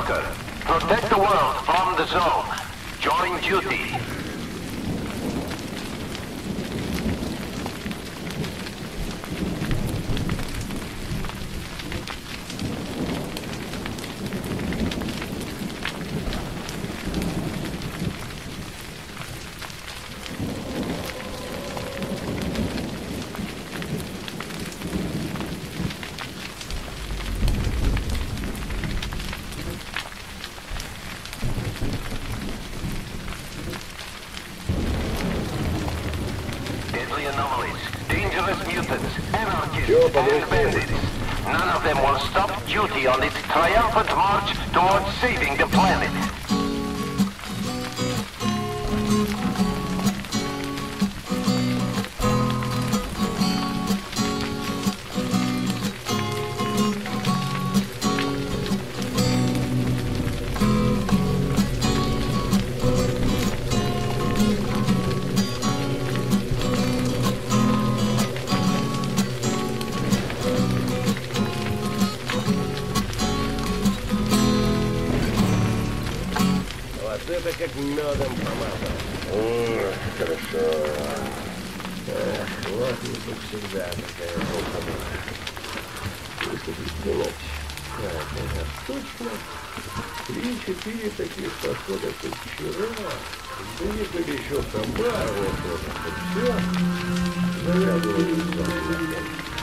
Stalker, protect the world from the zone. Join duty. Anomalies, dangerous mutants, anarchists, and bandits. None of them will stop duty on its triumphant march towards saving the planet. Это как медом помазал. О, хорошо. Эх, вот не всегда такая эпоха была. Если взглянуть. Так, это точно. 3-4 таких подхода, как вчера. Да были еще собак, вот все. Завязывали сон.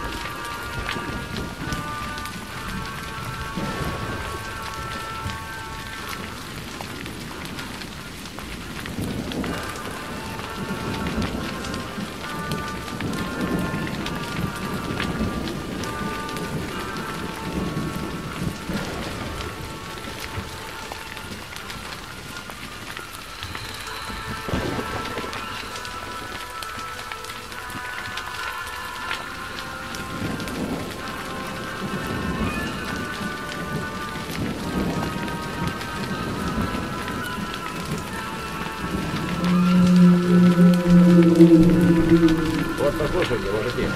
Вот послушайте, мужики.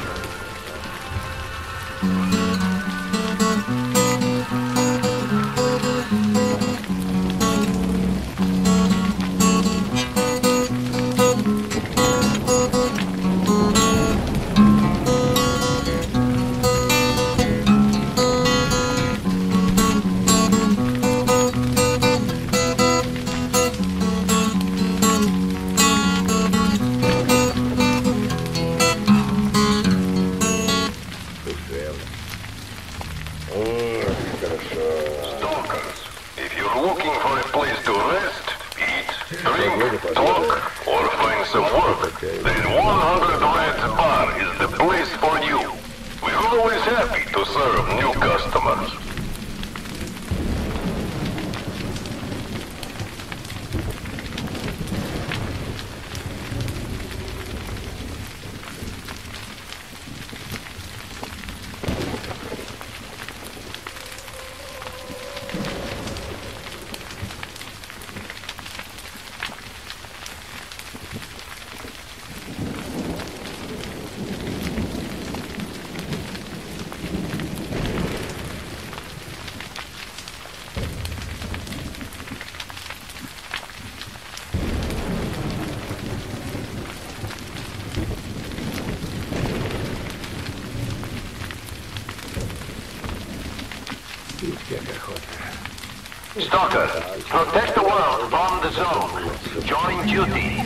Stalker, protect the world from the zone. Join duty.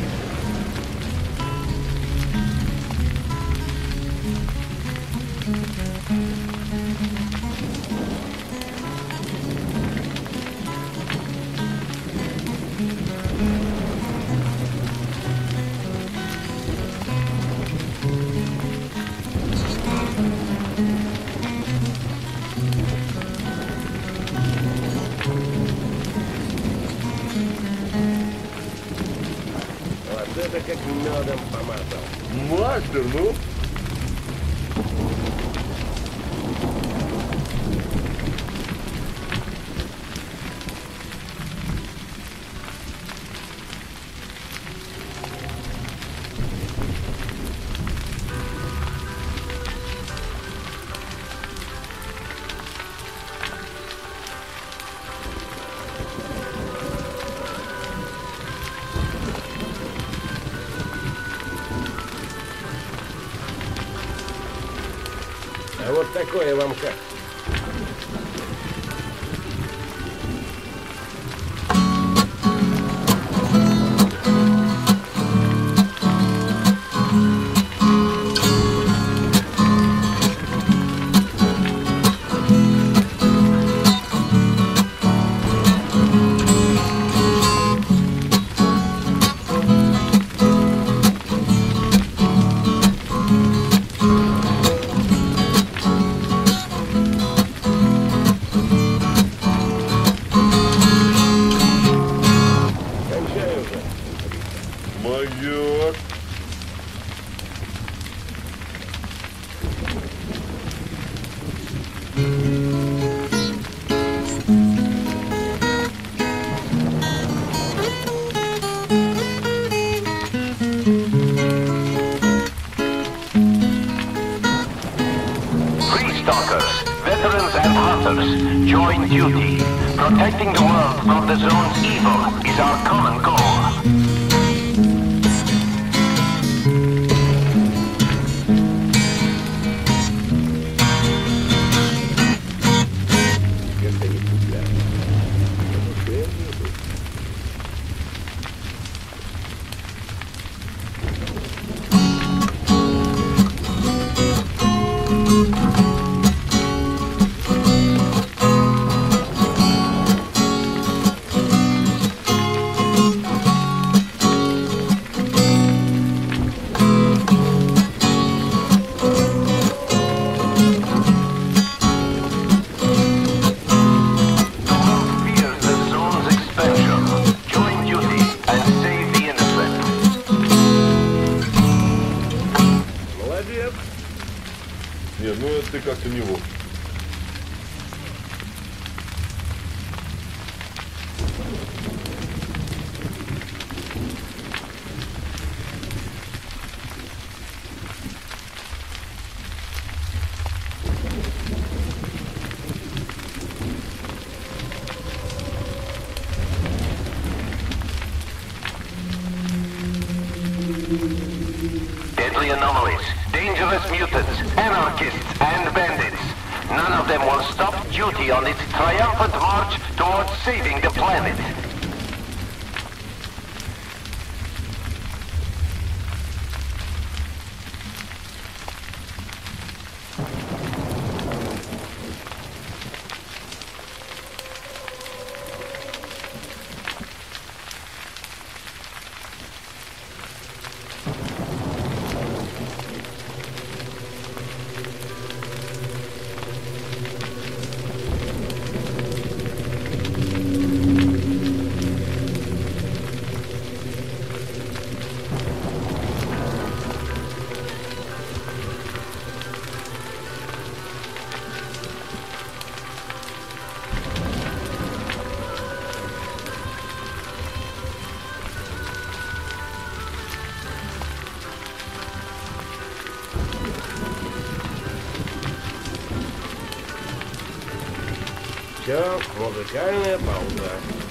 Это как медом помазал. Мастер, ну? А вот такое вам как? Майор! Free stalkers, veterans and hunters, join duty. Protecting the world from the zone's evil is our common goal. Как-то не путляю. Fears the zone's expansion. Join duty and save the innocent. Молодец. Не, ну это ты как-то не вот. Deadly anomalies, dangerous mutants, anarchists, and bandits. None of them will stop duty on its triumphant march towards saving the planet. Все, музыкальная пауза.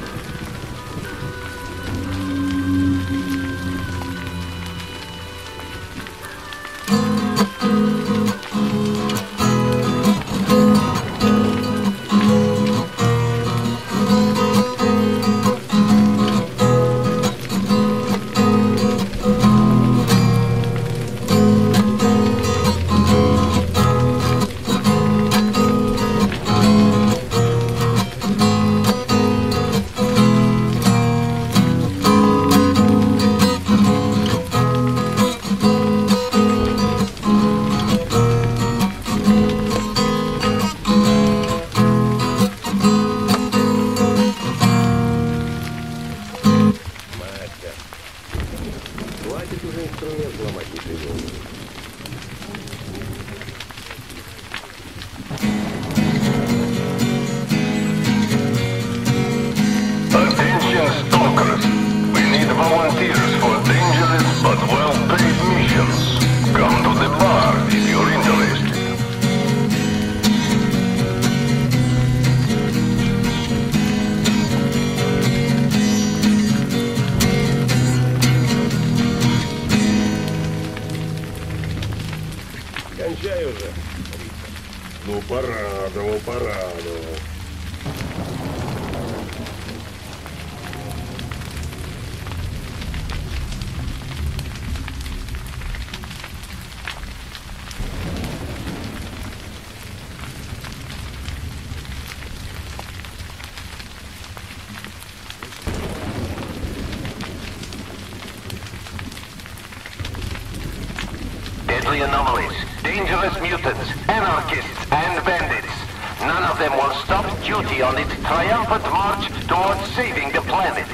Мастер. Хватит уже инструмент ломать, не придумал. Attention stalkers. We need volunteers for dangerous but well-paid missions. Come to the bar if you're interested. Кончай уже. Ну, порадовал, порадовал. Deadly anomalies, dangerous mutants, anarchists, and bandits. None of them will stop duty on its triumphant march towards saving the planet.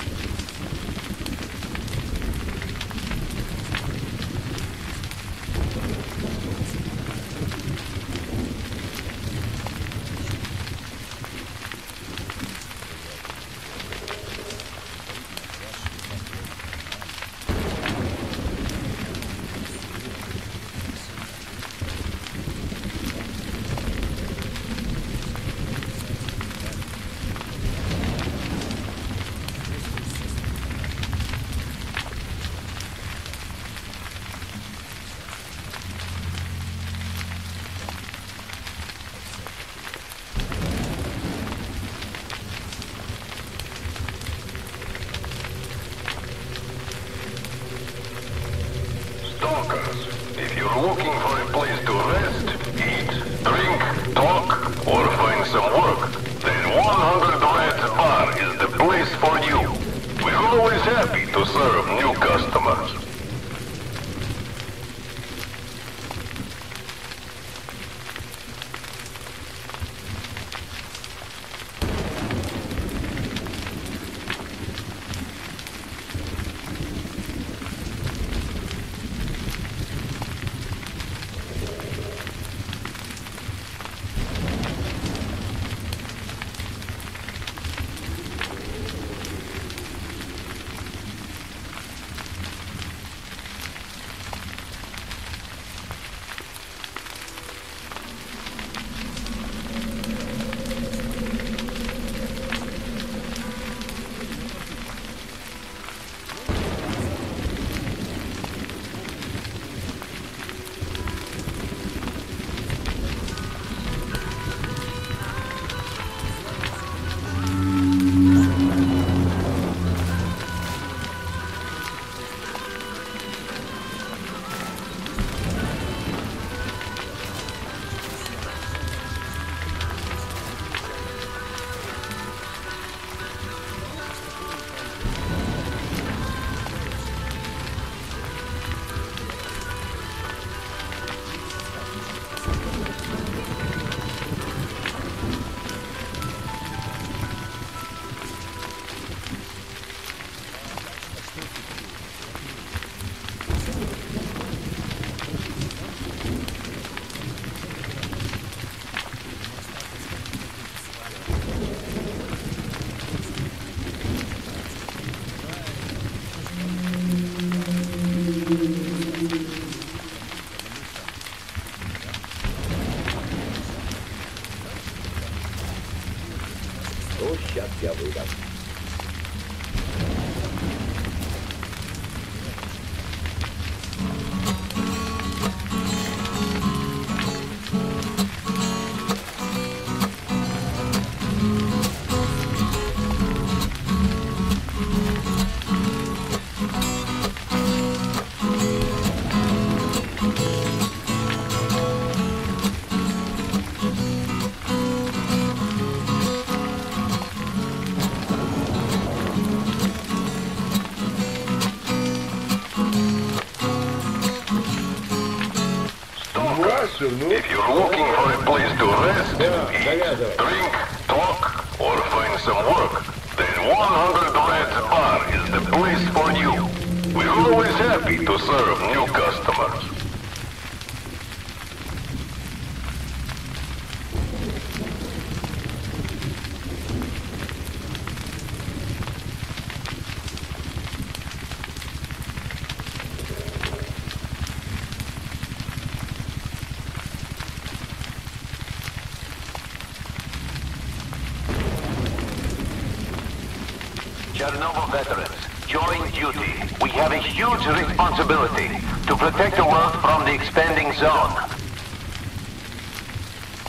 Stalkers, if you're looking for a place to rest, eat, drink, talk, or find some work, then 100 Reds Bar is the place for you. We're always happy to serve new customers. Ну, сейчас я выдам. If you're looking for a place to rest, eat, drink, talk, or find some work, then 100 Reds Bar is the place for you. We're always happy to serve new customers. Chernobyl veterans, join duty. We have a huge responsibility to protect the world from the expanding zone.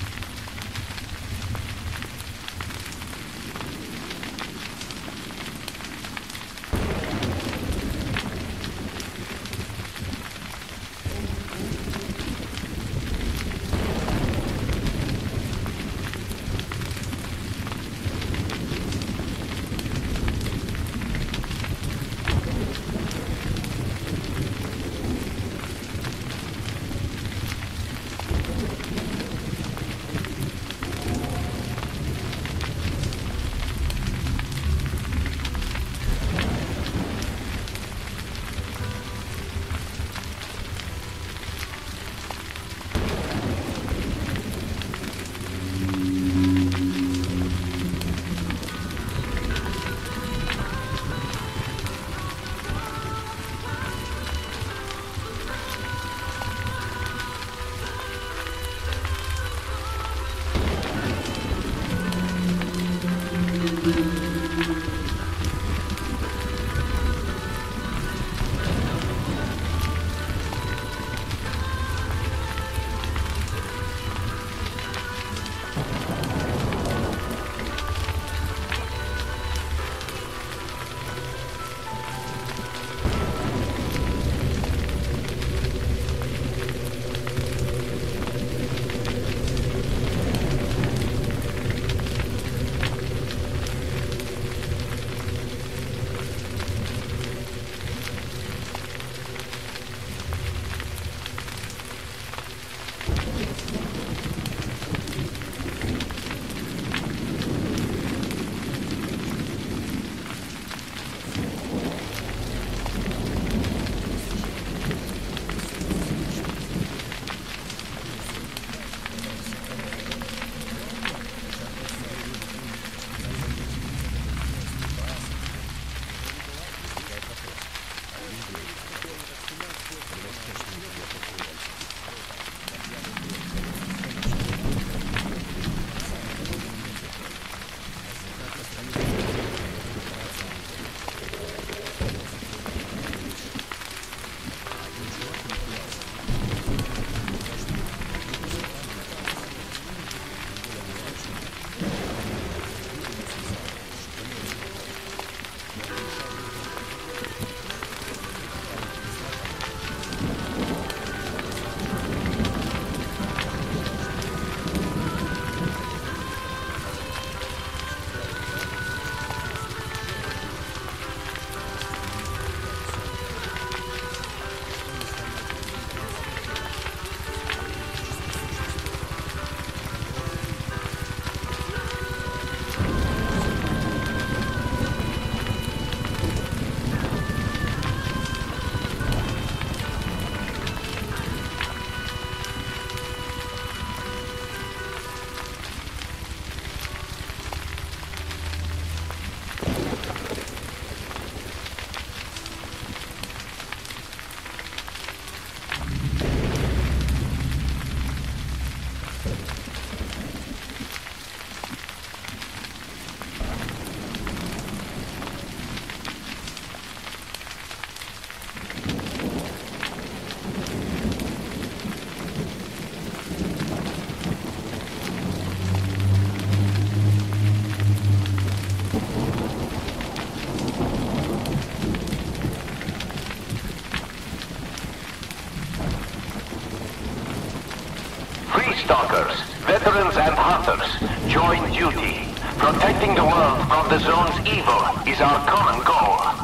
Free stalkers, veterans and hunters, join duty. Protecting the world from the zone's evil is our common goal.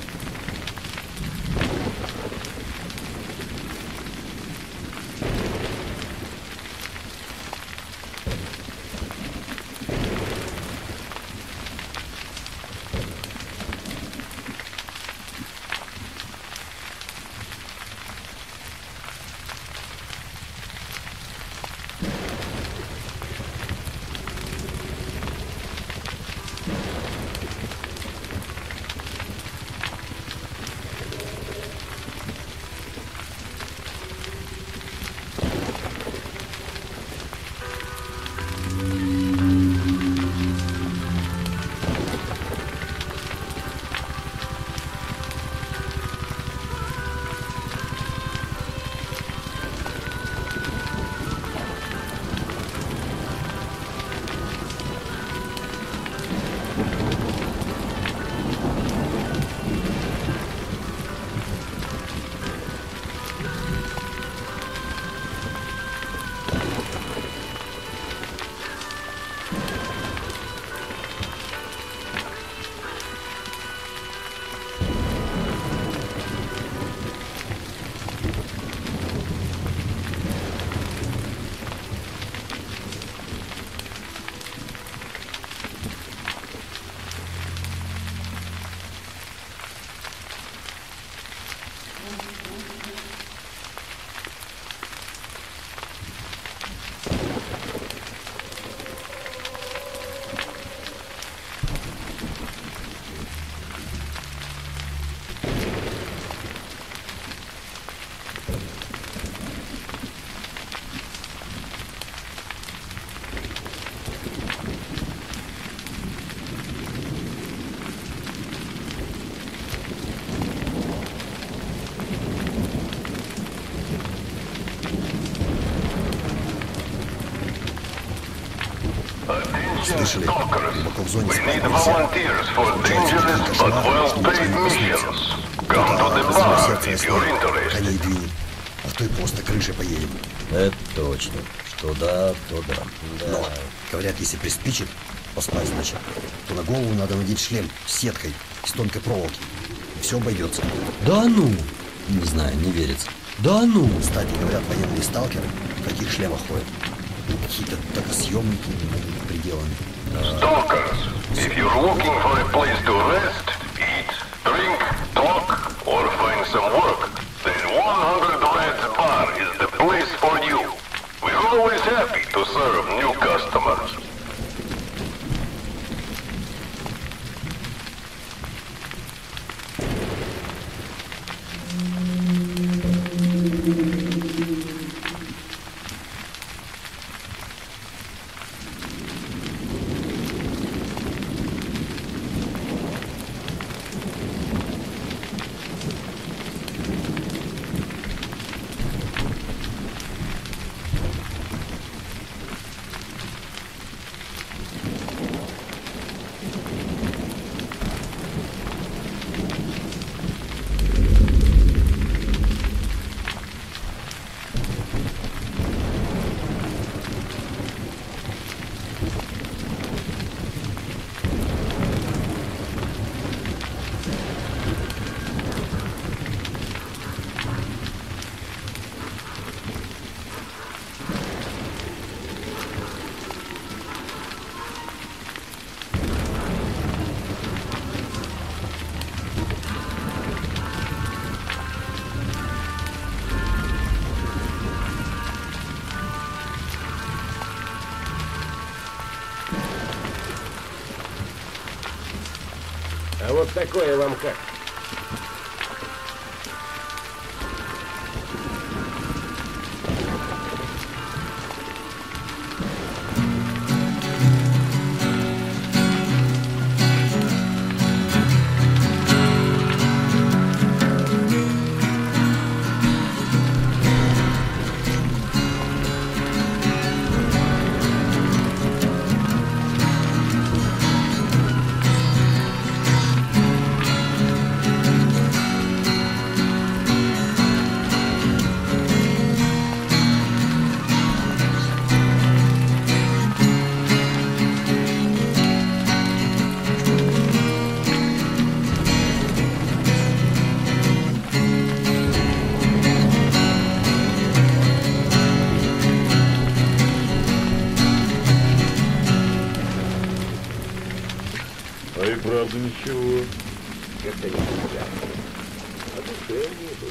Слышали? Глубоко в зоне спят нельзя. Сердце ослабит, коней двинет. А в той просто крышей поедем. Это точно. Что да, то да. Но, говорят, если приспичит, поспать значит, то на голову надо надеть шлем с сеткой из тонкой проволоки. И все обойдется. Да ну! Не знаю, не верится. Да ну! Кстати, говорят, военные сталкеры в таких шлемах ходят. Какие-то токосъемники приделаны. Stalkers, if you're looking for a place to rest, eat, drink, talk, or find some work, then 100 Reds Bar is the place for you. We're always happy to serve new customers. А вот такое вам как? правда ничего. Как-то не популярно. А душевнее тут.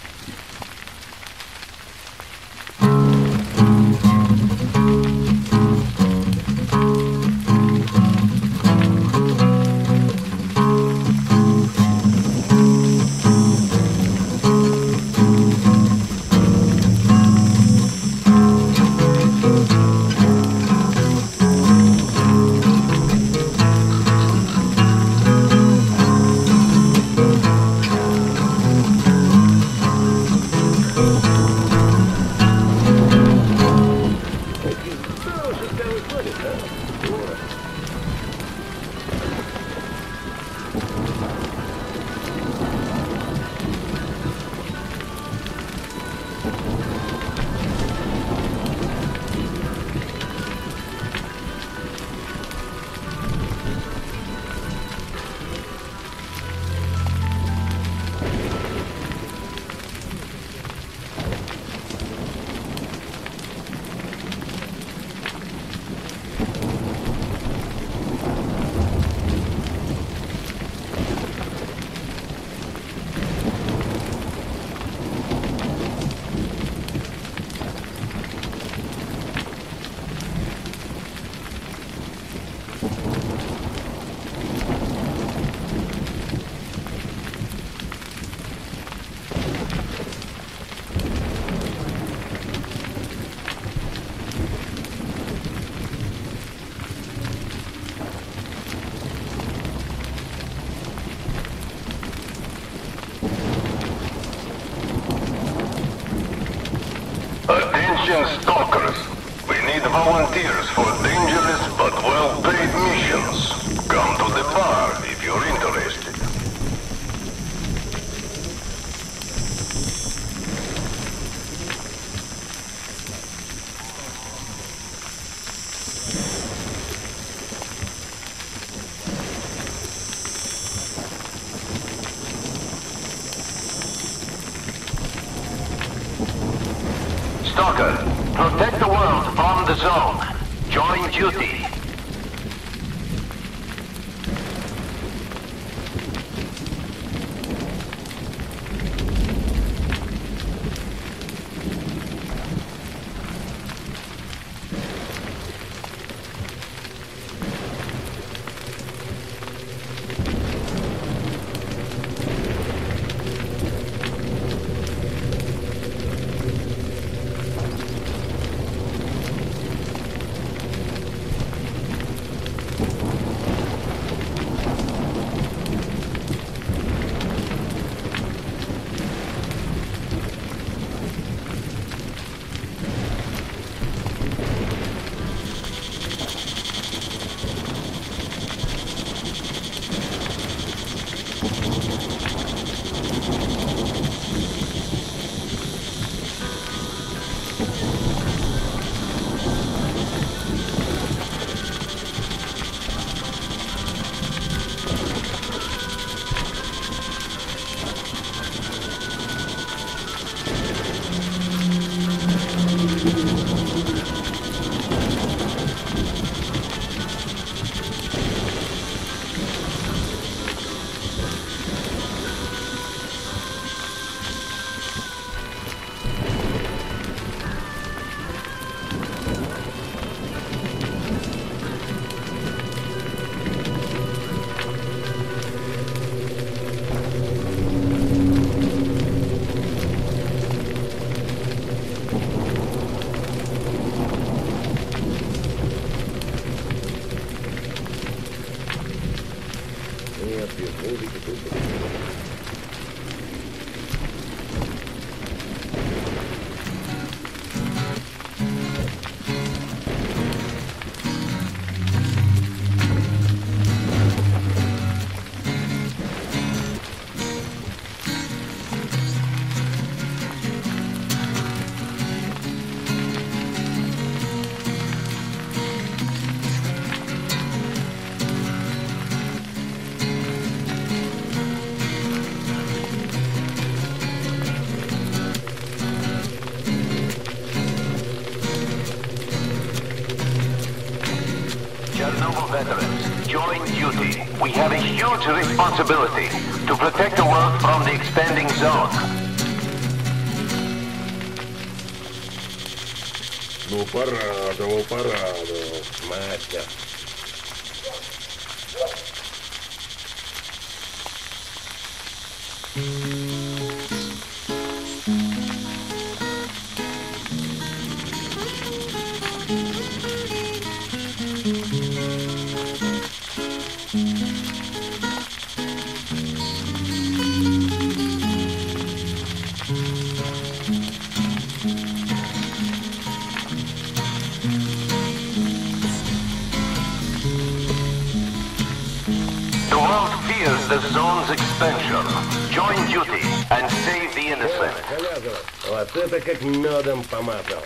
Attention stalkers. We need volunteers for dangerous but well-paid missions. Come to the bar if you're interested. Stalker, protect the world from the zone. Join duty. Нет, без музыки тут. Chernobyl veterans, join duty. We have a huge responsibility to protect the world from the expanding zone. Ну, порадовал, мастер. The world fears the zone's expansion. Join duty and save the innocent. Завязывай. Вот это как медом помазал.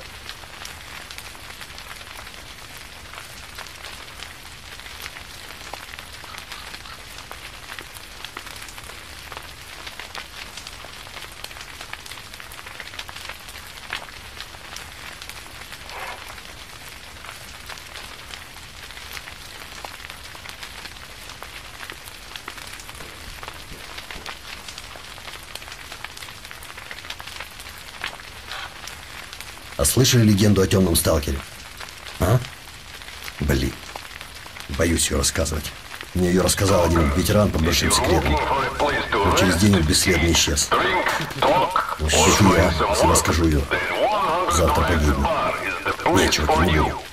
А слышали легенду о темном сталкере? А? Блин. Боюсь ее рассказывать. Мне ее рассказал один ветеран под большим секретом. Но через день он бесследно исчез. Вот это я, если расскажу ее, завтра погибну. Нечего к нему было.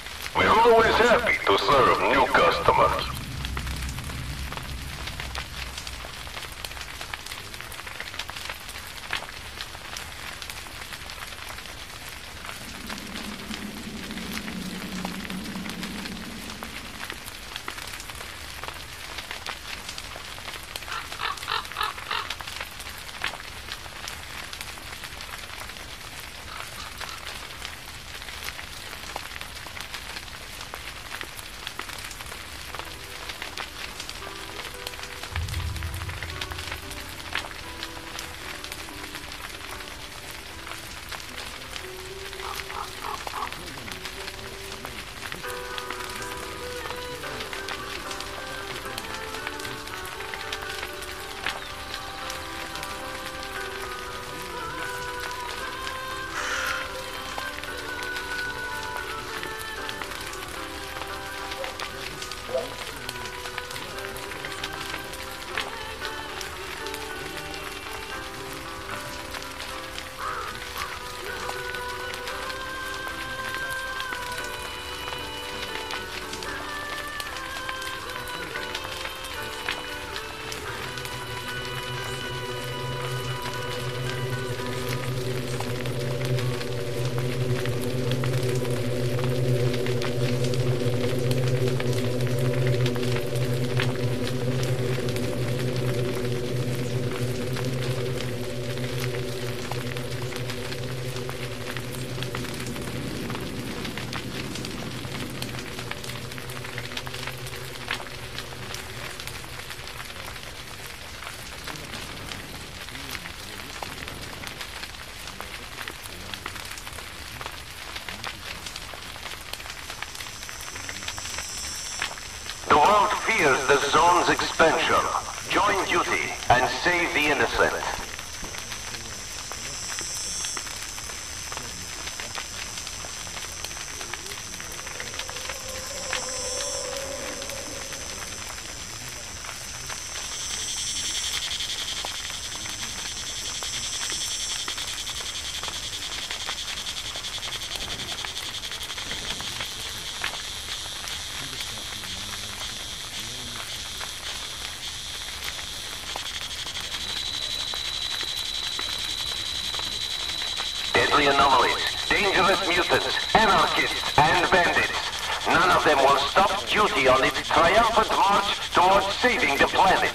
The world fears the zone's expansion. Join duty and save the innocent. Deadly anomalies, dangerous mutants, anarchists, and bandits. None of them will stop duty on its triumphant march towards saving the planet.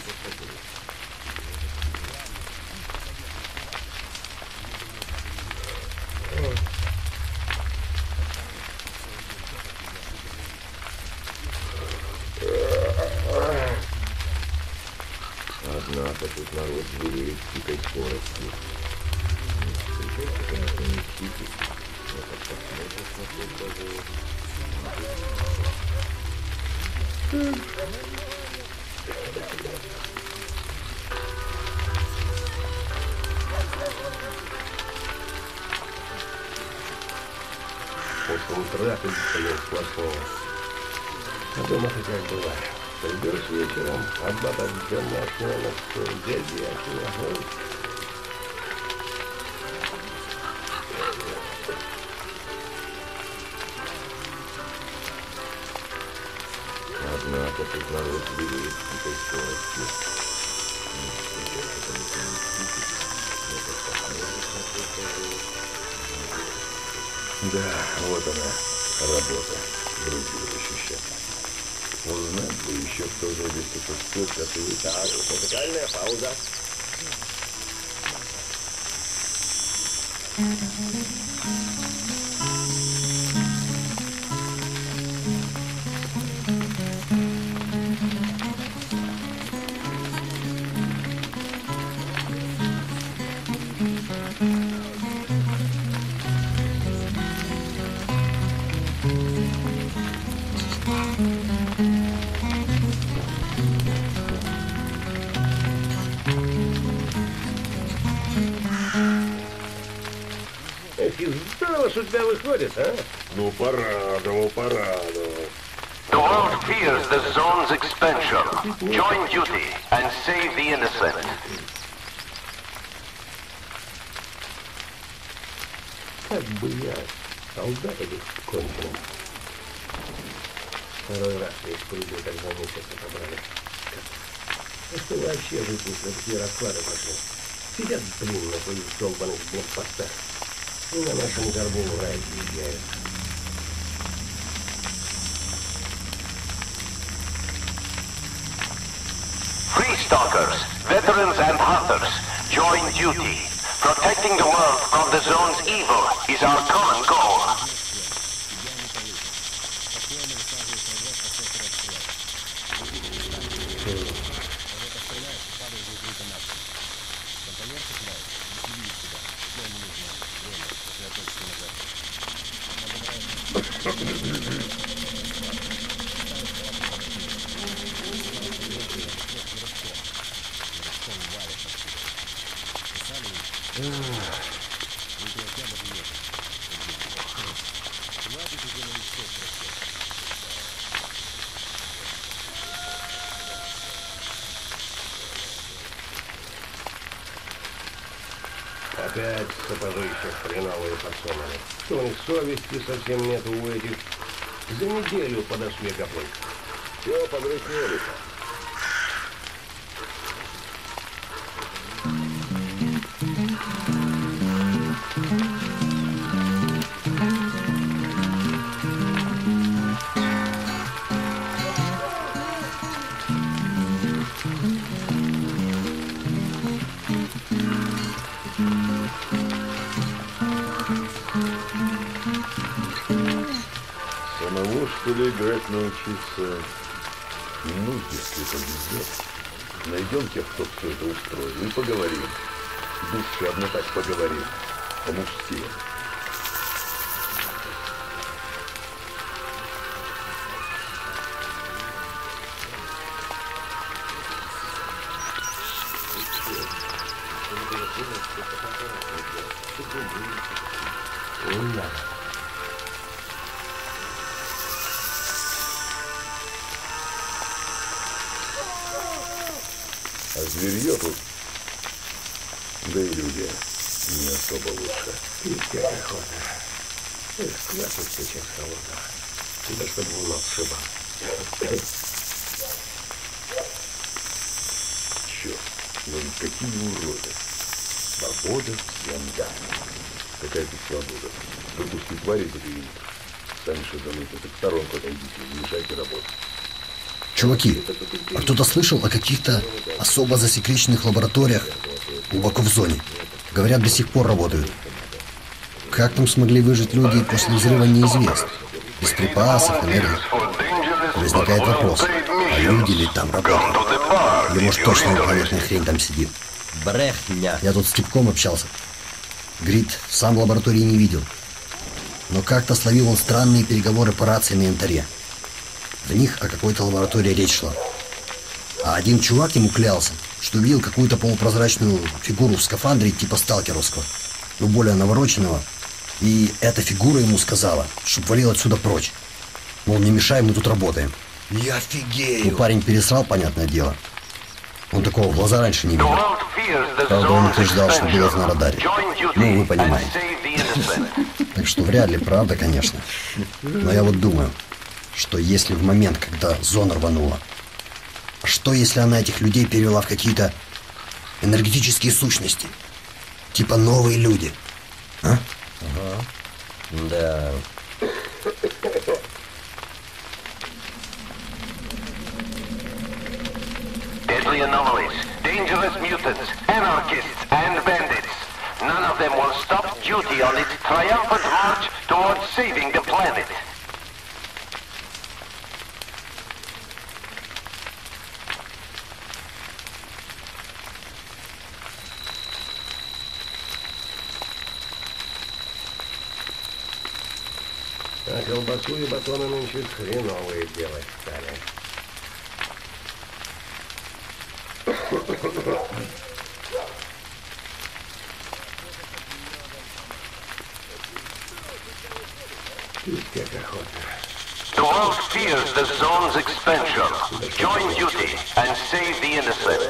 Однако тут народ двигает с дикой скоростью. Встречается, конечно, не хитрый. Но как посмотришь на свой позор. После утра ты стоишь плохого. А дома ты как бывает. Придешь вечером, а баба домашнего на стол, дядя, огонь. Однако тут народ двигает с дикой скоростью. Да, вот она, работа, грудью ощущать. Узнать бы еще, кто же здесь тут успел, как и вы. Так, музыкальная пауза. Здорово, что у тебя выходит, а? Ну, порадовал. The world fears the zone's expansion. Join duty and save the innocent. Как бы я солдат этих конченых. Второй раз я использую, когда мы сейчас отобрали. А что вообще выпустили, такие расклады пошли? Сидят, блин, на своих долбаных блокпостах. И на нашем горбу в рай въезжают. Free stalkers, veterans and hunters, join duty. Protecting the world from the zone's evil is our common goal. Опять сапожища хреновые подсунули. Что у них совести совсем нету у этих. За неделю подошли копой. Все погрустнели-то. Самому, что ли, играть научиться? Ну, если повезет. Найдем тех, кто все это устроил, и поговорим. Душевно так поговорим. По-мужски. А зверье тут, да и люди не особо лучше. Пить охота. Эх, хватит сейчас холода. Да чтобы в нос шибал. Черт, ну какие уроды. Свобода всем да. Какая тут свобода? Выпусти твари, заберите. Сами шизануты, так в сторонку отойдите, не мешайте работать. Чуваки, а кто-то слышал о каких-то особо засекреченных лабораториях глубоко в зоне? Говорят, до сих пор работают. Как там смогли выжить люди после взрыва, неизвестно. Без припасов, энергии. Возникает вопрос, а люди ли там работают? Или может точно инопланетная хрень там сидит? Брехня. Я тут с типком общался. Говорит, сам лаборатории не видел. Но как-то словил он странные переговоры по рации на янтаре. В них о какой-то лаборатории речь шла. А один чувак ему клялся, что видел какую-то полупрозрачную фигуру в скафандре типа сталкеровского, но более навороченного. И эта фигура ему сказала, чтоб валил отсюда прочь. Мол, не мешай, мы тут работаем. Я офигею. Ну, парень пересрал, понятное дело. Он такого в глаза раньше не видел. Правда, он утверждал, что было на радаре. Ну, вы понимаете. Так что вряд ли, правда, конечно. Но я вот думаю, что если в момент, когда зона рванула, что если она этих людей перевела в какие-то энергетические сущности? Типа новые люди. А? Ага. Да. Deadly anomalies, dangerous mutants, anarchists, and bandits. None of them will stop duty on its triumphant march towards saving the planet. А колбасу и батоны нынче хреновые делать стали. Как охота. The world fears the zone's expansion. Join duty and save the innocent.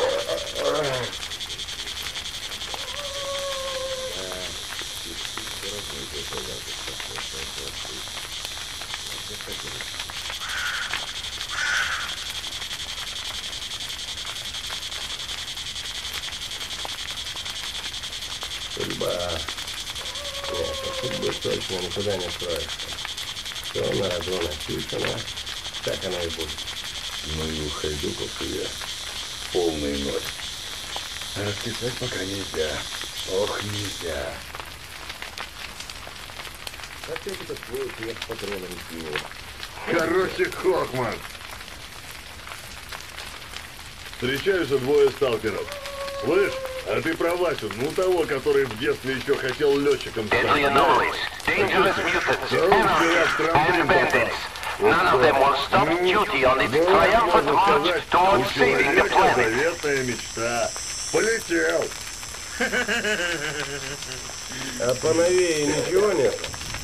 Судьба. Нет, от судьбы точно никуда не скроешься. Что на роду написано, так оно и будет. Ну и у хайдуков я полный ноль. Расписать пока нельзя. Ох, нельзя. Опять-то твой хлеб с патроном пиво. Короче, Хохман. Встречаются двое сталкеров. Слышь, а ты про Васю, ну того, который в детстве еще хотел летчиком стать. Deadly anomalies, dangerous mutants, anarchists, and bandits. None of them will stop duty on its triumphant march towards saving the planet. Заветная мечта. Полетел. А поновее ничего нет?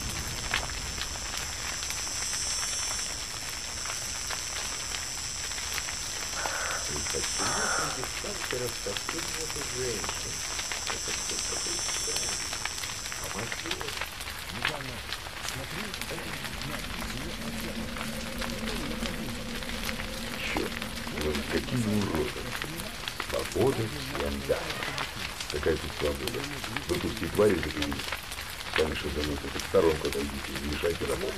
Черт, ну какие уроды. Свобода всем да. Какая тут свобода? Вы тут не твари такие. Сами что заносите, в сторонку отойдите, не мешайте работать.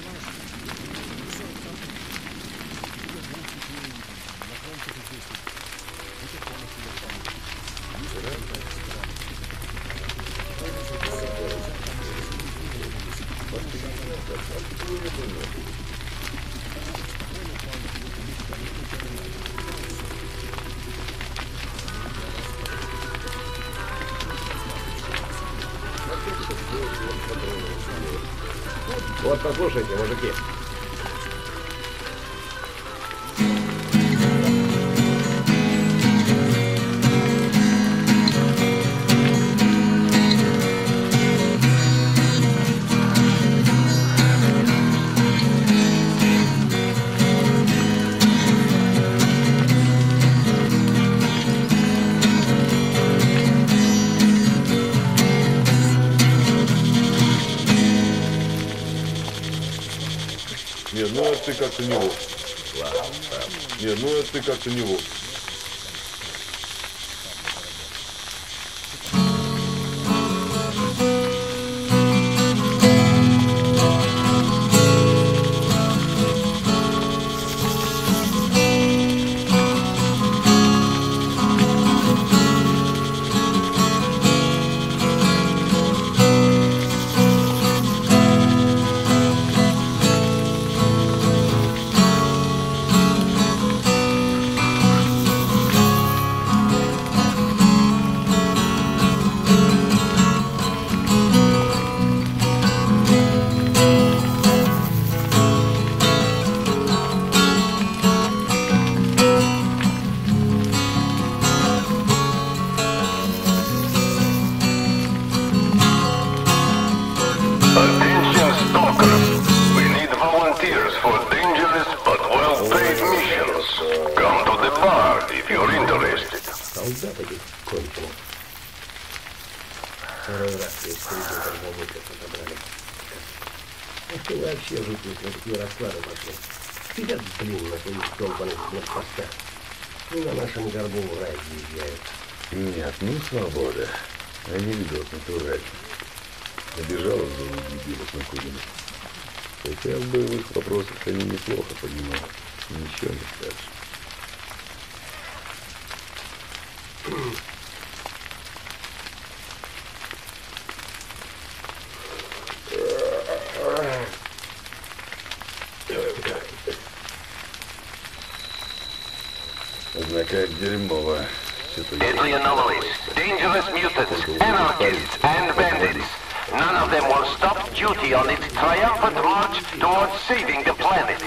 Вот послушайте, мужики. Не, ну это ты как-то не вовремя. Не, ну это ты как-то не вовремя. Солдат этих конченых. Второй раз весь коридор торговли отобрали. А что вообще жуть, на такие расклады пошли? Сидят, блин, на своих долбаных блокпостах. И на нашем горбу в рай въезжают. Нет, ну свобода. Они ведут натурально. Обижал за дебилов на Кузину. Хотя в боевых вопросах они неплохо понимают. Ничего не скажешь. Однако дерьмово. Deadly anomalies, dangerous mutants, anarchists, and bandits. None of them will stop duty on its triumphant march towards saving the planet.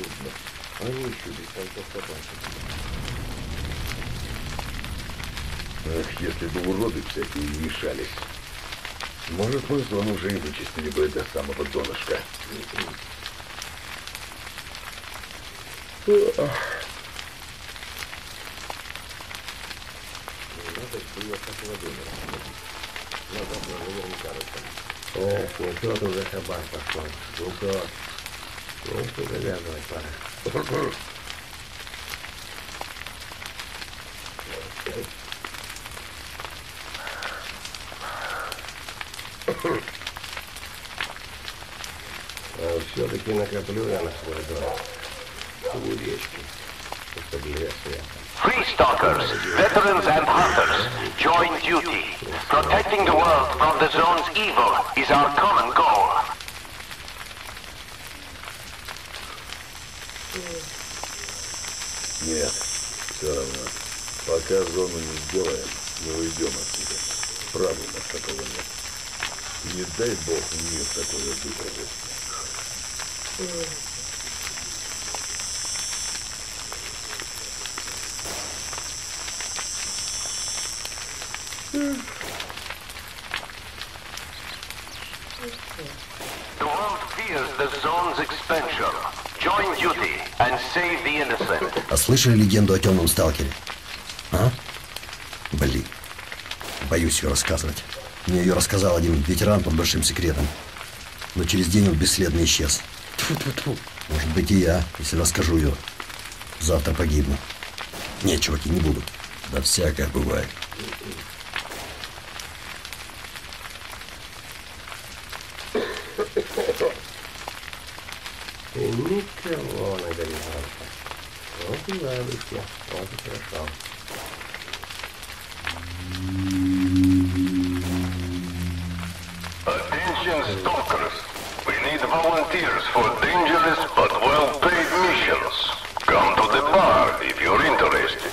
Эх, если бы уроды всякие не мешались. Может, мы с вами уже и вычистили бы до самого донышка. Ох, не тот уже хабар пошел. Не тот. Ну что, завязывать пора. А все-таки накоплю я на свой дом. У речки. Чтобы лес я. Free stalkers, veterans and hunters, join duty. Protecting the world from the zone's evil is our common goal. Нет, все равно. Пока зону не сделаем, не уйдем отсюда. Правда, у нас такого нет. Не дай бог мир такое выправит. The world fears the zone's expansion. Join duty and save the innocent. А слышали легенду о темном сталкере? А? Блин. Боюсь ее рассказывать. Мне ее рассказал один ветеран под большим секретом. Но через день он бесследно исчез. Тьфу-тьфу-тьфу. Может быть и я, если расскажу ее, завтра погибну. Нет, чуваки, не буду. Да всякое бывает. И никого на горизонте. Вот и ладушки, вот и хорошо. Attention stalkers. We need volunteers for dangerous but well-paid missions. Come to the bar if you're interested.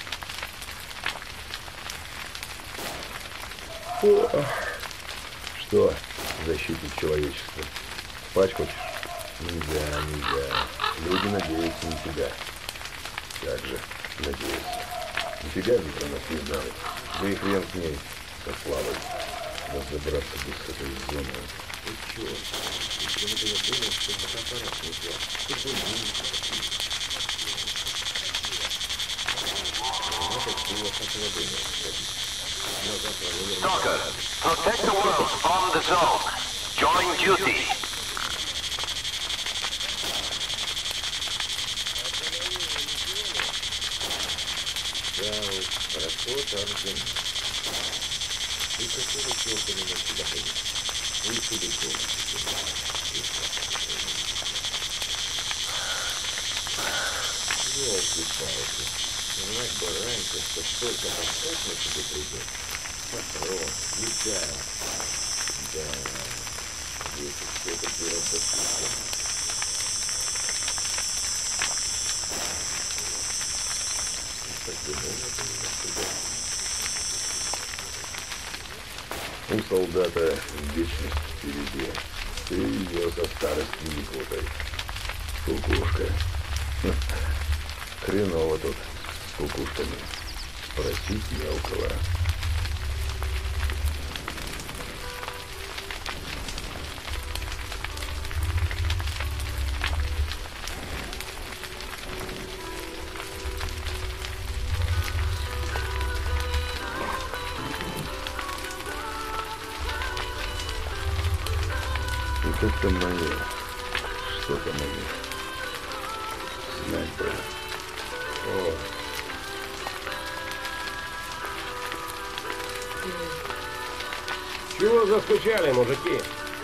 Что, защитник человечества? Спать хочешь? Нельзя, нельзя. Люди надеются на тебя. Как же надеются? Нифига не про нас не знают. Да и хрен с ней, со славой. Разобраться бы с этой зоной. Ты чё? Почему-то я думал, что фотоаппарат не взял. Ты думал, Stalkers, protect the world from the zone. Join duty. Да уж, хорошо, Тарзин. И какого черта меня сюда ходить? Вы сюда Ёлки-палки. Знать бы раньше, что столько поставь на тебе придет. Патрон, еда. Да, если все-таки раздохнется. У солдата вечность впереди. Ты ее со старости не путай. Кукушка. Хреново тут с кукушками. Спросить не у кого. Что-то мое. Что-то мое. Знать, брат. О. Чего заскучали, мужики?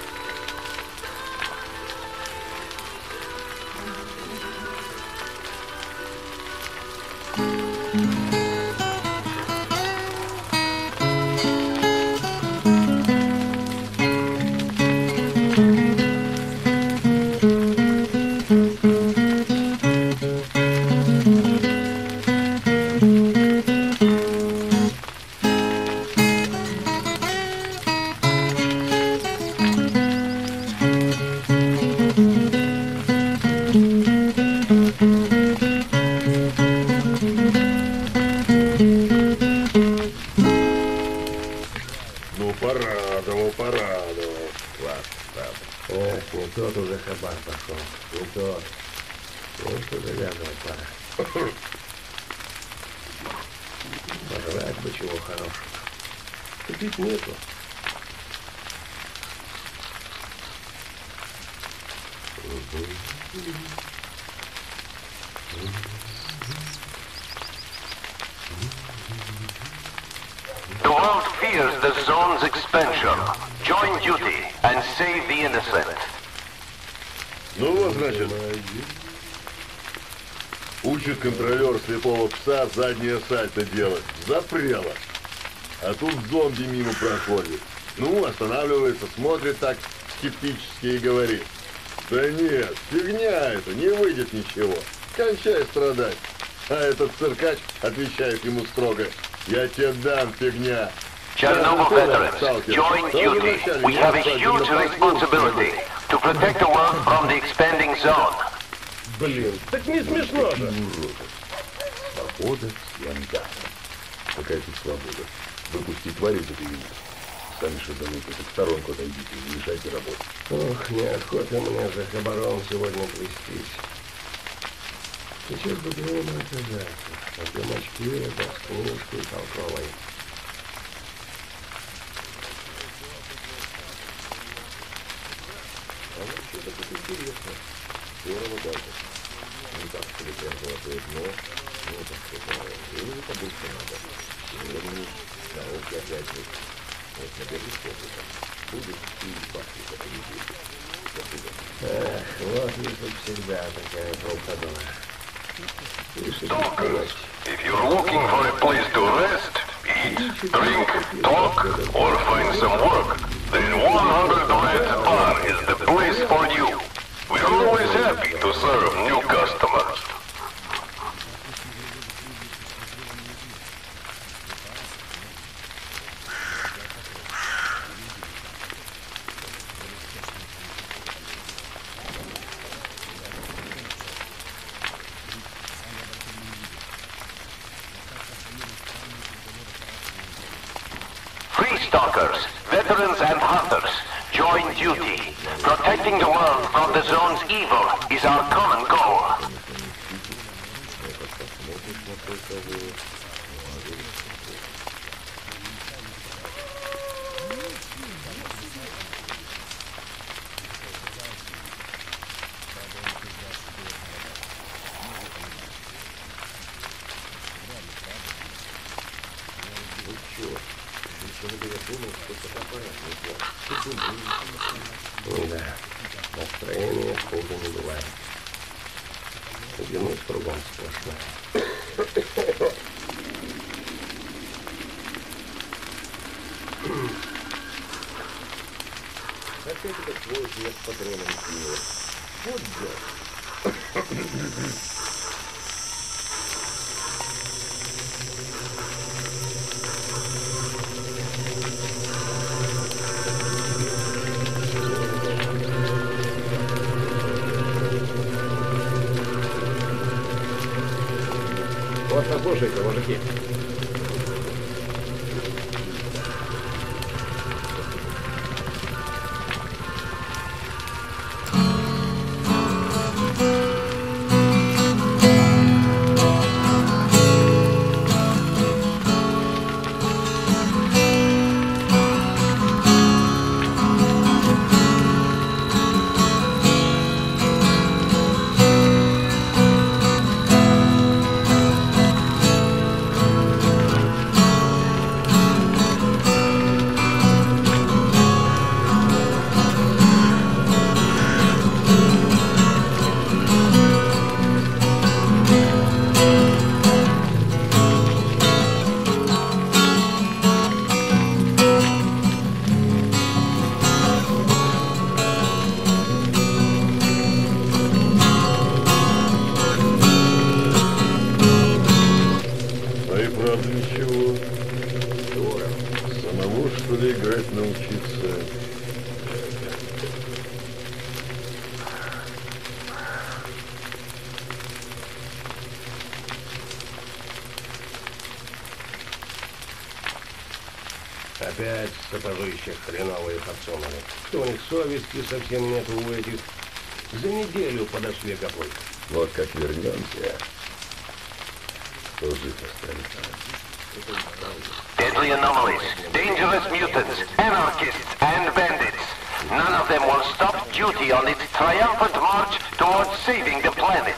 Порадовал. Класс, правда. Эх, не тот уже хабар пошел. Не тот. Ну что завязывать пора. Пожрать бы чего хорошего. Купить нету. The world fears the zone's expansion. Join duty and save the innocent. Ну вот, значит, учит контролер слепого пса заднее сальто делать. Запрело. А тут зомби мимо проходит. Ну, останавливается, смотрит так скептически и говорит: да нет, фигня это, не выйдет ничего. Кончай страдать. А этот циркач отвечает ему строго: я тебе дам, фигня. Chernobyl veterans, join duty. We have a huge responsibility to protect the world from the expanding zone. Блин, так не смешно же. Свобода всем даст. Какая тут свобода? Выпусти твари за периметр. Сами шизануты, так в сторонку отойдите, не мешайте работать. Ох, неохота мне за хабаром сегодня плестись. Сейчас бы дома оказаться. На дымочке, да с книжкой толковой. А вообще-то тут интересно. Здорово даже. Не так, что ли, прям золотое дно. Ну, так что-то, времени побольше надо. Времени, науки опять же. Вот, наберись опыта. Будет и бахнет это неделю. Эх, вот если б всегда такая полкадора. Stalkers, if you're looking for a place to rest, eat, drink, talk, or find some work, then 100 Reds Bar is the place for you. We're always happy to serve new customers. Stalkers, veterans and hunters, join duty. Protecting the world from the zone's evil is our common goal. Да, настроение хуже не бывает. Вину кругом сплошная. Опять этот твой жест с патроном силы. Вот да. Вот послушайте, мужики. кажется... Опять сапожища хреновые подсунули. Что у них совести совсем нету у этих? За неделю подошли копой. Вот как вернемся, то жив останется. Deadly anomalies, dangerous mutants, anarchists, and bandits. None of them will stop duty on its triumphant march towards saving the planet.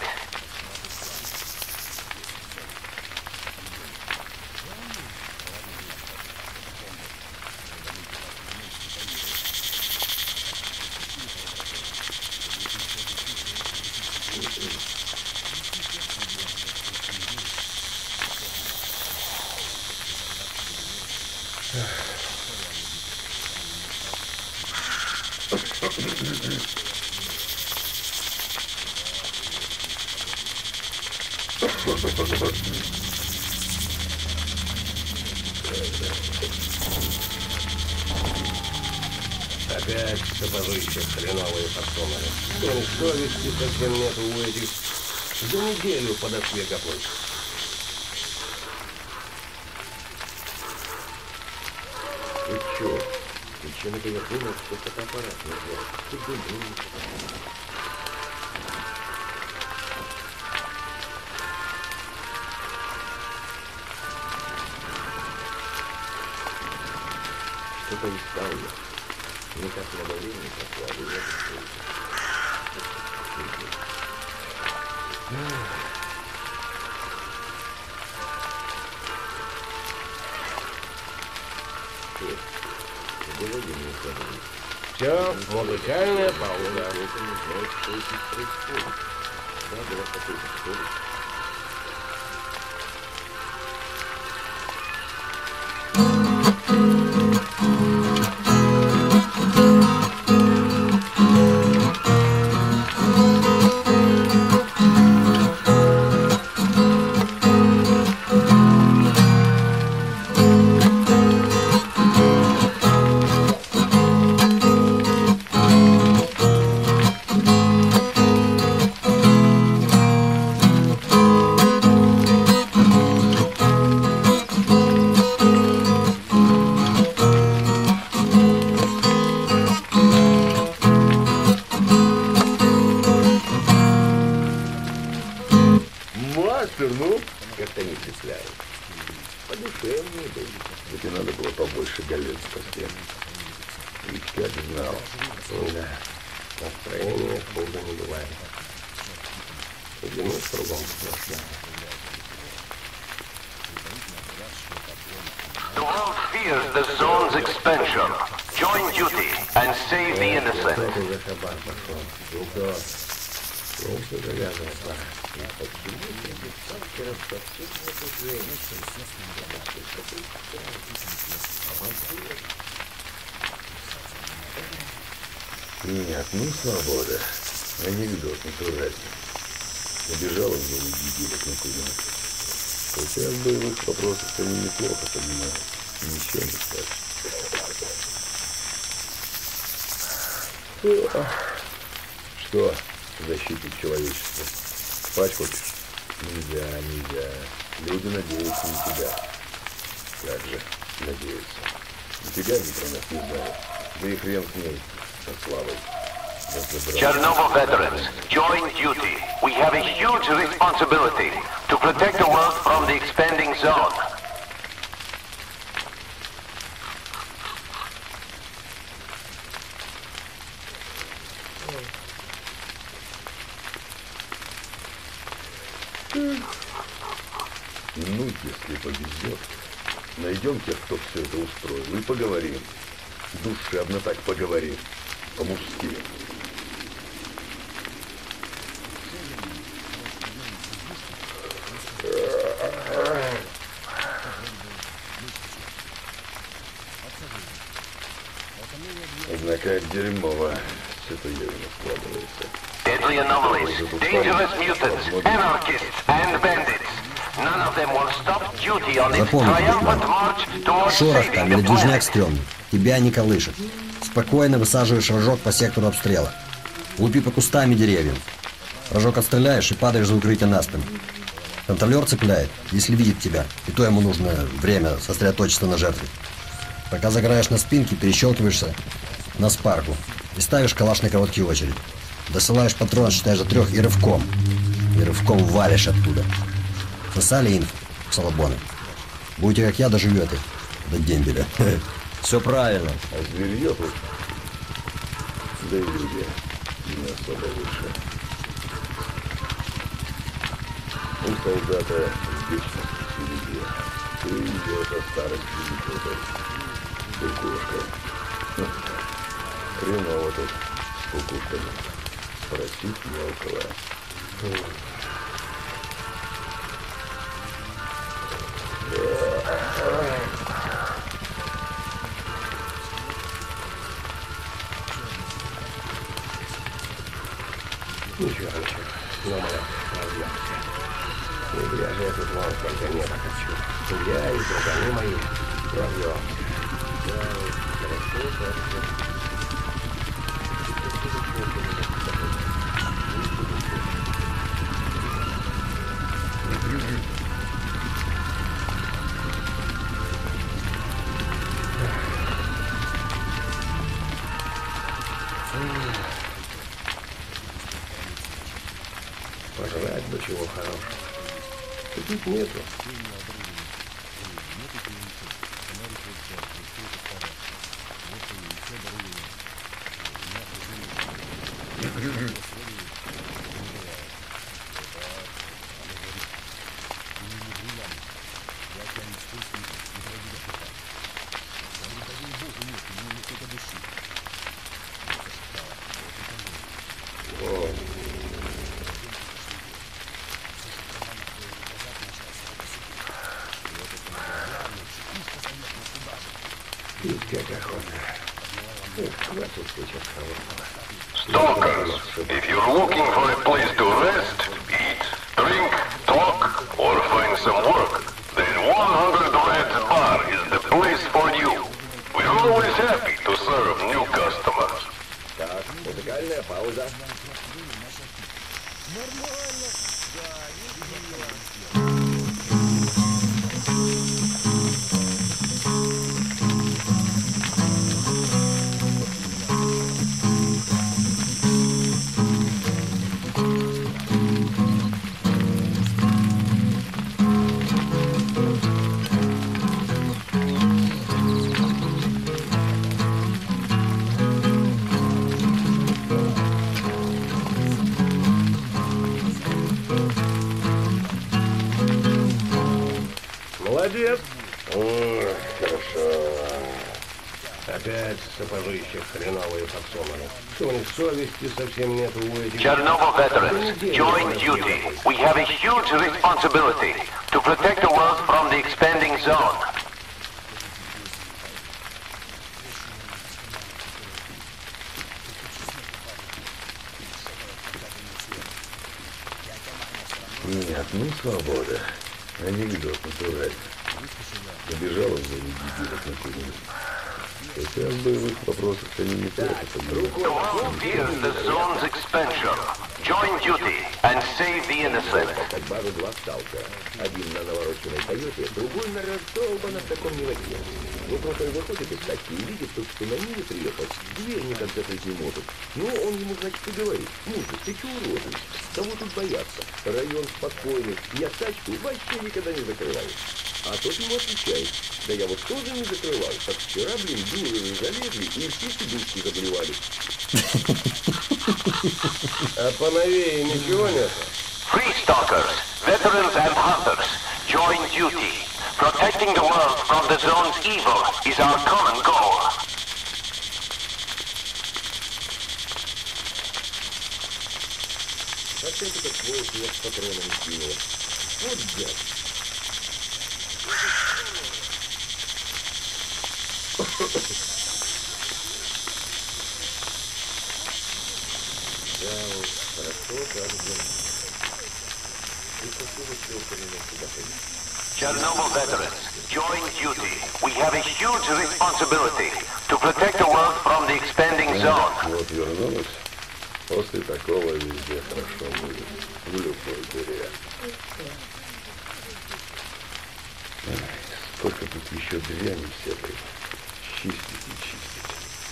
Опять сапожища хреновые подсунули. Что у них совести совсем нету у этих? За неделю подошли копой. Ты чё? Ты чё, например, думал, что фотоаппарат нужен? Ты думал, что-то устал я. Никак на давление прослали, я Все, музыкальная пауза. Ну, как-то не впечатляет. Подушевнее были. Ведь и надо было побольше галет спасти. Ведь как знал. Да, настроение худо не бывает. Взглянуть кругом страшно. The world fears the zone's expansion. Join duty and save the innocent. Кто за хабар пошел? Никто. Ну, все завязывать пора. Нет, ну свобода. Анекдот натуральный. Набежал он за неделек на куда. Хотя в боевых вопросах они неплохо понимают. Ничего не скажешь. Что, защитник человечества? Спать хочешь? Нельзя, нельзя. Люди надеются на тебя. Как же надеются? На тебя они про нас не знают. Да и хрен с ней, со славой. Chernobyl veterans, join duty. We have a huge responsibility to protect the world from the expanding zone. Ну, если повезет, найдем тех, кто все это устроил, и поговорим. Душевно так поговорим. По-мужски. Однако дерьмово все-то явно складывается. Deadly anomalies, dangerous mutants, anarchists, and bandits. None of them will stop duty on its triumphant march towards Шорох saving там the или движняк planet. стрёмный. Тебя не колышет. Спокойно высаживаешь рожок по сектору обстрела. Лупи по кустам и деревьям. Рожок отстреляешь и падаешь за укрытие на спину. Контролер цепляет, если видит тебя, и то ему нужно время сосредоточиться на жертве. Пока загораешь на спинке, перещелкиваешься на спарку и ставишь калаш на короткую очередь. Досылаешь патрон, считаешь до 3 и рывком валишь оттуда. Сосали инфу, салабоны. Будете как я, доживете до дембеля. Все правильно. А зверье тут, да и люди не особо лучше. У солдата вечность впереди. Ты идешь от старых физиков. Кукушка. Хреново тут с кукушками. Спросить не у кого. Ничего, но мы прорвемся. Не зря же я тут вон сколько нет хочу. Я и друганы мои прорвемся. Пожрать бы чего хорошего. Тут нету. Stalkers, if you're looking for a place to rest, eat, drink, talk, or find some work, then 100 Reds Bar is the place for you. We're always happy to serve new customers. Так, музыкальная пауза. Молодец. О, хорошо. Опять сапожище хреновые подсоманы. Что у них совести совсем нету у этих... Chernobyl veterans, join duty. We have a huge responsibility to protect the world from the expanding zone. Нет, ну свобода. Анекдот натуральный. Набежал из-за дебилов на курение. Сейчас бы в их вопросах они не только понимают. The world fears the zone's expansion. Join duty and save the innocent. Как базу 2 сталка. Один на навороченной Тойоте, другой на раздолбанном таком мелоче. Ну просто выходит из тачки и видит, что на Ниве приехал. Дверь никак закрыть не может. Ну, он ему, значит, и говорит: мужик, ты чего уродуешь? Кого тут бояться? Район спокойный. Я тачку вообще никогда не закрываю. А тот ему отвечает: да я вот тоже не закрываю. Так вчера, блин, дуры залезли и все сидушки заблевали. А поновее ничего нет? Free stalkers, veterans and hunters, join duty. Protecting the world from the zone's evil is our common goal. Зачем ты так свой с патроном кинула? Вот гад. Да уж, хорошо, кажется. И какого черта меня сюда ходить? Chernobyl veterans, join duty. We have a huge responsibility to protect the world from the expanding zone. Вот вернулась. После такого везде хорошо будет. В любой дыре. Ай, сколько тут еще дряни всякой. Чистить и чистить.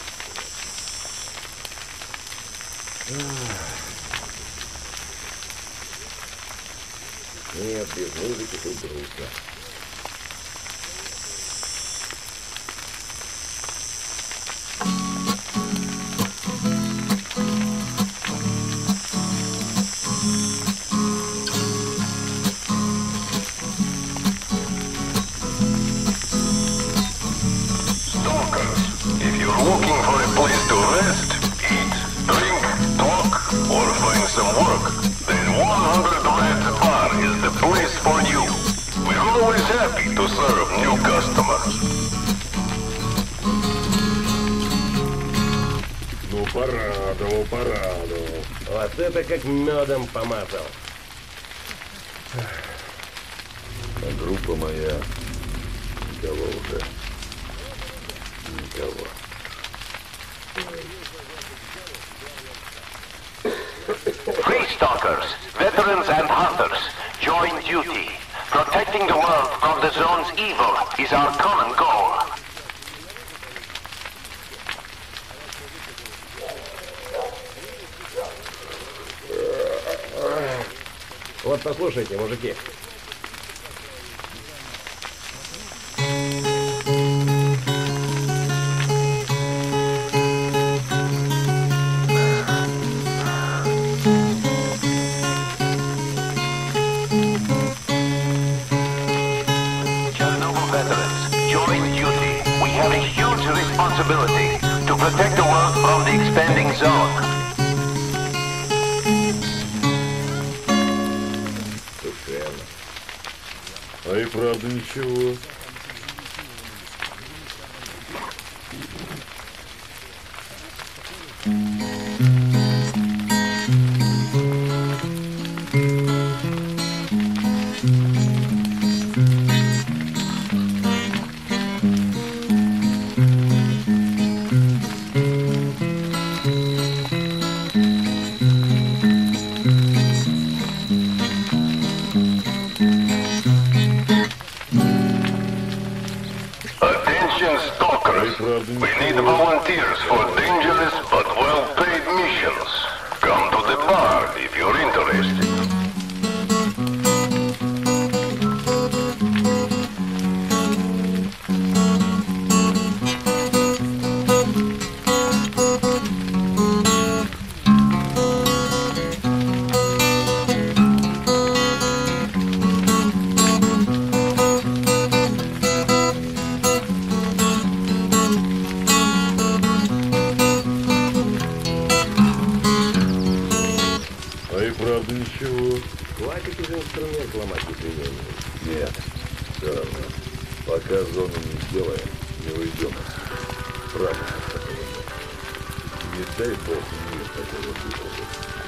Нет, без музыки тут грустно. If you're looking for a place to rest, eat, drink, talk, or find some work, then 100 Reds Bar is the place for you. We're always happy to serve new customers. Ну, порадовал. Вот это как медом помазал. А группа моя никого уже. Никого. Free stalkers, veterans and hunters, join duty. Protecting the world from the zone's evil is our common goal. Вот послушайте, мужики. Chernobyl veterans, join duty. We have a huge responsibility to protect the world from the expanding zone. Душевно. А и правда ничего. Attention stalkers. We need volunteers for dangerous but well-paid missions. Come to the bar if you're interested. А и правда ничего. Хватит уже инструмент ломать непременно. Нет, все равно. Пока зону не сделаем, не уйдем. Правда. Не дай бог мир такого выполнит.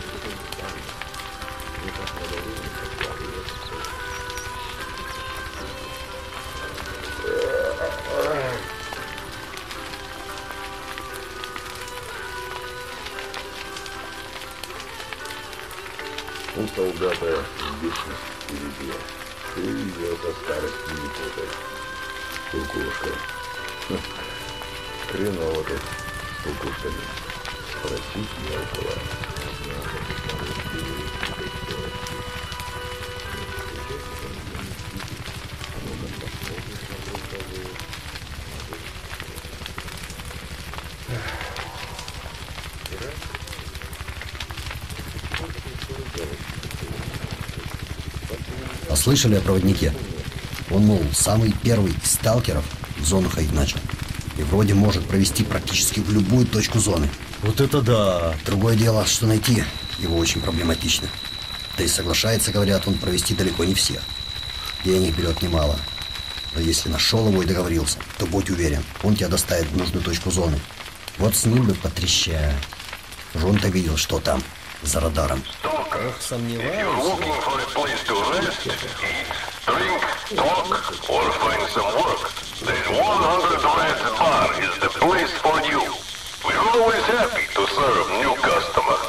У солдата вечность впереди. Ты ее со старости не путай. Кукушка. Хреново тут с кукушками. Спросить не у кого. А слышали о проводнике? Он, мол, самый первый из сталкеров в зону ходить начал. И вроде может провести практически в любую точку зоны. Вот это да! Другое дело, что найти его очень проблематично. Да и соглашается, говорят, он провести далеко не всех. Денег берет немало. Но если нашел его и договорился, то будь уверен, он тебя доставит в нужную точку зоны. Вот с ним бы потрещать. Он-то видел, что там, за радаром. Ох, сомневаюсь. Looking for a place to rest, eat, drink, talk, or find some work, then 100 Reds Bar is the place for you. We're always happy to serve new customers.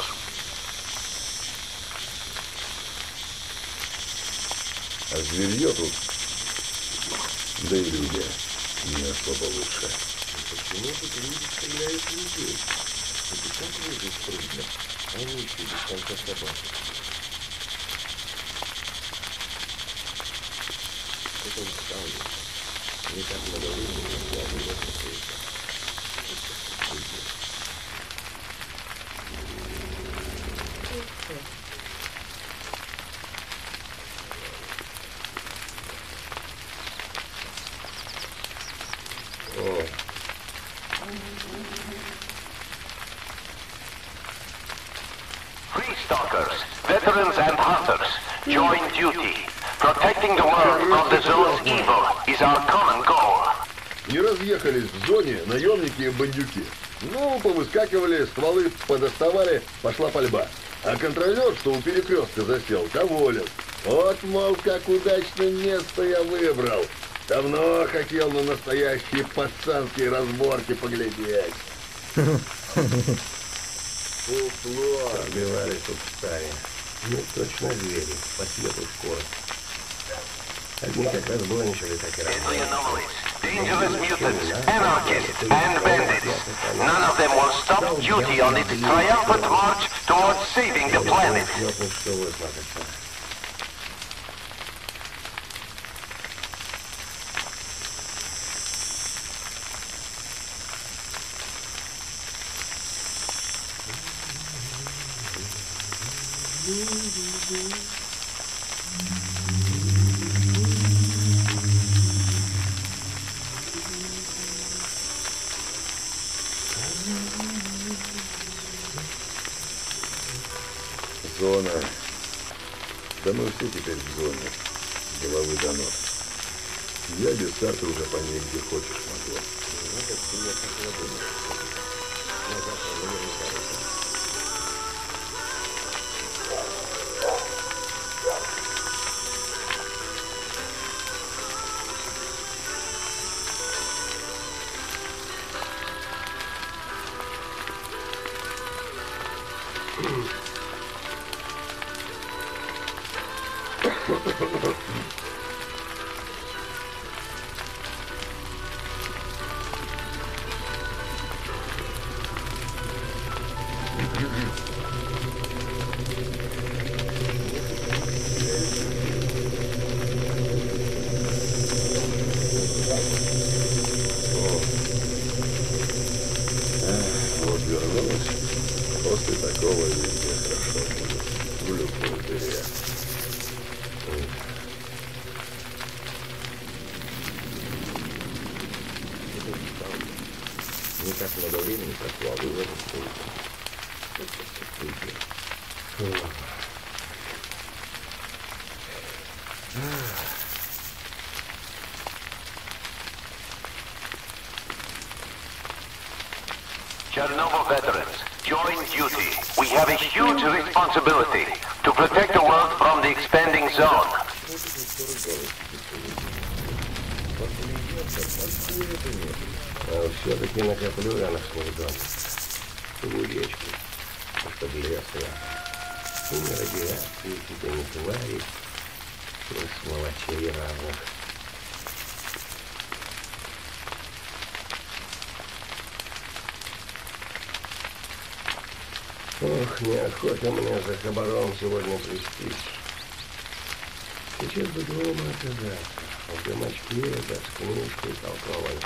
А зверье тут, да и люди, не особо лучше. Почему тут люди стреляют в людей? Это как выжить трудно, а не еще без конца собаки. Это устали. Не так много времени, я не могу. Free stalkers, veterans and hunters, join duty. Protecting the world from the zone's evil is our common goal. Не разъехались в зоне наемники и бандюки. Ну, повыскакивали, стволы подоставали, пошла пальба. А контролер, что у перекрестка засел, доволен. Вот, мол, как удачно место я выбрал. Давно хотел на настоящие пацанские разборки поглядеть. Уфло! Отбивались тут стаи. Ну, точно звери, по свету скоро. Одни как раз гоничали, так и Deadly anomalies, dangerous mutants, anarchists, and bandits. None of them will stop duty on its triumphant march towards saving the planet. Что высмотрится. Зона. Да мы все теперь в зоне. С головы до ног. Я без старта уже по ней где хочешь могу. Вот вернулась. После такого везде хорошо будет. В любой дыре. Не так много времени прошло, а вы в этом стоите. Chernobyl veterans, join duty. We have a huge responsibility to protect the world from the expanding zone. А все-таки накоплю я на свой дом. В речки, чтоб лес я. И не радиации, и не твари, и сволочей разных. Ох, неохота мне за хабаром сегодня трястись. Сейчас бы дома оказаться, в дымочке, да с книжкой толковой.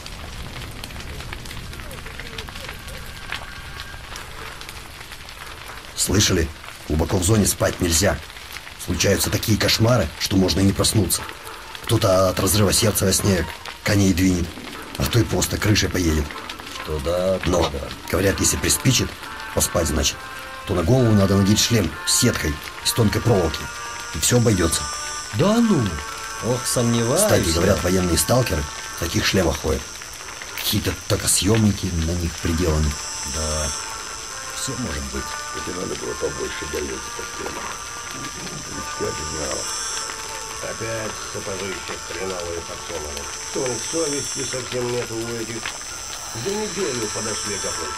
Слышали? Глубоко в зоне спать нельзя. Случаются такие кошмары, что можно и не проснуться. Кто-то от разрыва сердца во сне коней двинет, а кто и просто крышей поедет. Что да, то Но, да. говорят, если приспичит, поспать значит, то на голову надо надеть шлем с сеткой из тонкой проволоки. И все обойдется. Да ну, ох, сомневаюсь. Кстати, говорят, военные сталкеры в таких шлемах ходят. Какие-то токосъемники на них приделаны. Да, все может быть. Тебе надо было побольше галеты по стенам. Ведь я же знал. Опять сапожище хреновые подсунули. Что у них совести совсем нету у этих. За неделю подошли какой.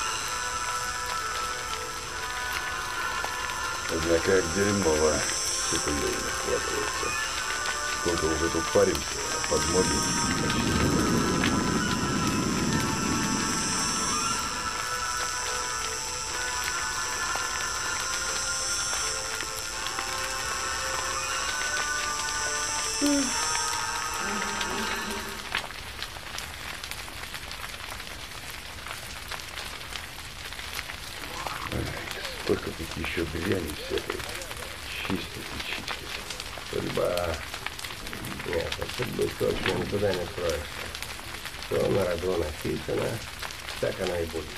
Однако дерьмово ситуация складывается. Сколько уже тут паримся, а подмоги почти не. Сколько тут еще дряни всякой. Чистить и чистить. Судьба. Нет, от судьбы точно никуда не скроешься. Что на роду написано, так оно и будет.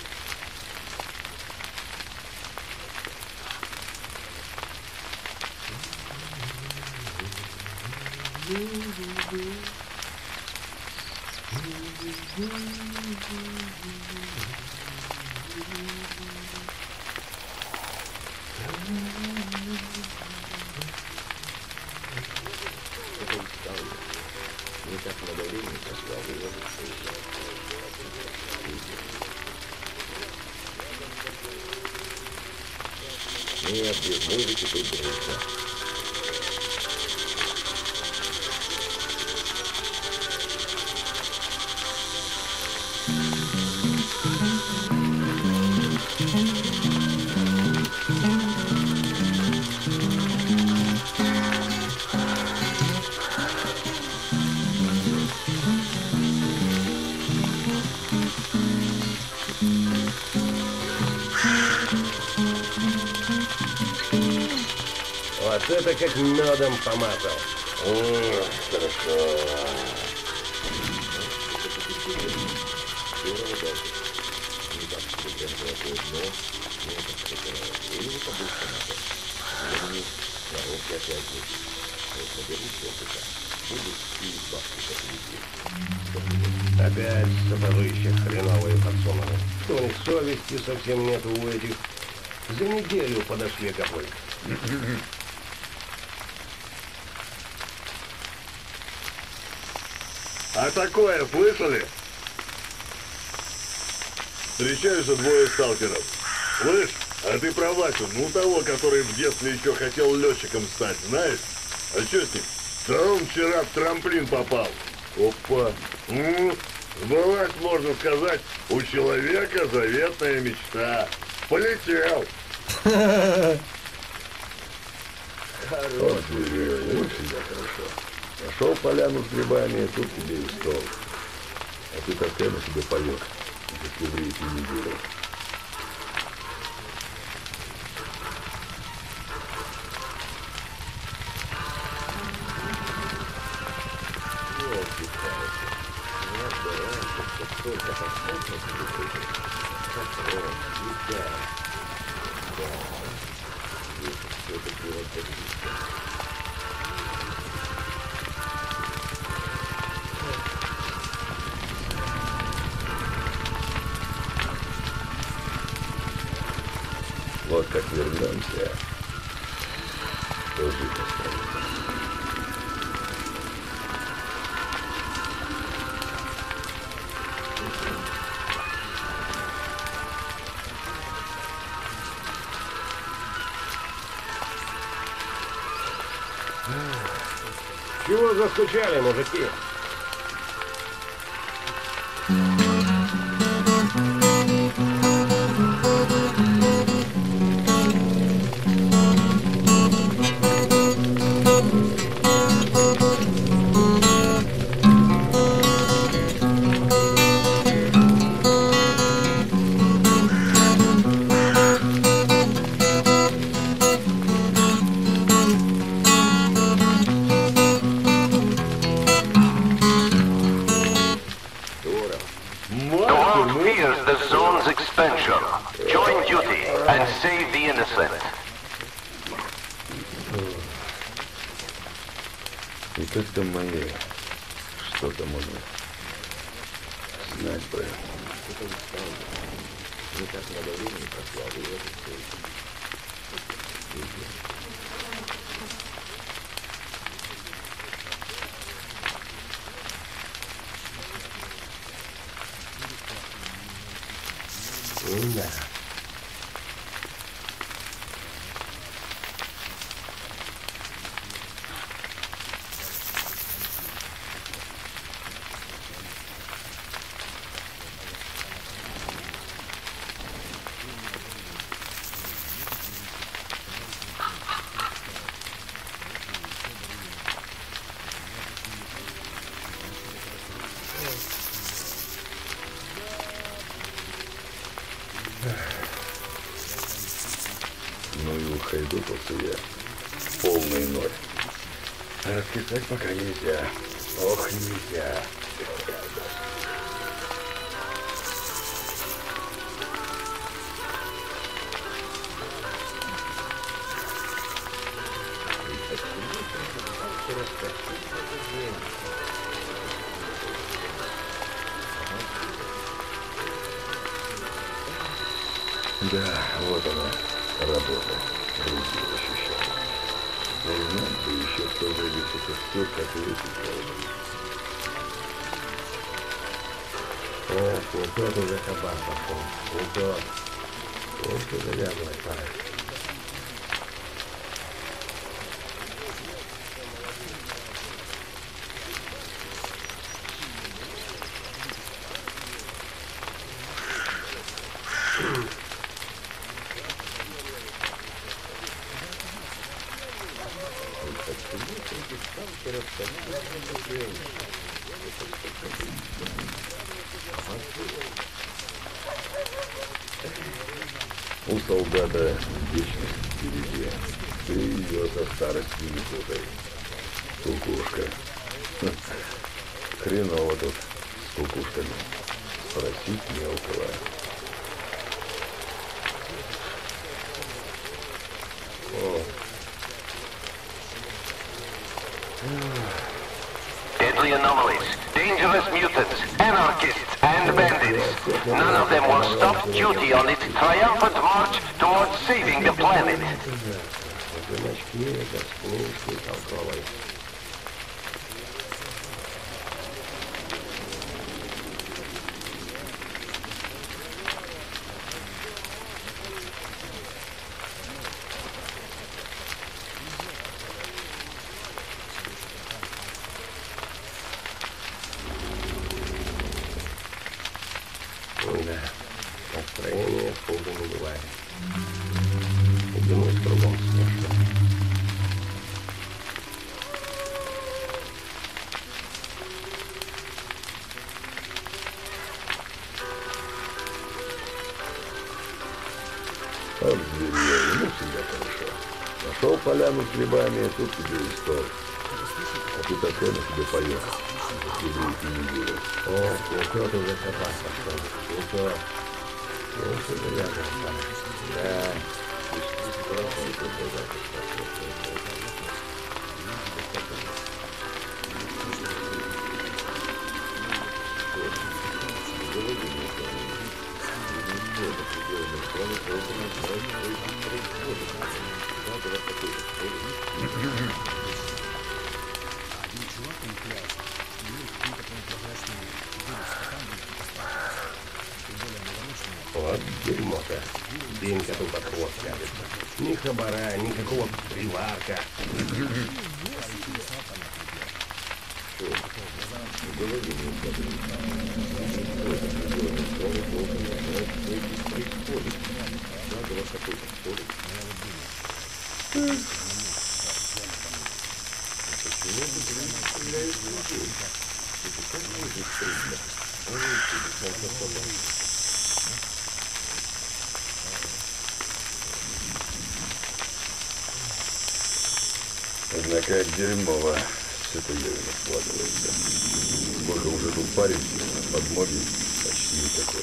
Никак много времени прошло, выводится еще. Нет, без музыки тут нельзя. Вот это как медом помазал. Хорошо. Опять сапожище хреновые подсунули. Что у них совести совсем нету у этих. За неделю подошли какой. А такое слышали? Встречаются двое сталкеров. Слышь, а ты про Васю, ну того, который в детстве еще хотел летчиком стать, знаешь? А что с ним? Да он вчера в трамплин попал. Опа. Сбылась, можно сказать, у человека заветная мечта. Полетел. Очень хорошо. Нашел поляну с грибами, тут тебе и стол. А ты такая на себе поешь, если еврейки неделю. Вот как вернемся, то жить останется. Чего заскучали, мужики? И как-то мои что-то можно знать бы. Никак много времени прошло, выводится еще. Да. Ну и ухайдутался я. Полный ноль. А раскисать пока нельзя. Ох, нельзя. Да, вот она, работа. Другие ощущения. Не знаю, да еще кто-то видит костер, как и эти должны. О, вот тот уже кабан пошел. Вот тот. Вот что завязывать пора. У солдата вечность впереди. Ты ее со старостью не путай. Кукушка. Хреново тут с кукушками. Спросить не у кого. О. Deadly anomalies, dangerous mutants, anarchists, and bandits. None of them will stop duty on its triumphant march towards saving the planet. Замочки, гаскушки, толковой. Да, настроение хуже не бывает. Думаю, кругом смешно. От зверья ему всегда хорошо. Нашел поляну с грибами, тут тебе и стол. А ты такой на тебе поешь. Еврейки не верят. О, вот тот уже кабан пошел. Вот тот. Вот что завязывать пора. Да. Вот дерьмо-то. Димка тут отход скажет. Ни хабара, никакого приварка. Однако дерьмово все-то явно складывается. Сколько уже тут парень, подмоги почти никакой.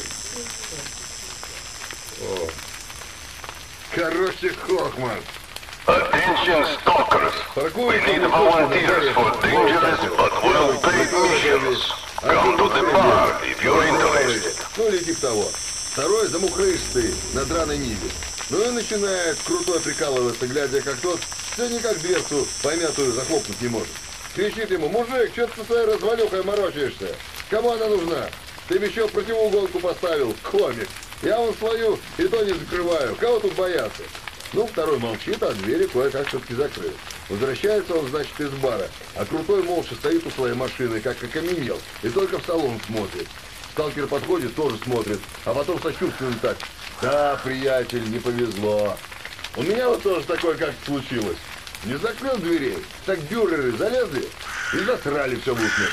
О. Короче, Хокман. Attention stalkers. We need volunteers for dangerous but well-paid missions. Come to the bar if you're interested. Ну или типа того. Второй замухрышистый на драной ниве. Ну и начинает крутой прикалываться, глядя, как тот все никак дверцу помятую захлопнуть не может. Кричит ему: мужик, что ты со своей развалюхой морочаешься? Кому она нужна? Ты бы еще противоугонку поставил, комик. Я вон свою и то не закрываю. Кого тут бояться? Ну, второй молчит, а двери кое-как все-таки закрыл. Возвращается он, значит, из бара, а крутой молча стоит у своей машины, как окаменел, и только в салон смотрит. Сталкер подходит, тоже смотрит, а потом сочувственно так. Да, приятель, не повезло. У меня вот тоже такое как-то случилось. Не закрыл дверей, так бюреры залезли и засрали все в уши.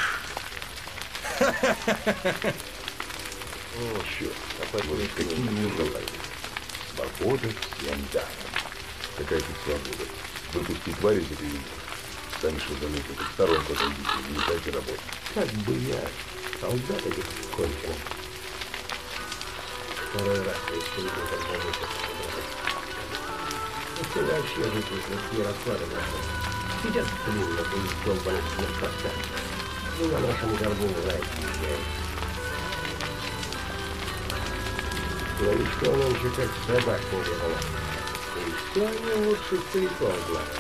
О, черт, опять вот какие ужасы. Свобода всем даром. Какая тут свобода? Выпусти твари за периметр. Сами что заметили, в сторонку отойдите, не мешайте работать. Как бы я, солдат этих конченых. Второй раз я использую как заметил. Ты вообще выпустил, не раскладывался. Сидят, блин, на твоих долбаных блокпостах. Ну, на нашем горбу лайк езжает. Новичком он еще как собак не делала. И все они лучше стариков главное.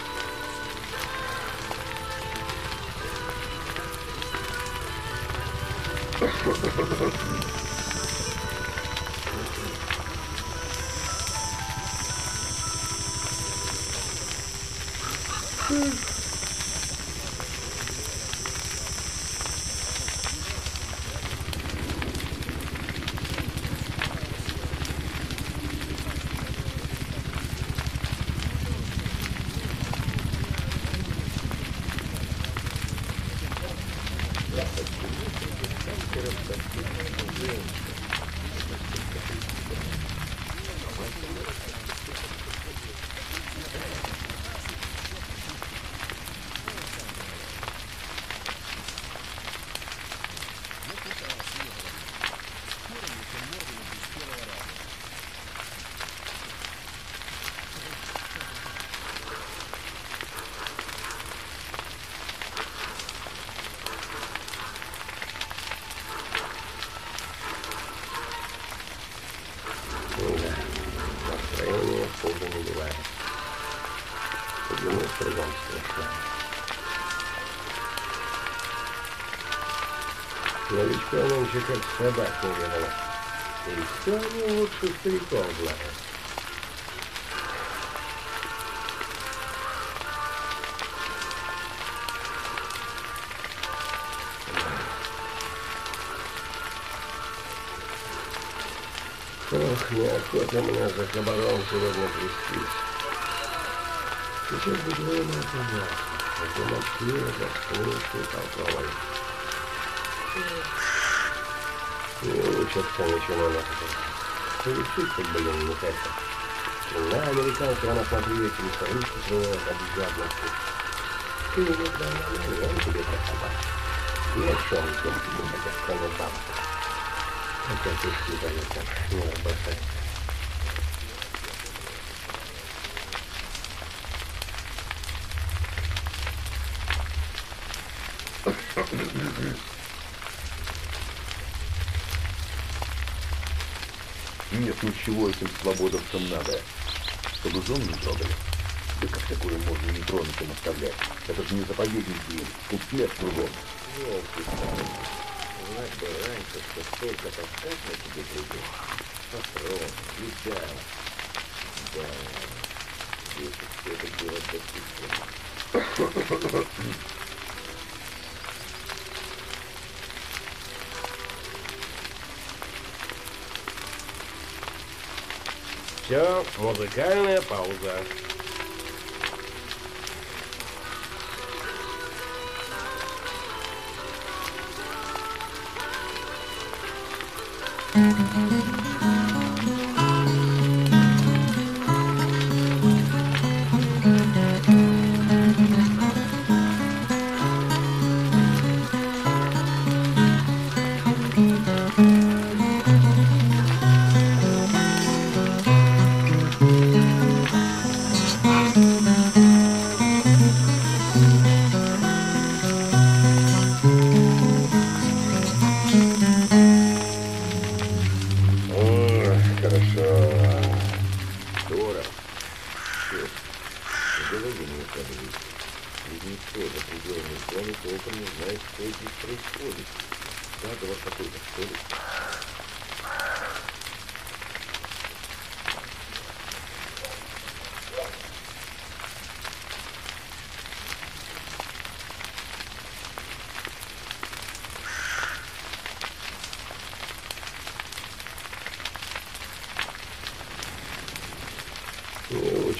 Настроение хуже не бывает. Подумал, кругом страшно. Новичком он еще как собак не видала. И все они лучше стариков знают. Ох, неохота мне за хабаром сегодня трястись. Сейчас бы двойной отдать. В Москве за слушай толковой. Не учатся ничего на это. Получится, блин, не это. На американцев она смотрит, не старушку свою объезжадности. Ты не знаешь, он тебе как собак. Ни о чем не думать, кроме бабок. Опять их дают там, не работает. Нет, ну чего этим свободовцам надо? Чтобы зону не трогали? Да как такое можно не тронутым оставлять? Это же не заповедник им, тут смерть кругом. Знать бы раньше, что столько таскать на тебе придет. Патрон, еда. Да, если все это делать допустимо. Все, музыкальная пауза.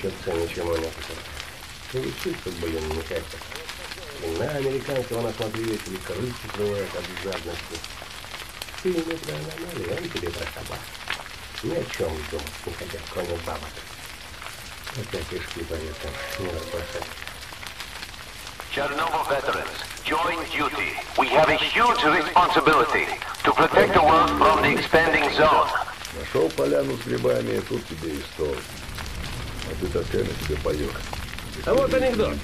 учатся ничему не хотят. Учиться, блин, никак-то. И на американского насмотрелись, или крысы крывают от жадности. Ты ему про аномалии, он тебе про собак. Ни о чем думать не хотят, кроме бабок. Опять кишки поют там, не разбросать. Chernobyl veterans, join duty. We have a huge responsibility to protect the world from the expanding zone. Нашел поляну с грибами, и тут тебе и стол. А ты таскай на себе паёк. А вот анекдот.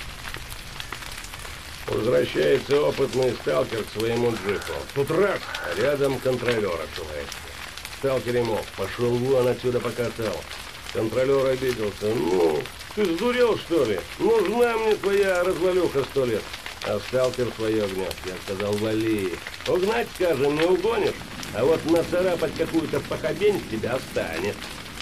Возвращается опытный сталкер к своему джипу. Тут раз, а рядом контролер отсылается. Сталкер ему: пошел вон отсюда, пока цел. Контролер обиделся: ну, ты сдурел, что ли? Нужна мне твоя развалюха 100 лет. А сталкер свое гнет. Я сказал: вали. Угнать, скажем, не угонишь, а вот нацарапать какую-то похабень с тебя останет.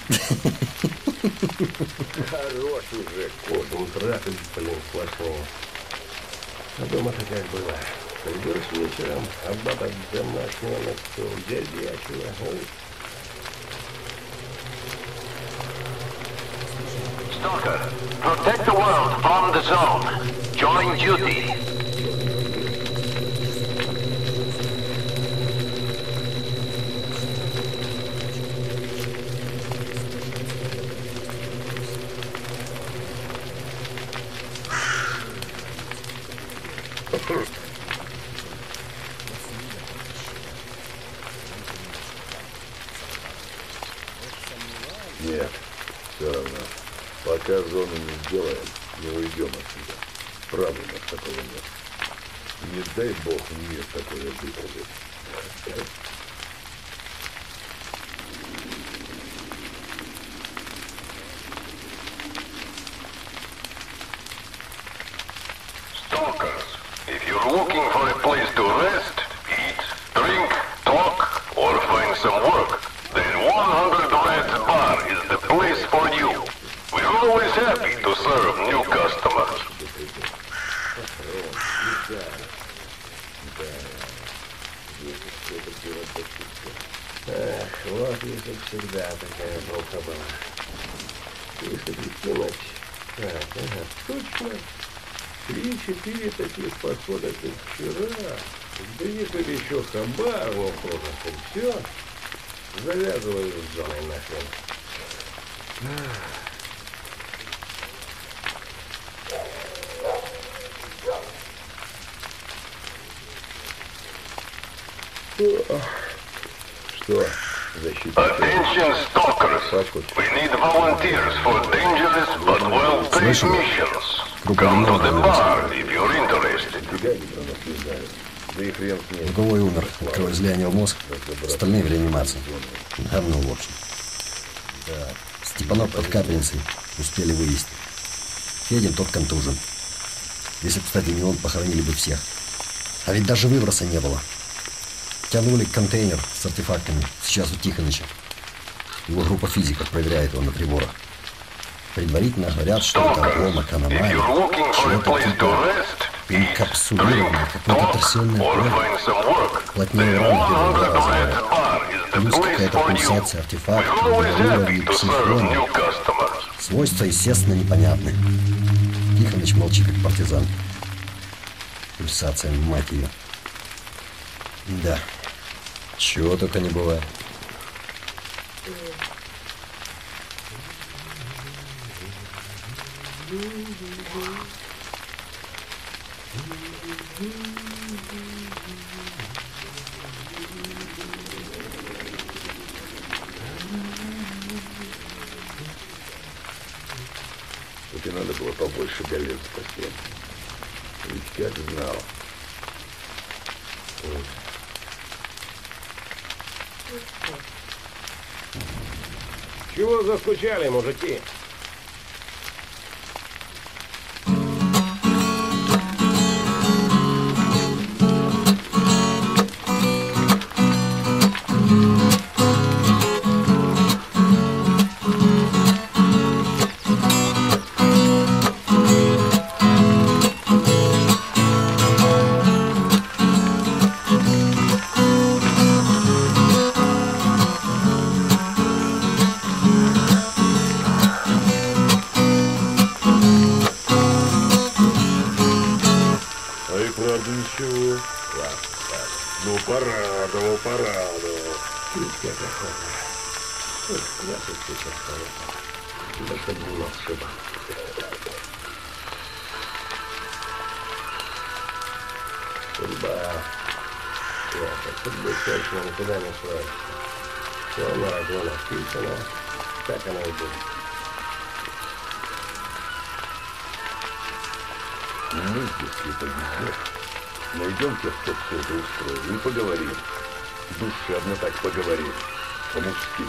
Хорош уже, косом трахать, блин, сплошные. А дома-то как было. Придешь вечером, а баба домашнего на стол, дядячего. Stalker, protect the world from the zone. Join duty. Нет, все равно. Пока зону не сделаем, не уйдем отсюда. Правда, у нас такого нет. Не дай бог мир такое выправит. Stalkers, if you're looking for a place to rest, eat, drink, talk, or find some work, then 100 Reds Bar is the place for you. We're always happy to serve new customers. Эх, вот если всегда такая эпоха была. Если прикинуть... Так, ага, точно. 3-4 таких похода, как вчера. Доехали еще Хабарну тоже. И все. Завязываю с зоной нахрен. Что? Защитник? Attention stalkers, we need volunteers for dangerous but well-paid missions. Come to the bar if you're interested. Тебя не пронаследают. Да и хрен с ним. Другой умер от кровоизлияния в мозг, остальные в реанимации. Говно, в общем. Да. Степанов под капельницей успели вывести. Федин тот контужен. Если бы, кстати, не он, похоронили бы всех. А ведь даже выброса не было. Тянули контейнер с артефактами. Сейчас у Тихоныча. Его группа физиков проверяет его на приборах. Предварительно говорят, что это обломок аномалии. Чего-то типа инкапсулирование, какое-то торсионное поле. Плотнее урана где-то 2 раза. Плюс какая-то пульсация артефактов, уровень психрония. Свойства, естественно, непонятны. Тихоныч молчит, как партизан. Пульсация, мать ее. Да. Чего только не бывает. Тут и надо было побольше галет спасти. Ведь как знал. Чего заскучали, мужики? правда ничего. Ладно. Ну, порадовал. Как охота. Ох, хватит здесь оставаться. Да чтоб нос сшибал. Судьба. Это судьбы точно никуда не сложится. Все на роду написано, так оно и будет. Мы, если повезет, найдем тех, кто все это устроил, и поговорим. Душевно так поговорим. По-мужски.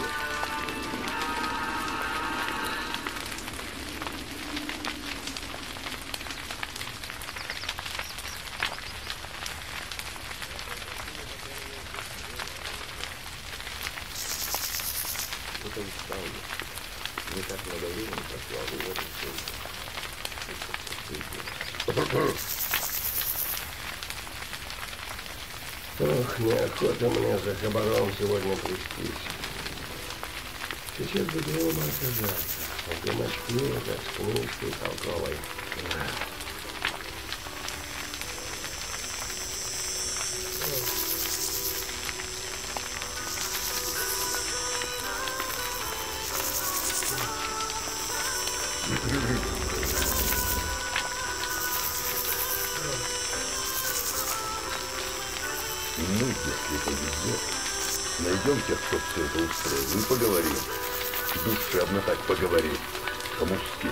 Это усталый. Не так много времени прошло, и вот и все. Ох, неохота мне за хабаром сегодня трястись. Сейчас бы дома оказаться. В гамачке, да с книжкой толковой. Ну, если повезет, найдем тех, кто все это устроил, и поговорим. Душевно так поговорим. По-мужски.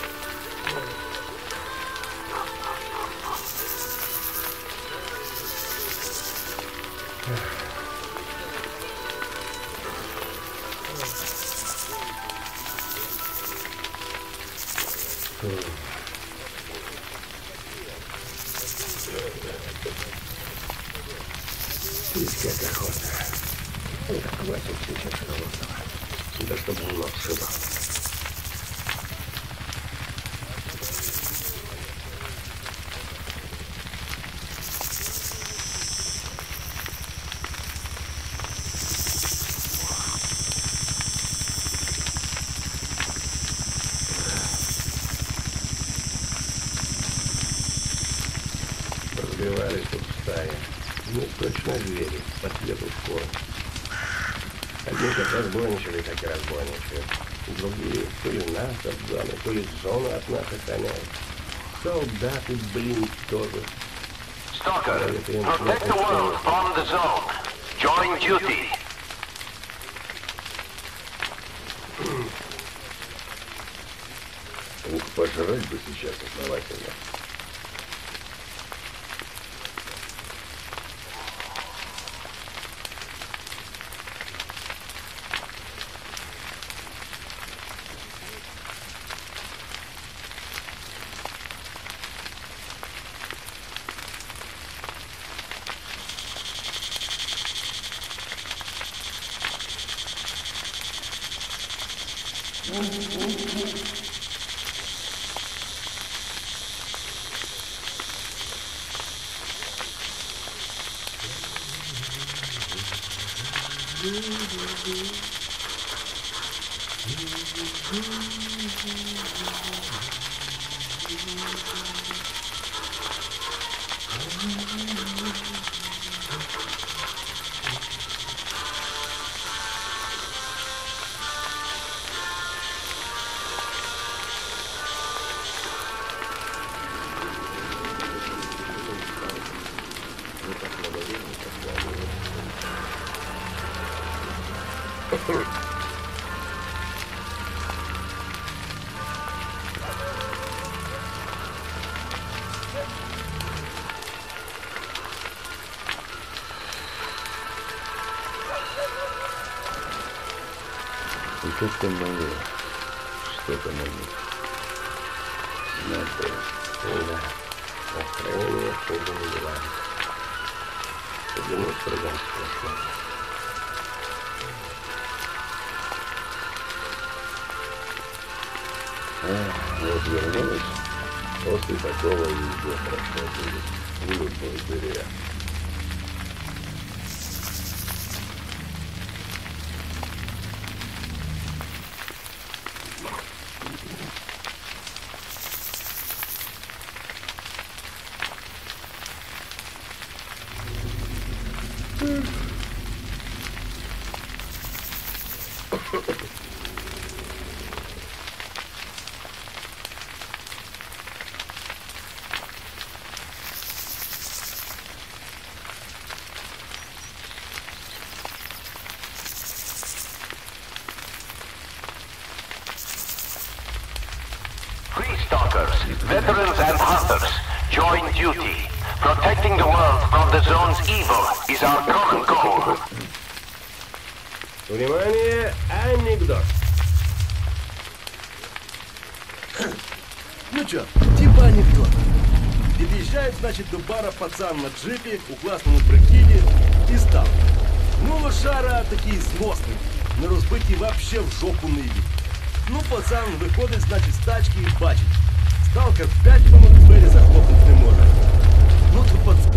Пить как охота. Это хватит сейчас холодного. Да чтобы нос сшибал. Разбивались тут в стае. Ну, точно звери, по цвету шкуры. Одни как разбойничали, так и разбойничают. Другие то ли нас от зоны, то ли зону от нас охраняют. Солдаты, блин, тоже. Stalker, protect the world from the zone. Join duty. Ух, пожрать бы сейчас основательно. И как-то мое, что-то на них. Надо. Да, настроение хуже не бывает. Подумать кругом сплошно. Вот вернулась. После такого везде хорошо будет. В любой дыре. Free stalkers, veterans and hunters, join duty. Protecting the world from the zone's evil is our common goal. Внимание, анекдот. Ну чё, типа анекдот. Подъезжает, значит, до бара пацан на джипе, у классному прикиде и стал. Ну, лошара такий злостный, на розбитій вообще в жопу ниві. Ну, пацан виходить, значить, з тачки і бачить. Сталкер 5 минут двері захлопнути не може. Ну, то пацан...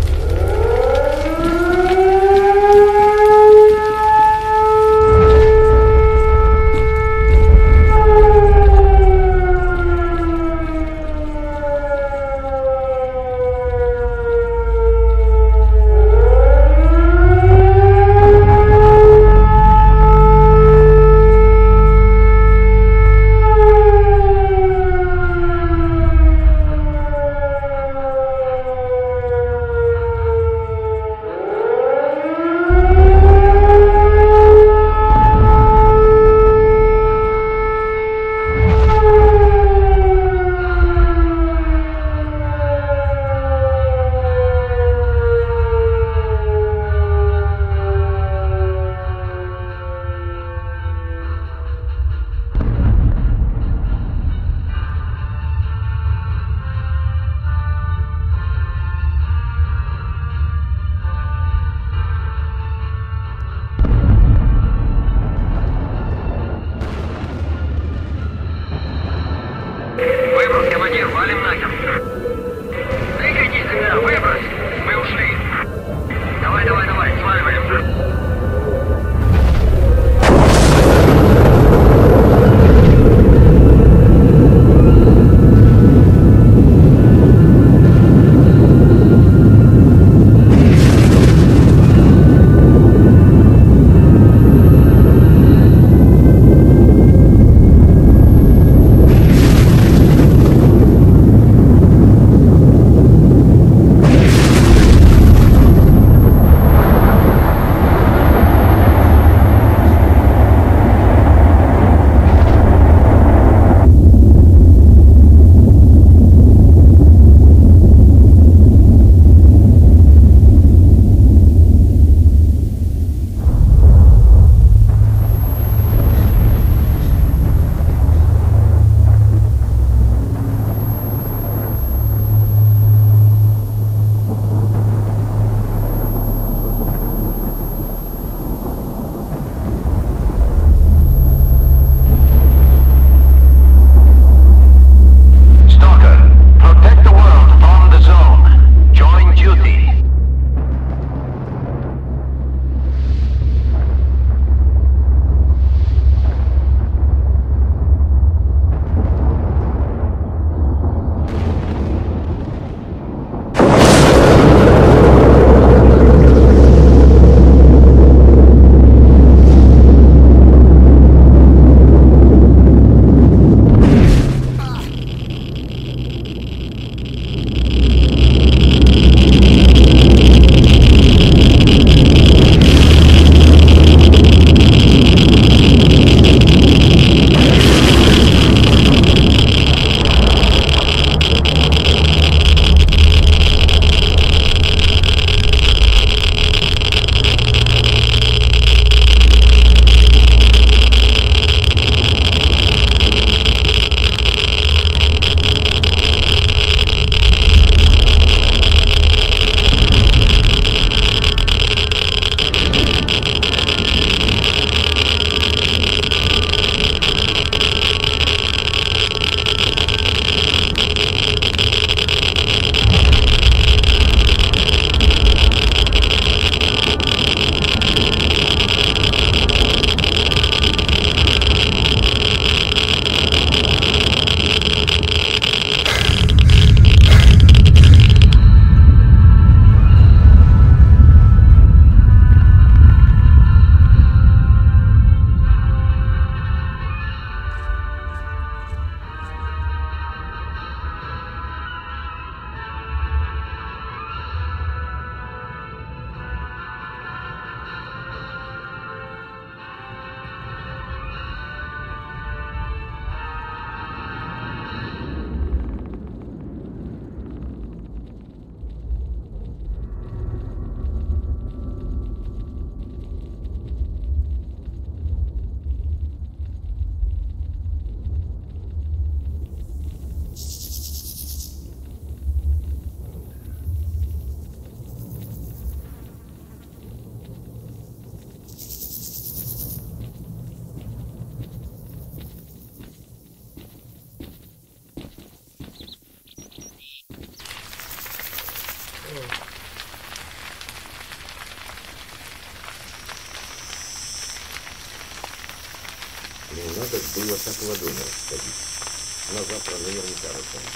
Не надо было так ладонью расходить. На завтра наверняка расходить.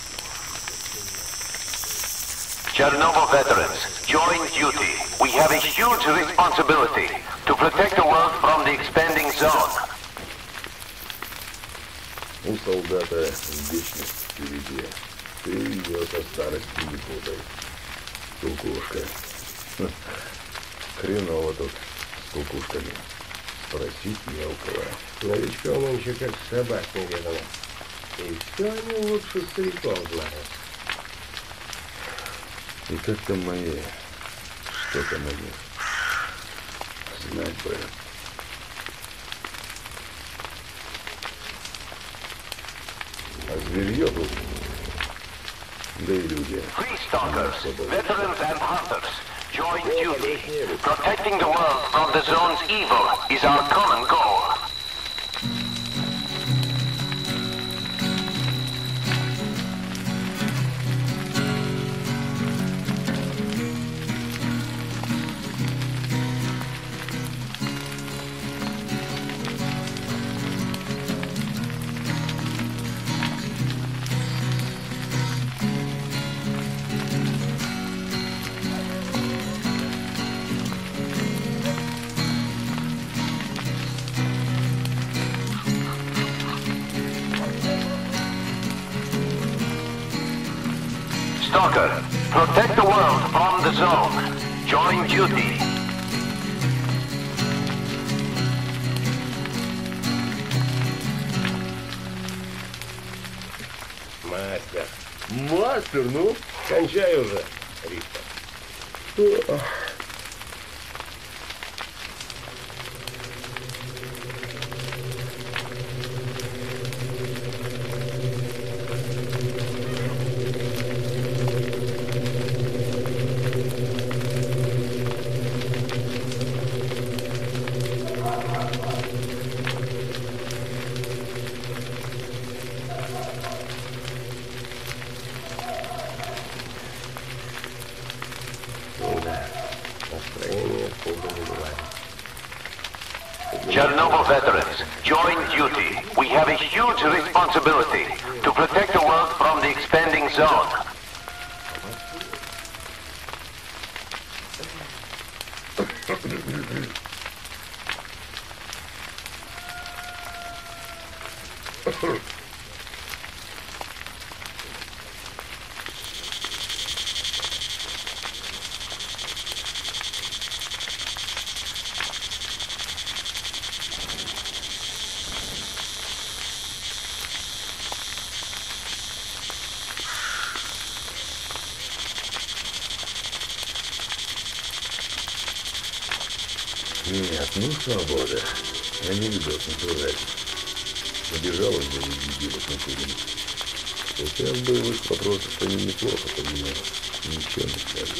Chernobyl veterans, join duty. We have a huge responsibility to protect the world from the expanding zone. У солдата вечность впереди. Ты ее со старости не путай. Кукушка. Хреново тут с кукушками. Спросить мелкого. Новичком он еще как собак неведомо. И все они лучше стариков знают. И как там мои? Что там у них? Знать бы. А зверье тут? Да и люди. Free stalkers, veterans and hunters, join duty. Protecting the world from the zone's evil is our common goal. Stalker, protect the world from the zone. Join duty. Мастер. Мастер, ну? Кончай уже, Рихтер. Chernobyl veterans, join duty. We have a huge responsibility to protect the world from the expanding zone. Нет, ну свобода. Анекдот натуральный. Набежалась бы и дебилов на курень. Сейчас бы в их вопросах они неплохо понимали. Ничего не скажут.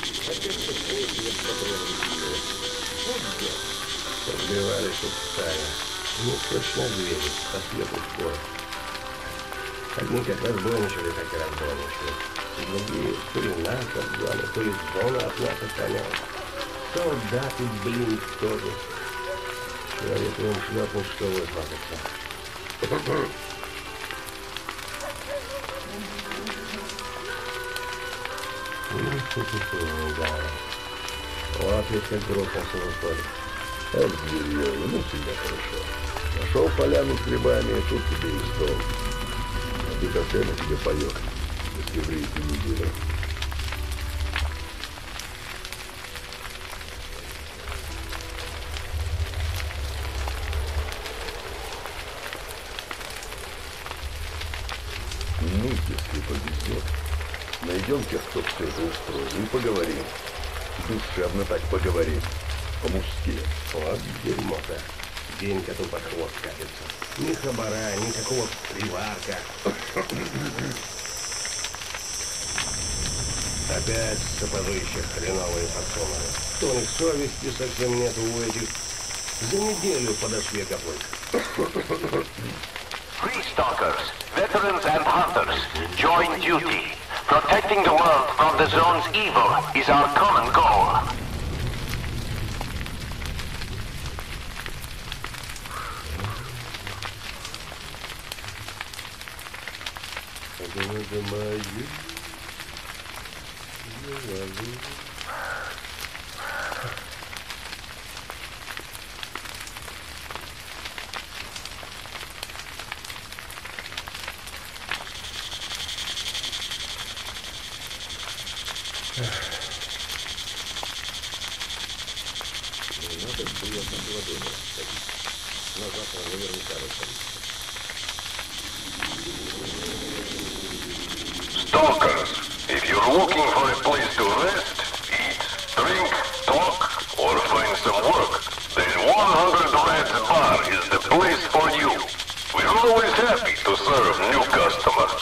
Разбивались тут стая. Ну, точно двери, по свету скоро. Одни как разбойничали, так и разбойничали. Другие то ли нас обзвали, то ли зона от нас охраняла. Солдаты, блин, тоже. Человек им шлепнул, что выплатится. Да. Вот ведь как грохнулся в упоре. Ах, зверье, ну всегда хорошо. Нашел поляну с грибами, тут тебе и стол. А ты как на тебе паёк, если в рейсе неделю. Ну, если повезет, найдем тех, кто все же устроил, и поговорим. Душевно так поговорим. По-мужски. Вот дерьмо-то. Денька тут под хвост катится. Ни хабара, никакого приварка. Опять сапожища хреновые подсунули. Что у них совести совсем нету у этих. За неделю подошли какой-то. Free stalkers, veterans and hunters, join duty. Protecting the world from the zone's evil is our common goal. Stalkers, if you're looking for a place to rest, eat, drink, talk, or find some work, then 100 Reds Bar is the place for you. We're always happy to serve new customers.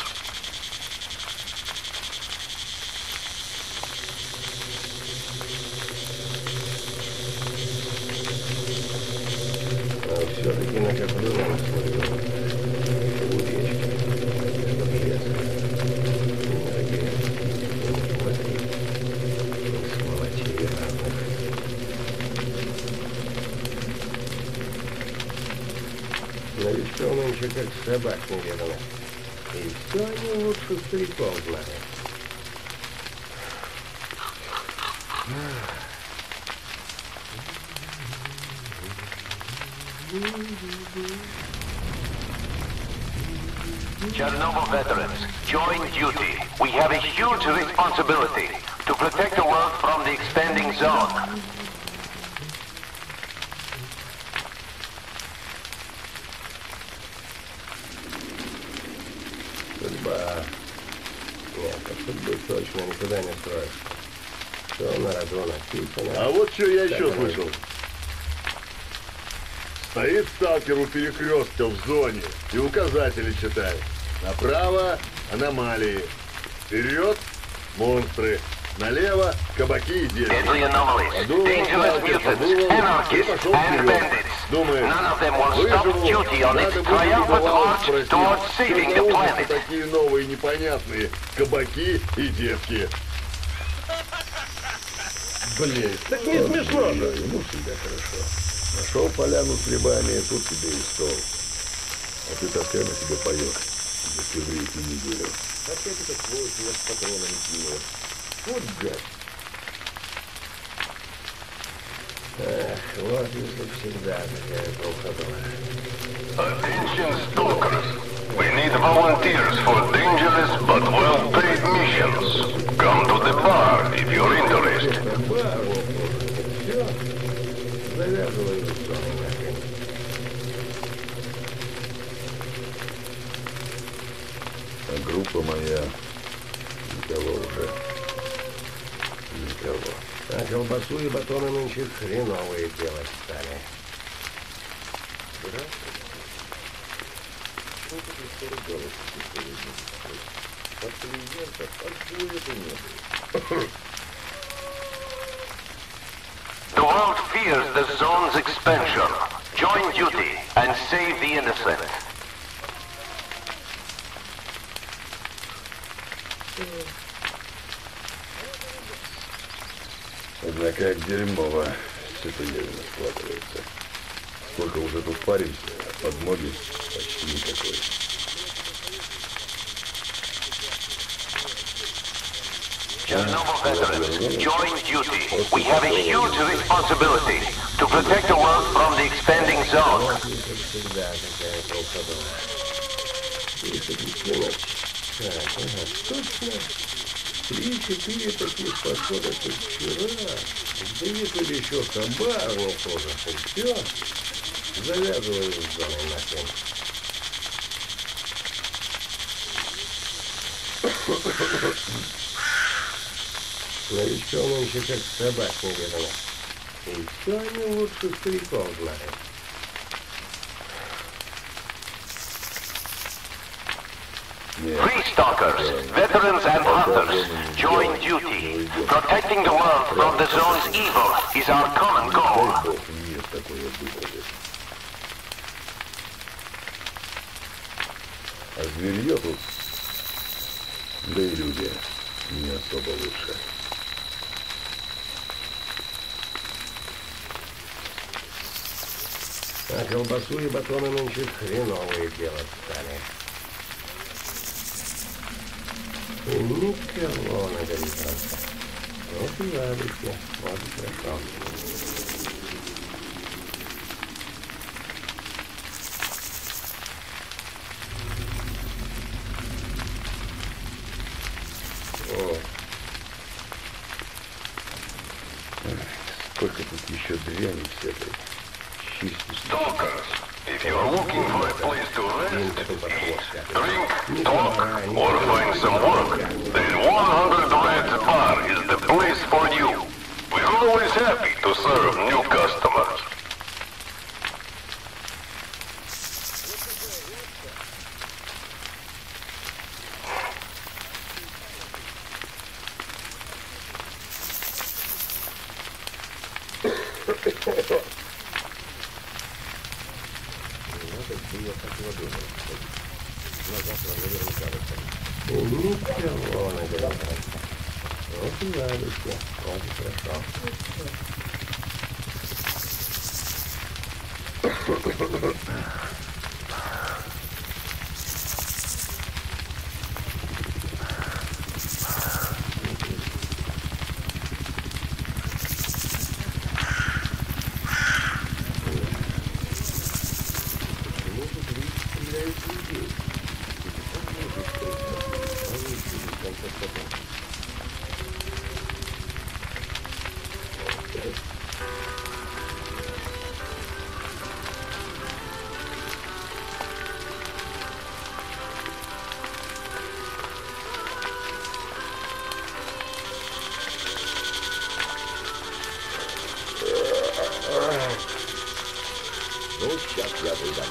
Все-таки накоплю на свою удечки, чтоб лес не нагрел, не хватил, не сволочей разных. Новичков нынче как собак неведанных, и все они лучше стариков знают. Chernobyl veterans, join duty. We have a huge responsibility to protect the world from the expanding zone. Судьба. Нет, от судьбы точно никуда не строишь. Все на раду написано. А вот что я еще слышал. Стоит сталкер у перекрестка в зоне и указатели читает. Направо — аномалии. Вперед — монстры. Налево — кабаки и девки. Deadly anomalies, dangerous mutants, anarchists, and bandits. None of them will stop duty on its triumphant march towards saving the planet. Такие новые непонятные кабаки и девки. Блин, так не смешно же. Ему всегда хорошо. Нашел поляну с грибами, тут тебе и стол. А ты таскай на себе паёк. За еврейки неделю. Опять этот сволочь меня с патронами кинул. Вот гад. Эх, вот если всегда такая полходовая. Attention stalkers. We need volunteers for dangerous but well-paid missions. Come to the bar if you're interested. Все, завязываю зону нахрен. А группа моя никого уже. Никого. А колбасу и батоны нынче хреновые делать стали. The world fears the zone's expansion. Join duty and save the innocent. Однако как дерьмово все это явно складывается. Сколько уже тут паримся, а подмоги почти никакой. Chernobyl veterans, join duty. We have a huge responsibility to protect the world from the expanding zone. Вот не как всегда такая полходовая. Если прикинуть. Так, ага, точно. 3-4 таких подхода, как вчера. Да если еще хабарно тоже. Все. Завязываю с зоной нахрен. Новичков нынче как собак неведано. И все они лучше стариков знают. Free stalkers, veterans and hunters, join duty. Protecting the world from the zone's evil is our common goal. Дай бог, нет такой выходит. А зверье тут, да и люди не особо лучше. А колбасу и батоны нынче хреновое дело стали. И никого на горизонте. Вот и радуйся, вот и хорошо. Сколько тут еще дряни всякой. Stalkers, if you're looking for a place to rest, eat, drink, talk, or find some work, then 100 Reds Bar is the place for you. We're always happy to serve new customers. Никого на горизонте. Вот и радуйся, вот и хорошо. Ну, сейчас я выдам.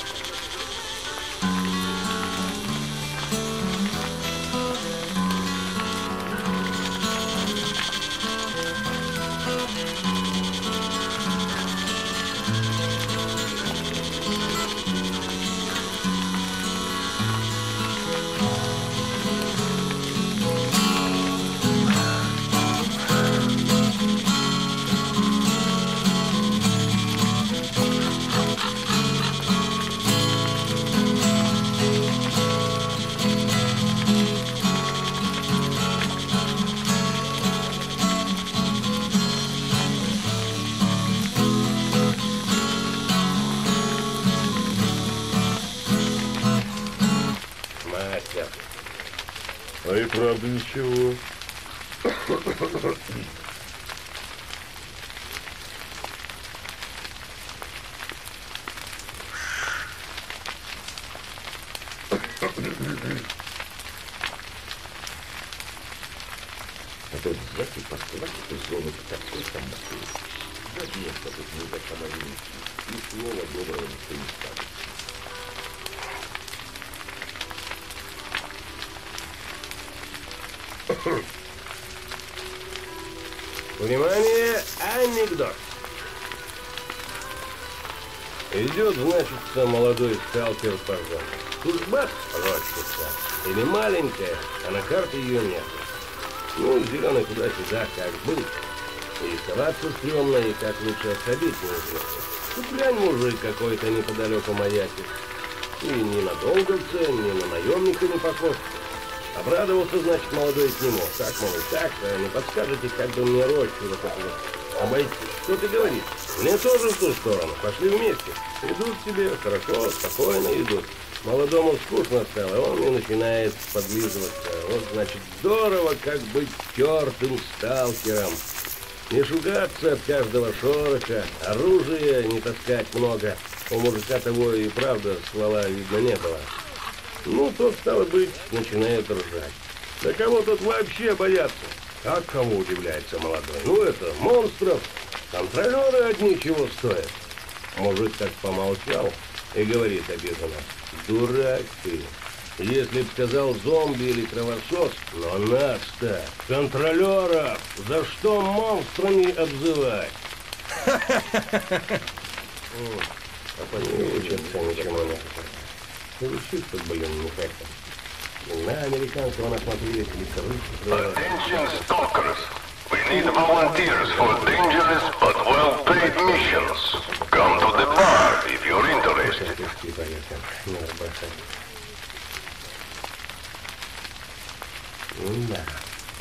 А и правда ничего. Этот сзади посылать зону такой там нахуй. Даже место тут не до самовинки. И слова доброго никто не скажет. Внимание, анекдот. Идет, значит, молодой сталкер по зоне. Тут бац, рощица. Или маленькая, а на карте ее нет. Ну, зеленый туда-сюда, как быть. И соваться стрёмно, и как лучше отходить неизвестно. Тут глянь, мужик какой-то неподалеку маячит. И ни на долговца, ни на наемника не похож. Обрадовался, значит, молодой к нему. Так, мол, так-то, не подскажете, как бы мне рощу вот эту вот обойти? Что ты говоришь? Мне тоже в ту сторону. Пошли вместе. Идут себе, хорошо, спокойно идут. Молодому скучно стало, он и начинает подлизываться. Вот, значит, здорово, как быть тертым сталкером. Не шугаться от каждого шороха, оружия не таскать много. У мужика того и правда ствола видно не было. Ну, тот, стало быть, начинает ржать. Да кого тут вообще бояться? А кого удивляется молодой? Ну, это монстров. Контролеры одни чего стоят. Мужик так помолчал и говорит обиженно: дурак ты. Если б сказал зомби или кровосос, но нас-то, контролеров, за что монстрами обзывать? А по ней учатся ничего не хотят. Учиться, блин, не хотят. И на американского насмотрелись крыши. Attention stalkers. We need volunteers for dangerous but well-paid missions. Come to the bar if you're interested. Да.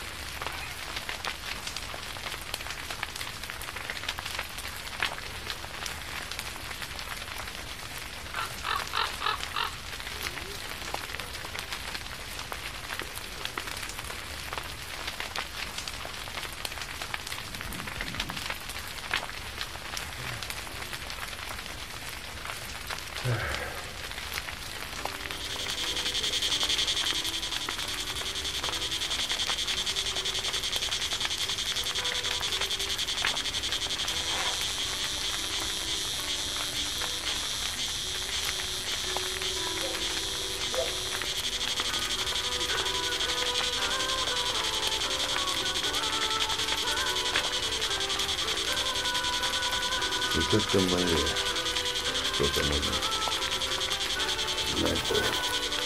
Вот это мое. Что-то можно знать было.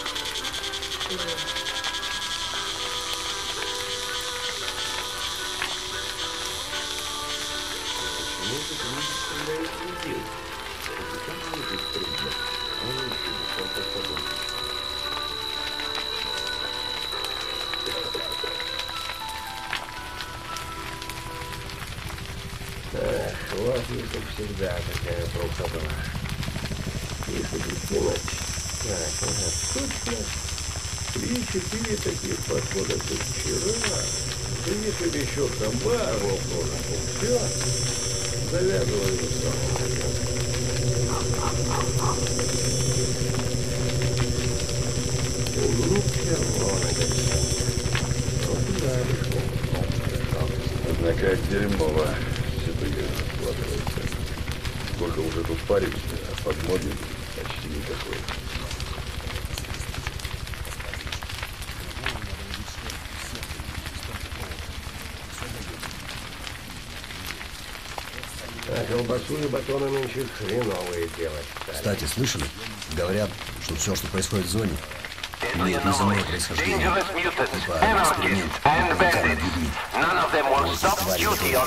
Вот это всегда такая пруха была. Если прикинуть. Так, точно. 3-4 таких подхода тут вчера. Да если бы еще комбар вопрос, все. Завязываю за самым. Ничего, Однако дерьмово все-таки складывается. Сколько уже тут паримся, а подмоги почти никакой. А колбасу и батоны нынче хреновые делать. Кстати, слышали? Говорят, что все, что происходит в зоне, имеет неземное происхождение. Типа эксперимент над людьми. Может, твари, которые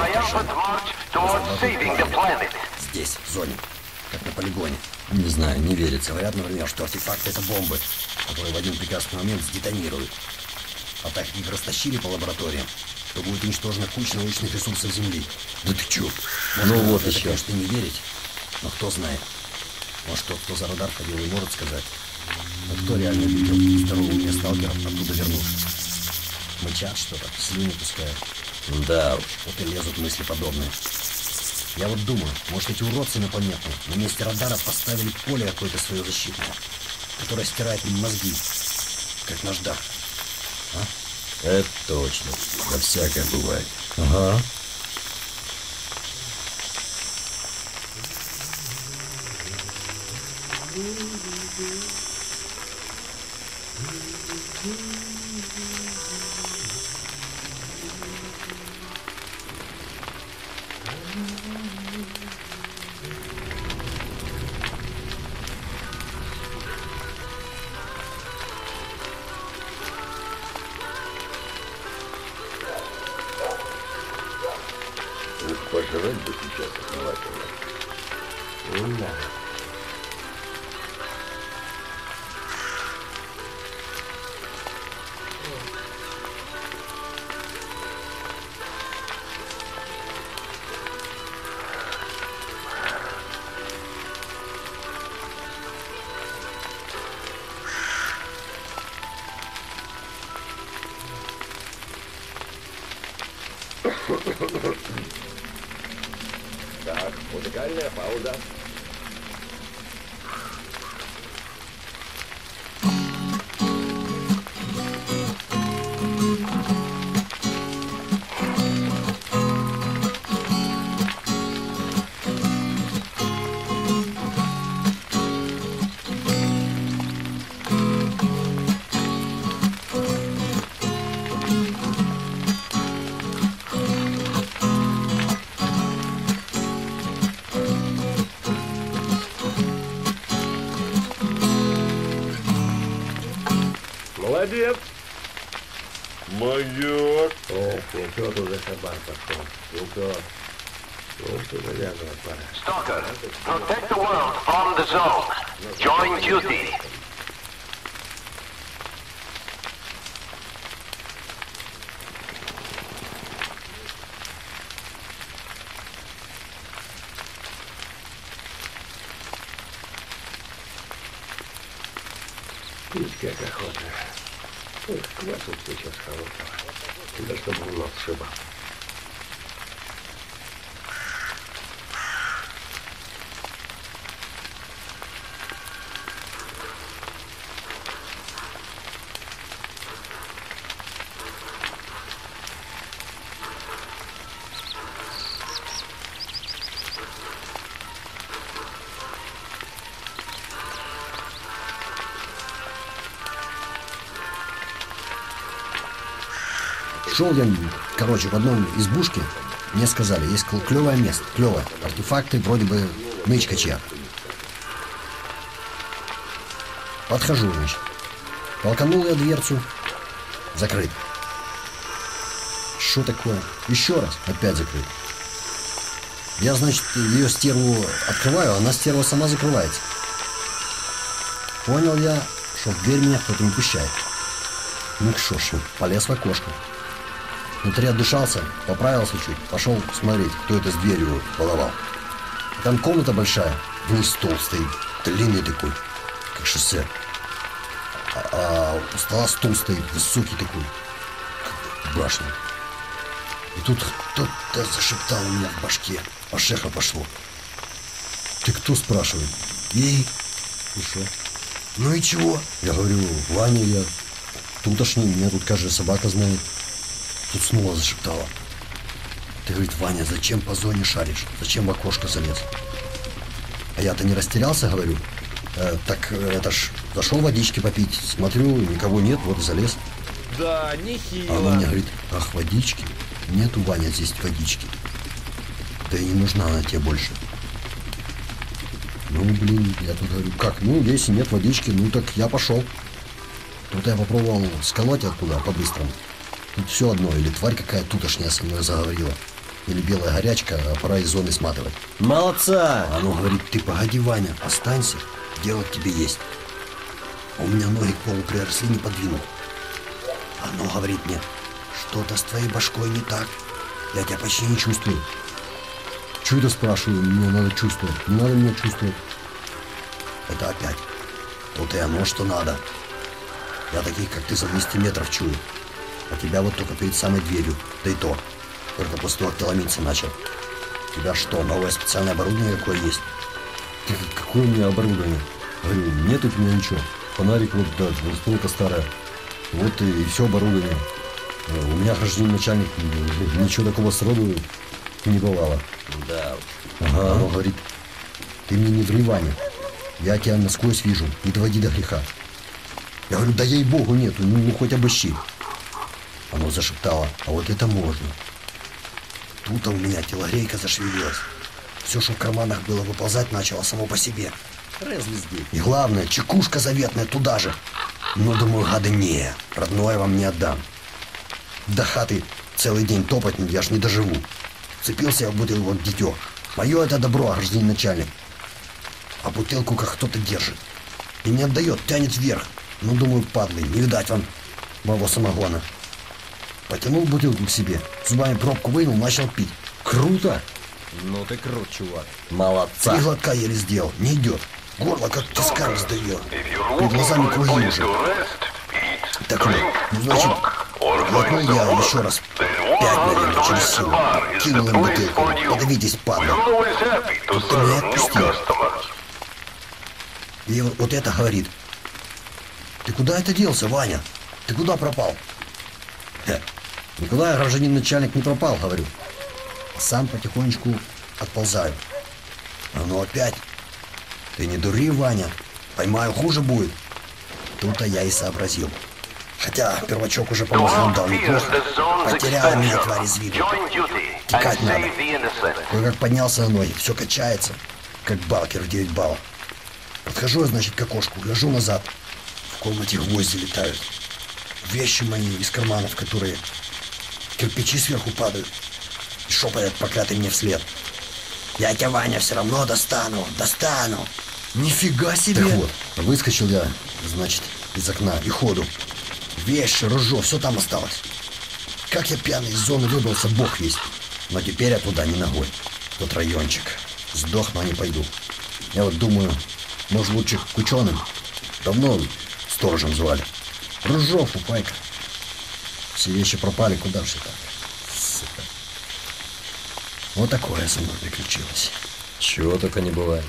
здесь, в зоне, как на полигоне. Не знаю, не верится. Говорят, например, что артефакты — это бомбы, которые в один прекрасный момент сдетонируют. А так их растащили по лабораториям, то будет уничтожена куча научных ресурсов Земли. Да ты чё? Ну вот еще. Конечно, не верить, но кто знает. Может, тот, кто за радар ходил, и может сказать. Но кто реально видел здорового меня сталкеров, оттуда вернувшись? Мычат что-то, слюни пускают. Да уж, вот и лезут мысли подобные. Я вот думаю, может, эти уродцы инопланетные на месте радара поставили поле какое-то свое защитное, которое стирает им мозги, как наш дар. А? Это точно. Да всякое бывает. Ага. Пожрать бы сейчас основательно. Не надо. Так, музыкальная пауза. Молодец. Майор. Ох, не тот уже хабар пошел. Не тот. Ну, что завязывать пора. Stalker, protect the world from the zone. Join duty. Пить как охота. Ох, квасу сейчас хорошего. Да чтобы он нас сшибал. Шел я, короче, в одной избушке. Мне сказали, есть клевое место, клевое. Артефакты, вроде бы меч-кача. Подхожу, значит. Толканул я дверцу. Закрыт. Что такое? Еще раз. Опять закрыт. Я, значит, ее стерву открываю, она стерва сама закрывается. Понял я, что в дверь меня кто-то не пущает. Ну что ж, полез в окошко. Внутри отдышался, поправился чуть, пошел смотреть, кто это с дверью баловал. Там комната большая, вниз стол стоит, длинный такой, как шоссе. А у стола стул стоит, высокий такой, как башня. И тут кто-то зашептал у меня в башке, по шефу пошло. Ты кто, спрашивает? Ей. И что? Ну и чего? Я говорю, Ваня, я тутошний, меня тут каждая собака знает. Тут снова зашептала. Ты, говорит, Ваня, зачем по зоне шаришь? Зачем в окошко залез? А я-то не растерялся, говорю. Так это ж зашел водички попить. Смотрю, никого нет, вот и залез. Да, нехило. А она мне говорит, ах, водички? Нету, Ваня, здесь водички. Да и не нужна она тебе больше. Ну, блин, я тут говорю, как? Ну, если нет водички, ну так я пошел. Тут я попробовал сколоть оттуда по-быстрому. Тут все одно, или тварь какая тутошняя со мной заговорила, или белая горячка, а пора из зоны сматывать. Молодца! А ну, говорит, ты погоди, Ваня, останься, делать тебе есть. А у меня ноги к полу приросли, не подвинут. Оно говорит мне, что-то с твоей башкой не так, я тебя почти не чувствую. Чего это, спрашиваю, мне надо чувствовать, не надо меня чувствовать. Это опять, вот и оно, что надо. Я таких, как ты, за 200 метров чую. А тебя вот только перед самой дверью, да и то, только после того, как ты ломиться начал. У тебя что, новое специальное оборудование какое есть? Ты, какое у меня оборудование? Говорю, нет у меня ничего. Фонарик вот, да, двустволка старая. Вот и все оборудование. У меня гражданин начальник, ничего такого сроду не бывало. Да уж. Ага, оно говорит, ты мне не ври, Ваня. Я тебя насквозь вижу, не доводи до греха. Я говорю, да ей-богу нету, ну хоть обыщи. Оно зашептало, а вот это можно. Тут у меня телогрейка зашевелилась. Все, что в карманах было, выползать начало само по себе. Развезди. И главное, чекушка заветная туда же. Ну, думаю, гады, не, родное вам не отдам. До хаты целый день топать, я ж не доживу. Цепился я в бутылку, вот дитё. Мое это добро, гражданин начальник. А бутылку как кто-то держит. И не отдает, тянет вверх. Ну, думаю, падлы, не видать вам моего самогона. Потянул бутылку к себе, зубами пробку вынул, начал пить. Круто! Ну ты крут, чувак. Молодца. 3 глотка еле сделал, не идет. Горло как тисками сдает. Перед глазами круги уже. Так вот, ну, значит, глотнул я еще раз 5, наверное, через силу. Кинул им бутылку. Подавитесь, падла. Тут ты меня отпустил. И вот это говорит. Ты куда это делся, Ваня? Ты куда пропал? Никуда я, гражданин начальник, не пропал, говорю. Сам потихонечку отползаю. А ну опять. Ты не дури, Ваня. Поймаю, хуже будет. Тут-то я и сообразил. Хотя первачок уже по мозгам дал неплохо. Потерял меня, тварь, из виду. Текать надо. Кое-как поднялся на ноги, все качается, как балкер в 9 баллов. Подхожу я, значит, к окошку, гляжу назад. В комнате гвозди летают. Вещи мои из карманов, которые кирпичи сверху падают и шепотят проклятый мне вслед. Я тебя, Ваня, все равно достану. Нифига себе! Так вот, выскочил я, значит, из окна и ходу. Вещи, ружье, все там осталось. Как я пьяный из зоны выбрался, бог весть. Но теперь я туда не ногой. Тот райончик. Сдохну, а не пойду. Я вот думаю, может, лучше к ученым. Давно сторожем звали. Ружье, фуфайка. Все вещи пропали, куда же так? Сука. Вот такое со мной приключилось. Чего только не бывает.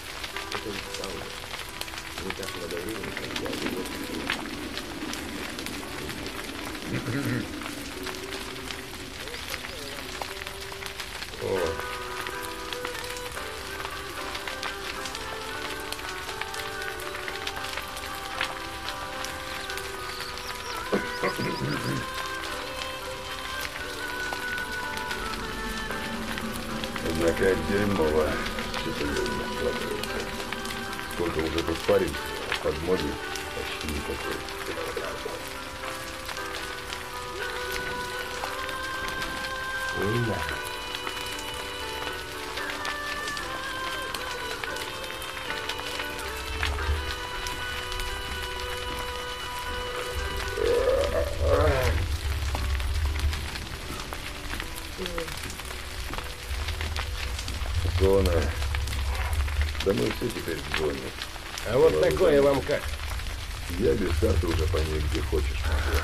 Однако дерьмово четырёхно складывается. Сколько уже тут парень, а подмоги почти никакой. Зона. Да мы все теперь в зоне. А вот такое вам как? Я без карты уже по ней где хочешь могу.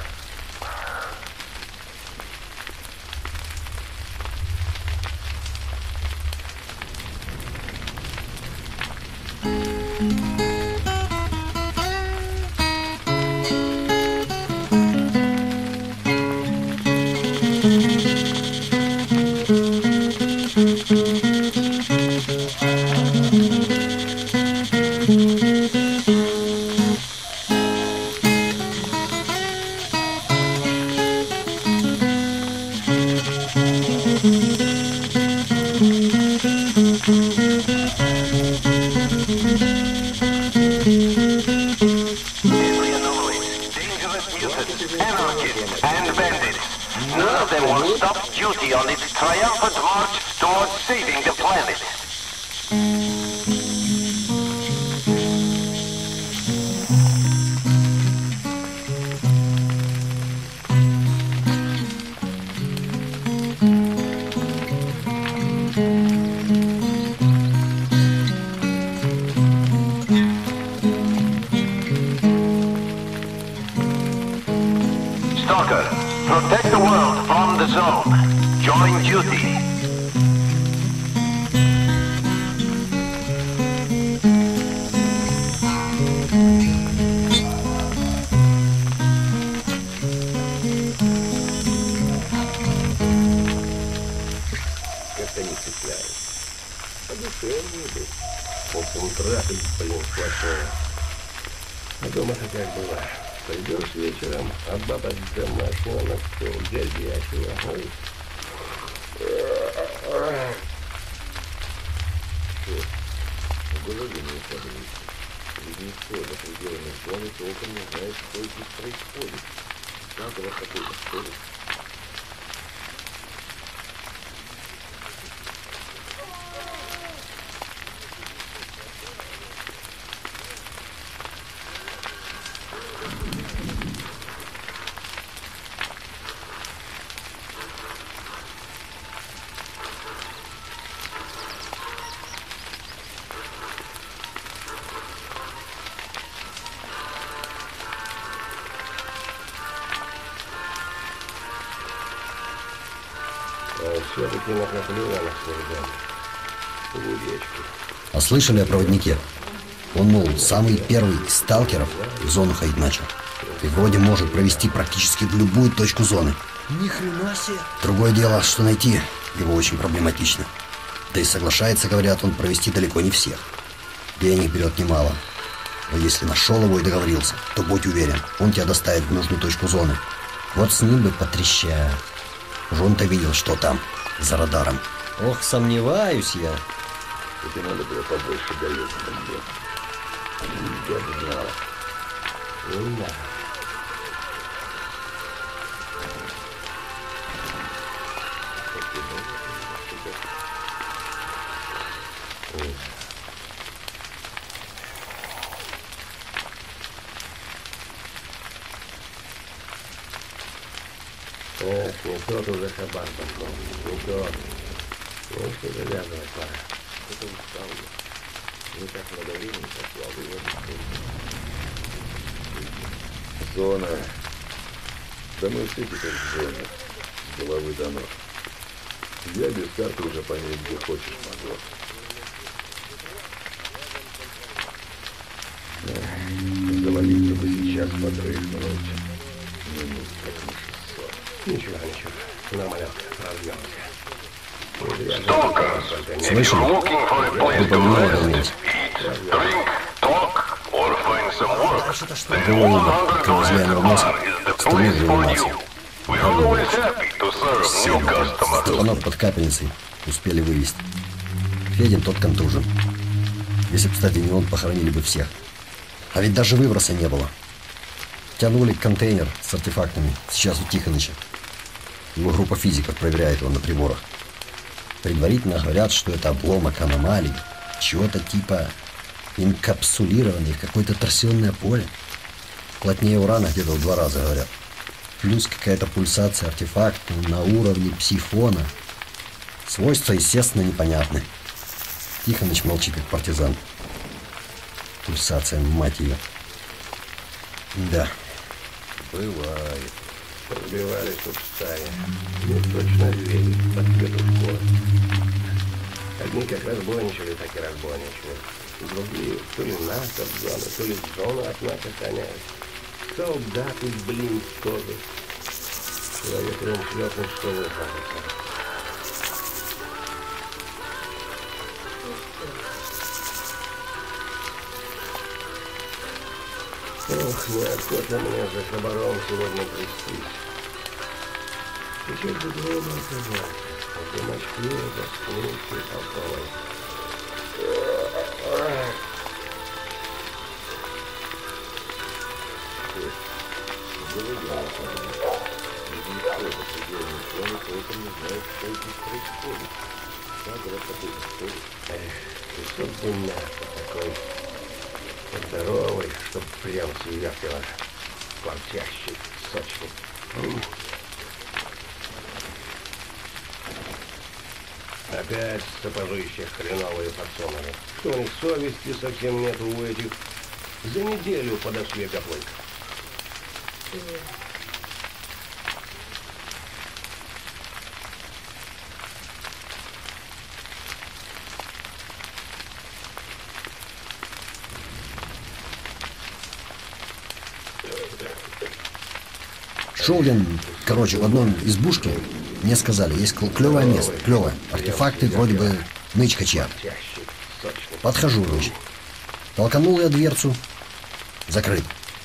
On its triumphant march towards saving the planet. Stalker, protect the world from the zone. Join duty. Как-то не цепляют. А душевнее бы. После утра ты, блин, сплошная. А дома-то как было. Пойдешь вечером, а баба домашнего на стол, горячего. Ой. В городе не укладывается. Ведь никто за пределами зоны толком не знает, что здесь происходит. Заговор какой-то, что ли? Все-таки накоплю я на свой дом. В удечку. А слышали о проводнике? Он, мол, самый первый из сталкеров в зону ходить начал. И вроде может провести практически в любую точку зоны. Ни хрена себе. Другое дело, что найти его очень проблематично. Да и соглашается, говорят, он провести далеко не всех. Денег берет немало. Но если нашел его и договорился, то будь уверен, он тебя доставит в нужную точку зоны. Вот с ним бы потрещать. Уж он-то видел, что там, за радаром. Ох, сомневаюсь я. Тебе надо было побольше гаек там. Я бы знал. Эх, не тот уже хабар пошел. Не тот. Ну что завязывать пора. Это устал. Не так много времени прошло, а его зона. Да мы все теперь в зоне. С головы до ног. Я без карты уже понять, где хочешь могу. Завалиться бы сейчас подрыхнуть. Минут как на 600. Ничего, ничего. Нормально. Разъемся. Stalkers, if you're looking for a place to rest, eat, drink, talk, or find some work, then $100 bar is the place for you. We're always happy to serve new customers. Степанов под капельницей успели вывести. Федин тот контужен. Если бы, кстати, не он, похоронили бы всех. А ведь даже выброса не было. Тянули контейнер с артефактами. Сейчас у Тихоныча. Его группа физиков проверяет его на приборах. Предварительно говорят, что это обломок аномалии. Чего-то типа инкапсулированный в какое-то торсионное поле. Плотнее урана где-то в 2 раза, говорят. Плюс какая-то пульсация артефакта на уровне псифона. Свойства, естественно, непонятны. Тихоныч молчит, как партизан. Пульсация, мать ее. Да. Бывает. Разбивались тут в стае. Мне точно верили под цвету школы. Одни как разбойничали, так и разбойничали. Другие то ли нас от зоны, то ли зону от нас охраняют. Солдаты, блин, тоже. Человек им шлепнуть, что вы кажется. Ох, неохота мне за хабаром сегодня трястись. Сейчас бы дома оказаться, в домочке, заснуть толковой. И чтоб ты мясо такой здоровый, чтоб прям съехало, хватящий, сочный. Опять сапожища хреновые пацаны. Что у них совести совсем нету у этих. За неделю подошли гоплык. Шел я, короче, в одном избушке. Мне сказали, есть клевое место, клевое. Артефакты вроде бы нычка чья. Подхожу, короче. Толканул я дверцу. Закрыт.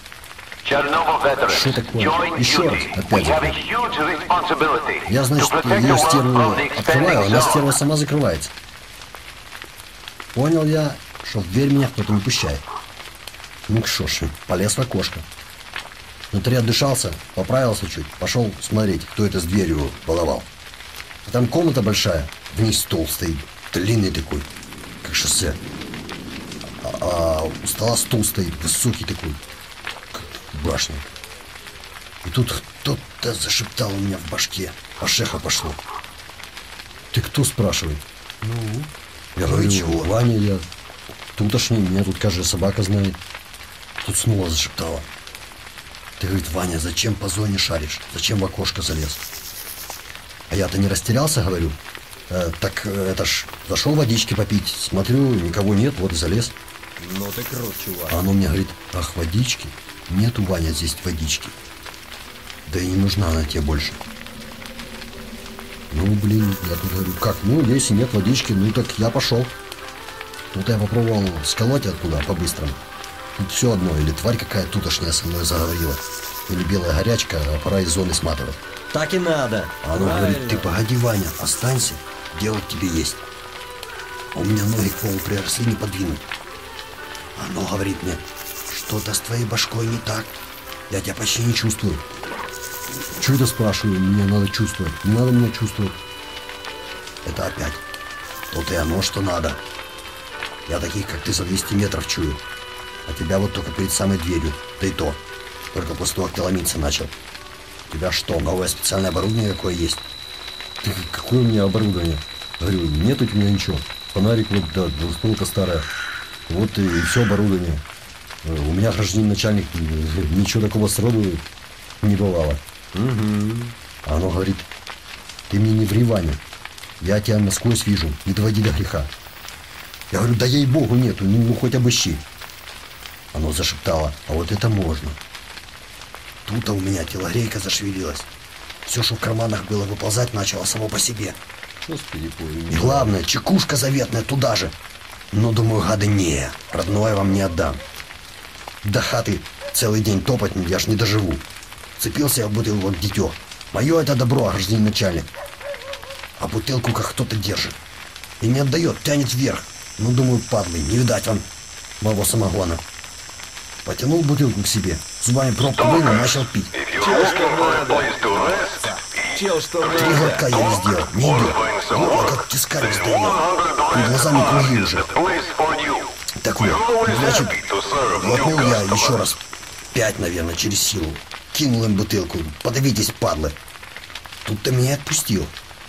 Что такое? Еще раз, опять закрыт. Я, значит, ее стерву открываю, она стерва сама закрывается. Понял я, что в дверь меня кто-то не пущает. Ну что ж, полез в окошко. Внутри отдышался, поправился чуть, пошел смотреть, кто это с дверью баловал. А там комната большая, вниз стол стоит, длинный такой, как шоссе. А у стола стул стоит, высокий такой, как башня. И тут кто-то зашептал у меня в башке, пошеха пошло. Ты кто, спрашивает? Ну? Я говорю, чего? Ваня, я тутошний, меня тут каждая собака знает. Тут снова зашептала. Ты, говорит, Ваня, зачем по зоне шаришь? Зачем в окошко залез? А я-то не растерялся, говорю. Так это ж зашел водички попить. Смотрю, никого нет, вот и залез. Ну ты крут, чувак. А оно мне говорит, ах, водички? Нету, Ваня, здесь водички. Да и не нужна она тебе больше. Ну, блин, я тут говорю, как? Ну, если нет водички, ну так я пошел. Вот я попробовал сколоть оттуда по-быстрому. Тут все одно, или тварь какая тутошняя со мной заговорила, или белая горячка, а пора из зоны сматывать. Так и надо. А оно говорит, ты погоди, Ваня, останься, делать тебе есть. А у меня ноги к полу приросли, не подвинуть. Оно говорит мне, что-то с твоей башкой не так, я тебя почти не чувствую. Что это, спрашиваю, мне надо чувствовать, не надо меня чувствовать. Это опять. Вот и оно, что надо. Я таких, как ты, за 200 метров чую. А тебя вот только перед самой дверью. Да и то. Только после того, как ты ломиться начал. У тебя что, новое специальное оборудование какое есть? Какое у меня оборудование? Говорю, нет у меня ничего. Фонарик вот, да, двустволка старая. Вот и все оборудование. У меня гражданин начальник ничего такого сроду не бывало. Угу. А оно говорит, ты мне не ври, Ваня. Я тебя насквозь вижу, не доводи до греха. Я говорю, да ей-богу нету, ну хоть обыщи. Оно зашептало, а вот это можно. Тут-то у меня телогрейка зашевелилась. Все, что в карманах было, выползать начало само по себе. Господи, и главное, чекушка заветная туда же. Но думаю, гады, не, родное вам не отдам. До хаты целый день топать я ж не доживу. Цепился я в бутылку как дитё. Мое это добро, гражданин начальник. А бутылку как кто-то держит. И не отдает, тянет вверх. Ну, думаю, падлы, не видать вам моего самогона. Потянул бутылку к себе, зубами пробку вынул, начал пить. Чел, что 3 глотка еле сделал, не идет. Горло как тисками сдавило. Перед глазами круги уже. Так вот, значит, глотнул я еще раз 5, наверное, через силу. Кинул им бутылку. Подавитесь, падлы. Тут-то меня отпустил.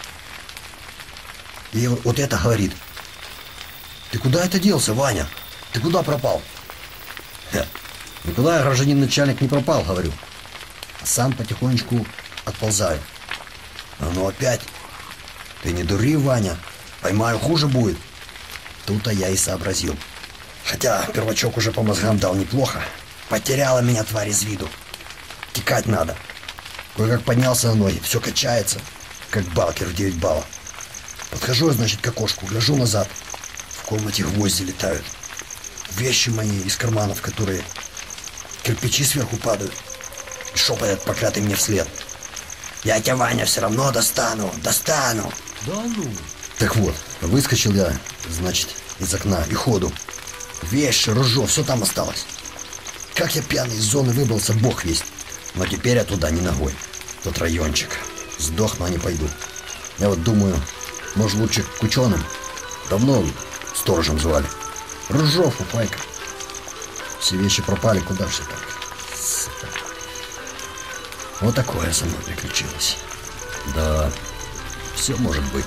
И вот это говорит. Ты куда это делся, Ваня? Ты куда пропал? Никуда я, гражданин начальник, не пропал, говорю. А сам потихонечку отползаю. А ну опять. Ты не дури, Ваня. Поймаю, хуже будет. Тут-то я и сообразил. Хотя первачок уже по мозгам дал неплохо. Потеряла меня тварь из виду. Текать надо. Кое-как поднялся на ноги, все качается, как балкер в 9 баллов. Подхожу, значит, к окошку, гляжу назад. В комнате гвозди летают. Вещи мои из карманов, которые кирпичи сверху падают. И шепотят проклятый мне вслед. Я тебя, Ваня, все равно достану. Да ну. Так вот, выскочил я, значит, из окна и ходу. Вещи, ружье, все там осталось. Как я пьяный из зоны выбрался, бог весть. Но теперь я туда не ногой. Тот райончик. Сдохну, а не пойду. Я вот думаю, может, лучше к ученым. Давно сторожем звали. Ружье, фуфайка. Все вещи пропали, куда все так? Сука. Вот такое со мной приключилось. Да, все может быть.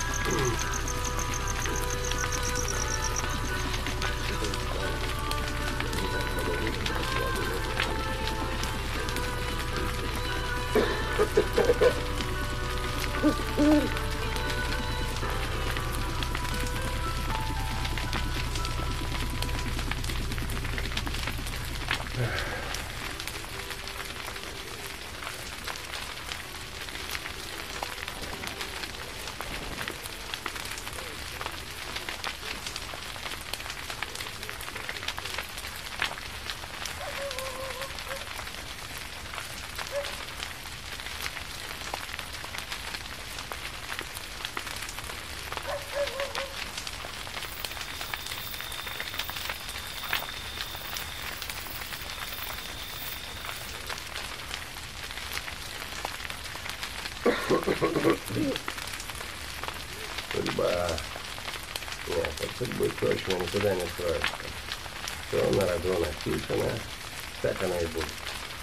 Судьба. Нет, от судьбы точно никуда не скроется. Что на роду написано, так оно и будет.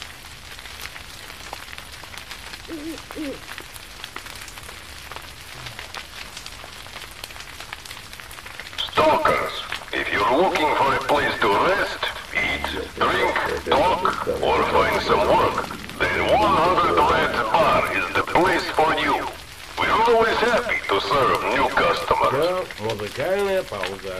Stalkers, if you're looking for a place to rest, eat, drink, talk, or find some work, then 100 Reds Bar is the place for you. We're always happy to serve new customers. Все, музыкальная пауза.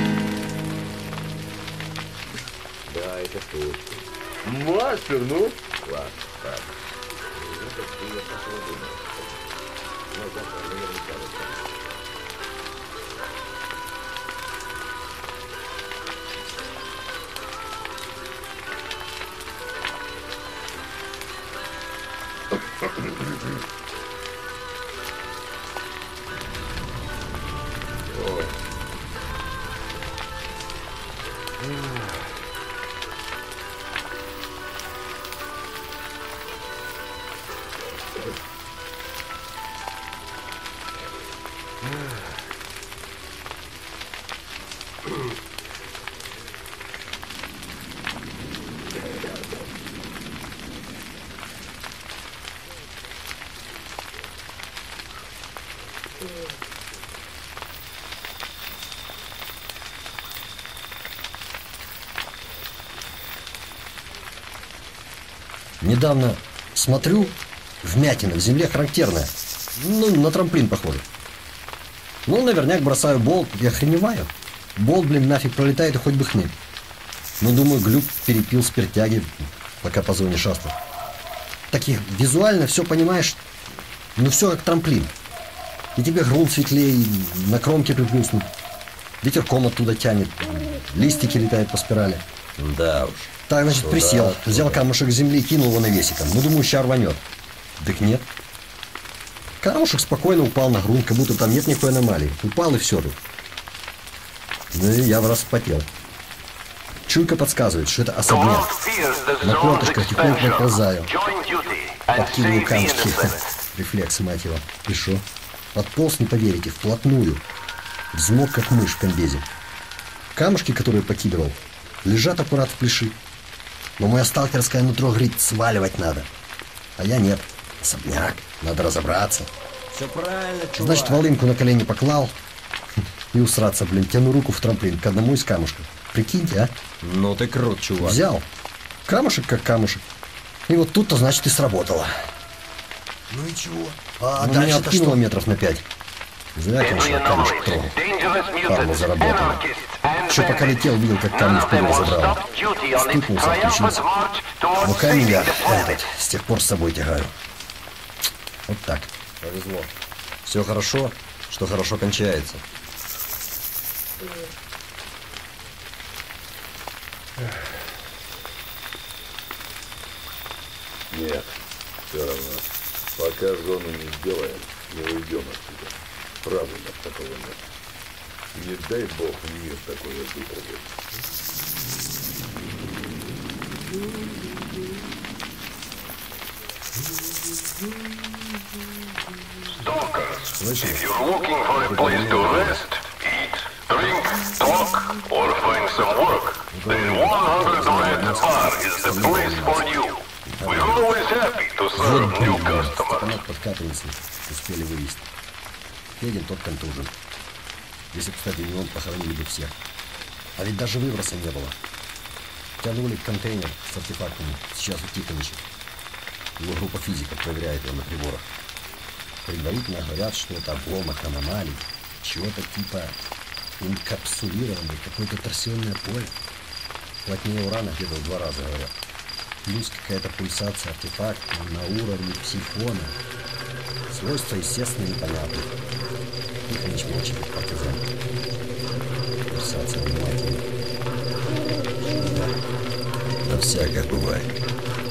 Мастер, ну, Ладно, ладно. Это было по-своему. Но завтра наверняка выйдет. Недавно смотрю, вмятина в земле характерная. Ну, на трамплин похоже. Ну, наверняк бросаю болт и охреневаю. Болт, блин, нафиг пролетает и хоть бы хны. Ну, думаю, глюк перепил спиртяги, пока по зоне шастал. Таких визуально все понимаешь, ну все как трамплин. И тебе грунт светлее, и на кромке приплюснут. Ветерком оттуда тянет, листики летают по спирали. Да уж. Так, значит, Туда, присел, туда. взял камушек с земли, кинул его навесиком. Ну, думаю, ща рванет. Так нет. Камушек спокойно упал на грунт, как будто там нет никакой аномалии. Упал и все тут. Ну и я в раз вспотел. Чуйка подсказывает, что это особняк. На клеточках тихонько наползаю. Подкидываю камушки. Рефлексы, мать его. И шо? Подполз, не поверите, вплотную. Взмок, как мышь в комбезе. Камушки, которые покидывал, лежат аккурат в плеши. Но мое сталкерское нутро говорит, сваливать надо. А я нет. Особняк. Надо разобраться. Все правильно, чувак. Значит, волынку на колени поклал. И усраться, блин, тяну руку в трамплин к одному из камушков. Прикиньте, а? Ну ты крут, чувак. Взял. Камушек как камушек. И вот тут-то, значит, и сработало. Ну и чего? А дальше откинуло метров на 5. Зря, конечно, камушек трогал. Парма заработала. Еще пока летел, видел, как камень вперед забрал. Стукнулся, отключился. Но камень я этот, с тех пор с собой тягаю. Вот так. Повезло. Все хорошо, что хорошо кончается. Нет, все равно. Пока зону не сделаем, не уйдем отсюда. Правильно, такого нет. Не дай бог мир такой выпробует. Stalkers, if you're looking for a place to rest, eat, drink, talk, or find some work, then 100 Red Bar is the place for you. We're always happy to serve new customers. Стаканок под капельницей успели вывести. Федин тот контужен. Если, кстати, не он, похоронили бы всех. А ведь даже выброса не было. Тянули контейнер с артефактами. Сейчас у Тихоныча. Его группа физиков проверяет его на приборах. Предварительно говорят, что это обломок аномалий. Чего-то типа инкапсулированное, какое-то торсионное поле. Плотнее урана где-то в 2 раза, говорят. Плюс какая-то пульсация артефакта на уровне псифона. Свойства, естественно, непонятны. Тихоныч молчит, как партизан. Пульсация внимательна. Да всякое бывает.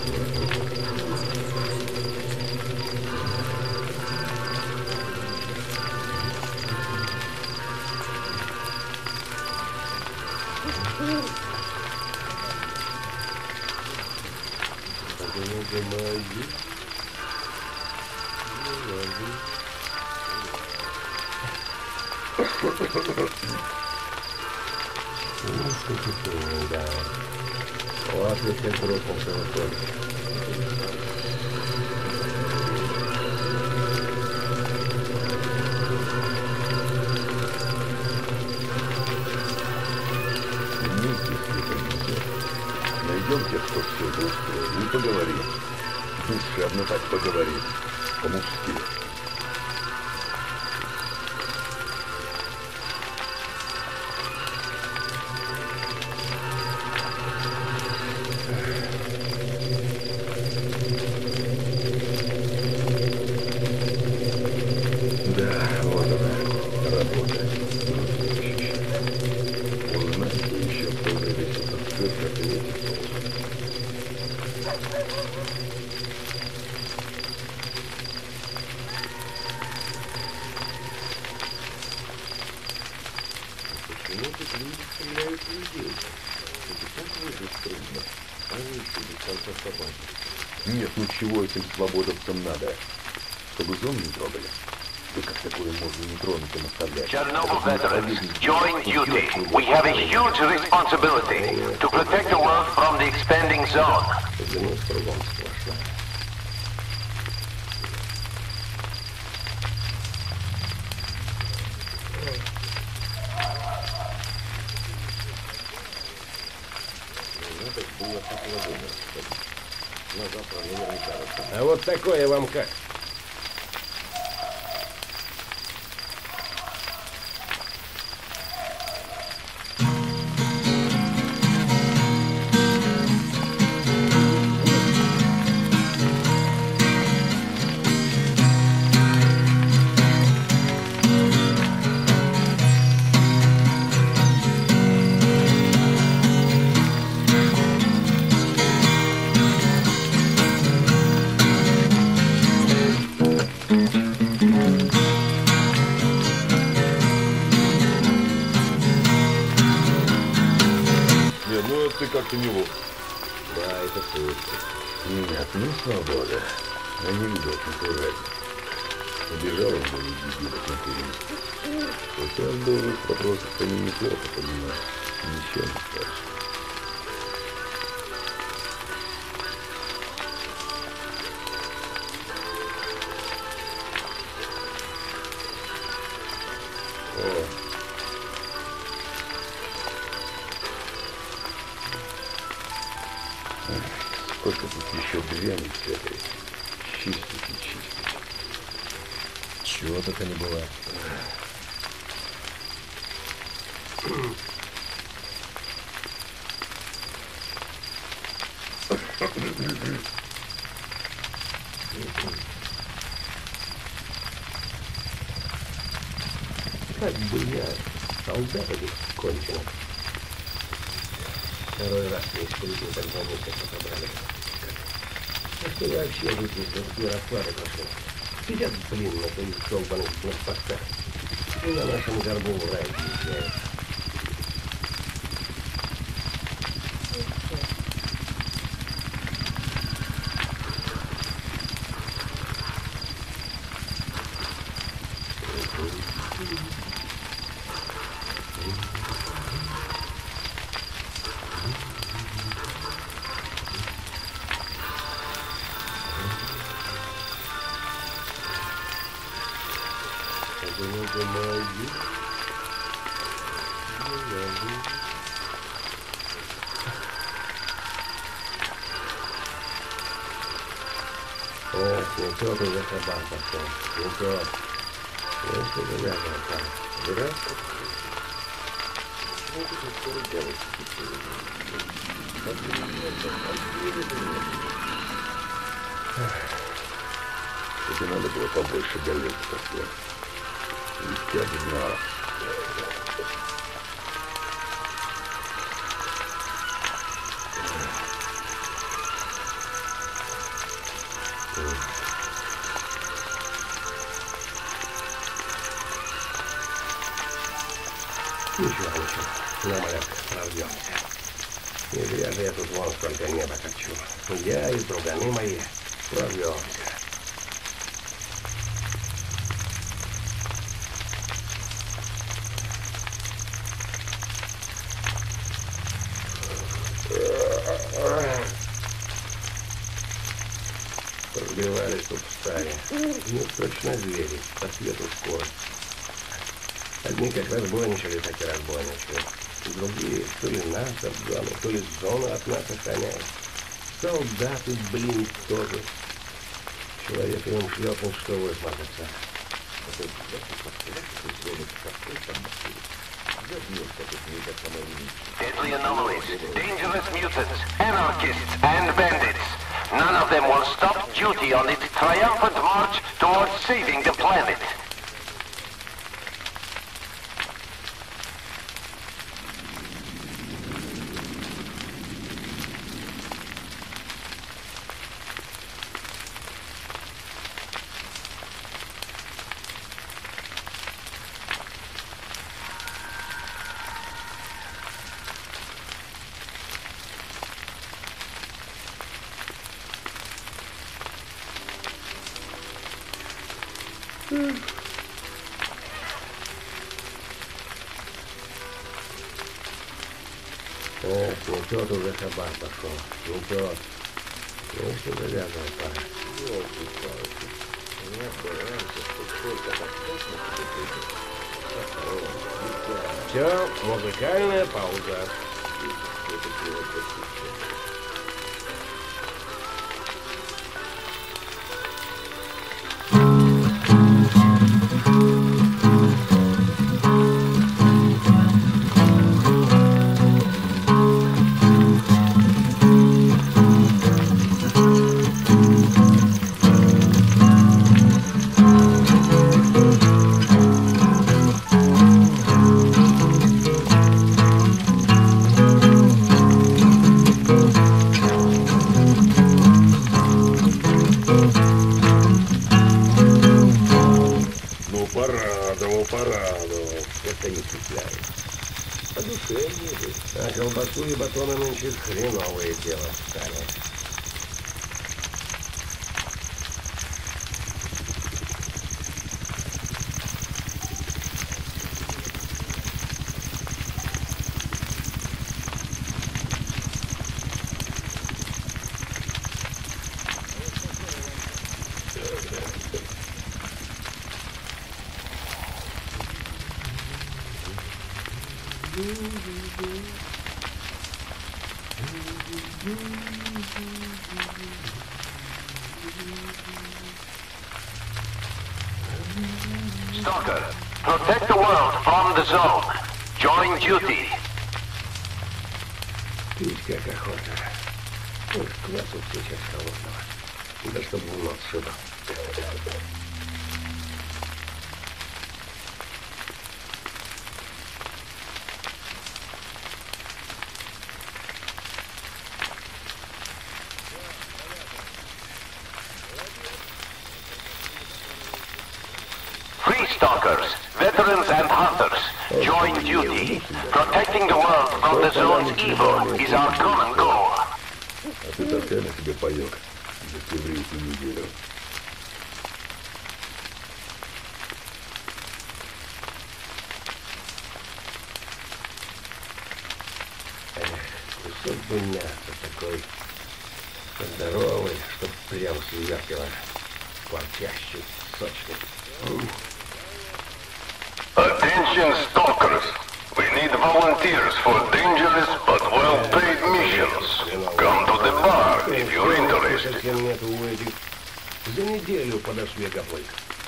Да. Ладно, всех бросился на соль. Найдем тех, кто все это устроил, и поговорим. Душевно так поговорим. По-мужски. Почему тут люди стреляют в людей? Это так выжить трудно. А вы еще без конца собаки. Нет, ну чего этим свободовцам надо? Чтобы зону не трогали? Да как такое можно нетронутым оставлять? Chernobyl veterans, join duty. We have a huge responsibility to protect the world from the expanding zone. Взглянуть кругом сплошно. Надо было похолоднее. На завтра наверняка. А вот такое вам как? Ты как-то не вот. Да, это точно. Нет, ну свобода. Они любят натурально. Убежал он был из дебилов на фильме. Хотя он был в вопросах они неплохо понимают. Ничего не скажешь. Сколько тут еще дряни всякой. Чистить и чистить. Чего только не бывает. Как бы я солдат этих конченых. Второй раз не исключил, когда мы всех отобрали. А что вообще выпустил, такие расклады пошли? Сидят, блин, на своих долбаных блокпостах. И на нашем горбу в рай езжают. Не тот уже кабан пошел. Не тот. Ну, что завязано там? Дурак? Что ты скоро делать? Тебе надо было побольше галет после. Ведь я бы знала. Ничего. На маяк прорвемся. Не зря же я тут вон столько неба хочу. Я и друганы мои прорвемся. Разбивались тут в стае. Ну, точно звери, по свету скорость. Одни как разбойничали, так и разбойничали. Другие то ли нас обзону, то ли зону от нас охраняют. Солдаты, блин, тоже. Человек им шлепнул, что высмотрится. Deadly anomalies, dangerous mutants, anarchists, and bandits. None of them will stop duty on its triumphant march towards saving the planet. Эх, не тот уже хабар пошел. Не тот. Ну что завязывай, пора. Все, музыкальная пауза. Порадовал. Это не цепляет. По душе едет. А колбасу и батоны нынче хреновое дело стали. Stalker, protect the world from the zone. Join duty. Пить как охота. Ух, квасу сейчас холодного. Да чтобы в нос шибал. Free stalkers, veterans and hunters, join duty. Protecting the world from the zone's evil is our common goal. А ты таскай на себе паёк за еврейскую неделю. Кусок бы мяса такой здоровый, чтоб прям сверкало, хватящий, сочный. Attention stalkers. We need volunteers for dangerous but well-paid missions. Come to the bar if you're interested. Совсем нет у этих. За неделю подошли гоплык.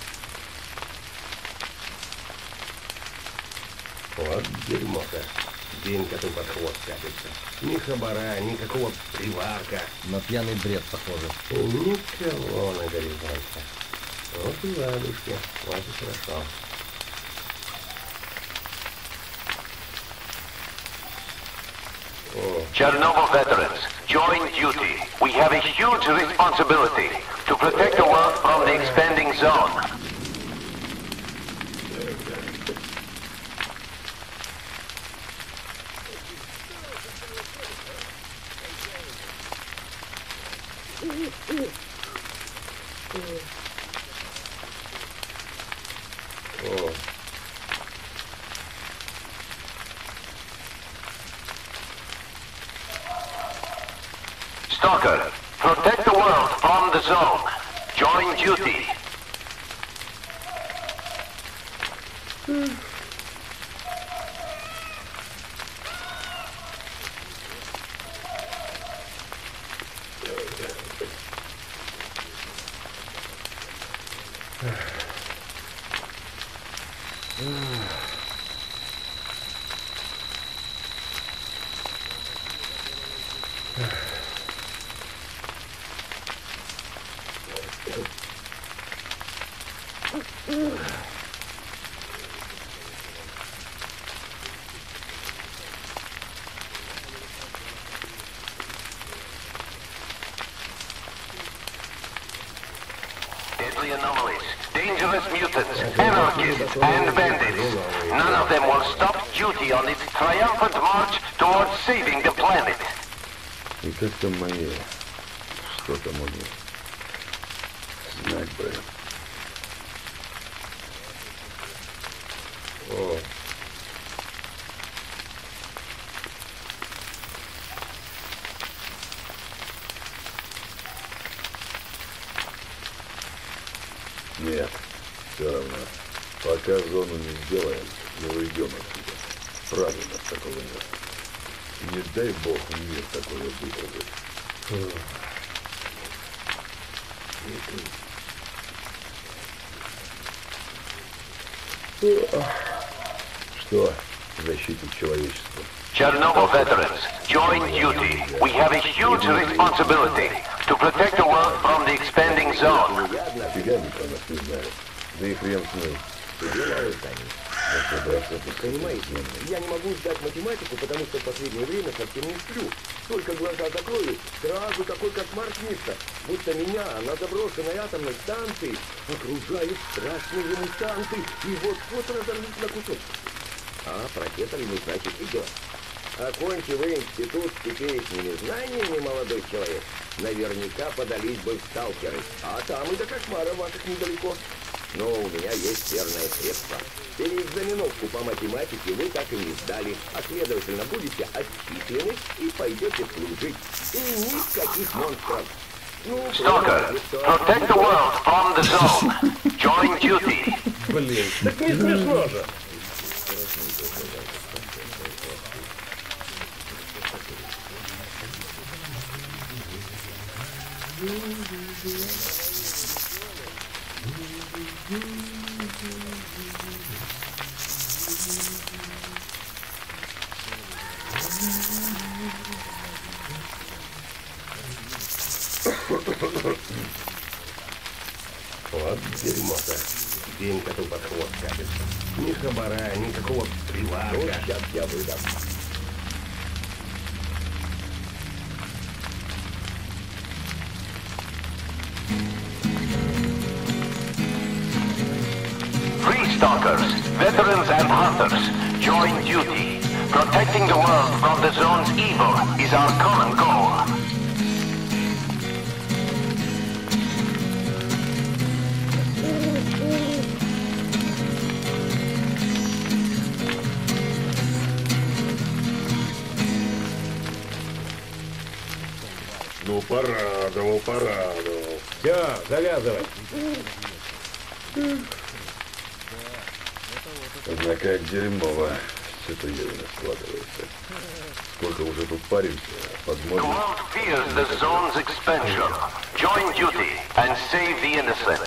Вот дерьмо-то. День коту под хвост катится. Ни хабара, никакого приварка. На пьяный бред похоже. И никого на горизонте. Вот и ладушки. Вот и хорошо. Chernobyl veterans, join duty. We have a huge responsibility to protect the world from the expanding zone. Stalker, protect the world from the zone. Join duty. Deadly anomalies, dangerous mutants, anarchists, and bandits. None of them will stop duty on its triumphant march towards saving the planet. И как там мои? Что там у них? Знать бы. О. Нет, все равно. Пока зону не сделаем, не уйдем отсюда. Правильно, с такого места. Не дай бог мир такое выправит. Что? Защитить человечество. Chernobyl veterans, join duty. We have a huge responsibility to protect the world from the expanding zone. Фига не про нас не знают. Да и хрен с ней. Понимаете, я не могу сдать математику, потому что в последнее время совсем не сплю. Только глаза закрою, сразу такой кошмар снится. Будто меня на заброшенной атомной станции окружают страшные мутанты и вот-вот разорвут на кусочки. А профессор ему, значит, идет. Окончи вы институт с теперешними знаниями, молодой человек, наверняка подались бы в сталкеры. А там и до кошмара ваших недалеко. Но у меня есть верное средство. Переэкзаменовку по математике вы так и не сдали, а следовательно будете отчислены и пойдете служить. И никаких монстров. Stalker, protect the world from the zone. Join duty. Блин, так не смешно же. Вот дерьмо-то. День-то под хвост катится. Ни хабара, никакого прилага. Вот сейчас я выдам. Free stalkers, veterans and hunters, join duty. Protecting the world from the zone's evil is our common goal. Ну, порадовал. Все, завязывай. Однако дерьмово все-то явно складывается. Сколько уже тут паримся, The возможно... world fears the zone's expansion. Join duty and save the innocent.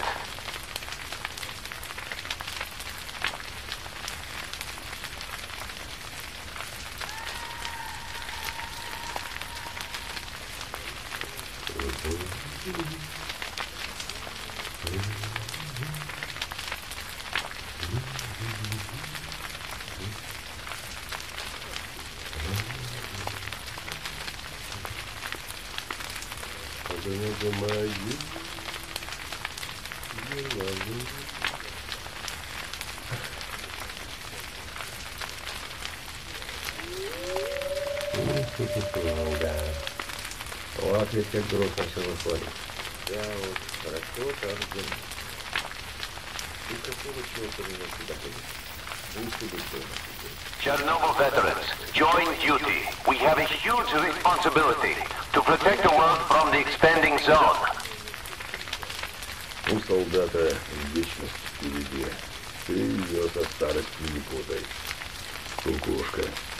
Да. Вот ведь как грустно все выходит. Да вот, хорошо, так же. И какого черта меня сюда ходит? Лучше бы дома сидеть. Chernobyl veterans, join duty. We have a huge responsibility to protect the world from the expanding zone. У солдата вечность впереди. Ты ее со старостью не путай. Кукушка.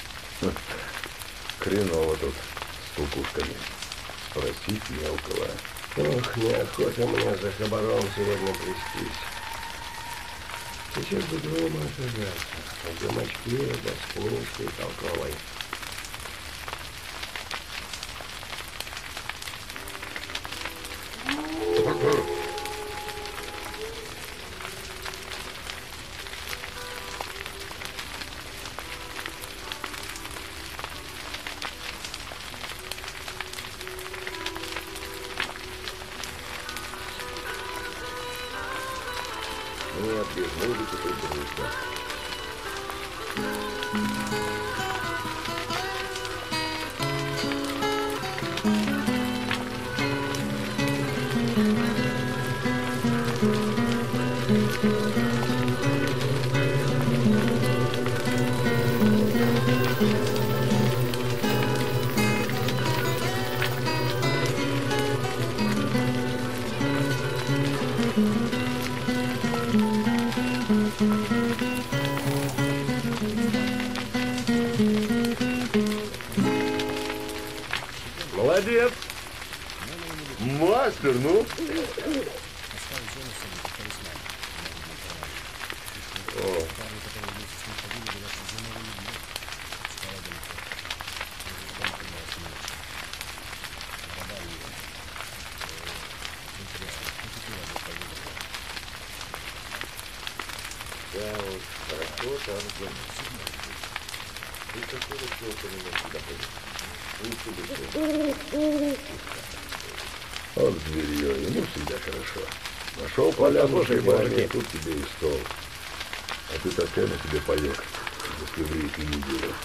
Хреново тут с кукушками. Спросить мелкого. Ох, неохота мне за хабаром сегодня плестись. Сейчас бы дома оказаться. В домочке, да с книжкой толковой. Нет, без музыки тут грустно. мистер, ну? Да уж, хорошо там заметно. Ты какого черта меня сюда ходишь? Вот зверье, ему всегда хорошо. Нашел поляну шибарки, тут тебе и стол. А ты такая на тебе поек, если в реке неделю.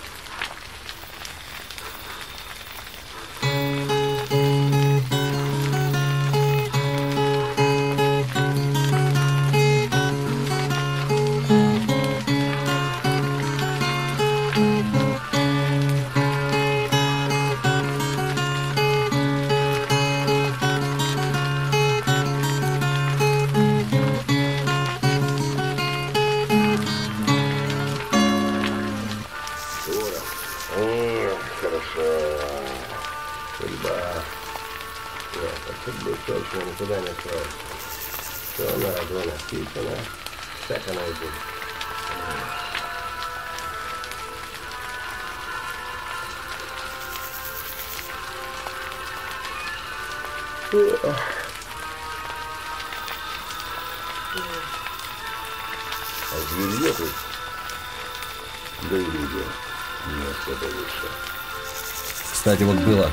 Точно никуда не скроется. Все на роду написано, так оно и будет. А зверье тут, да и люди, не особо лучше. Кстати, вот было.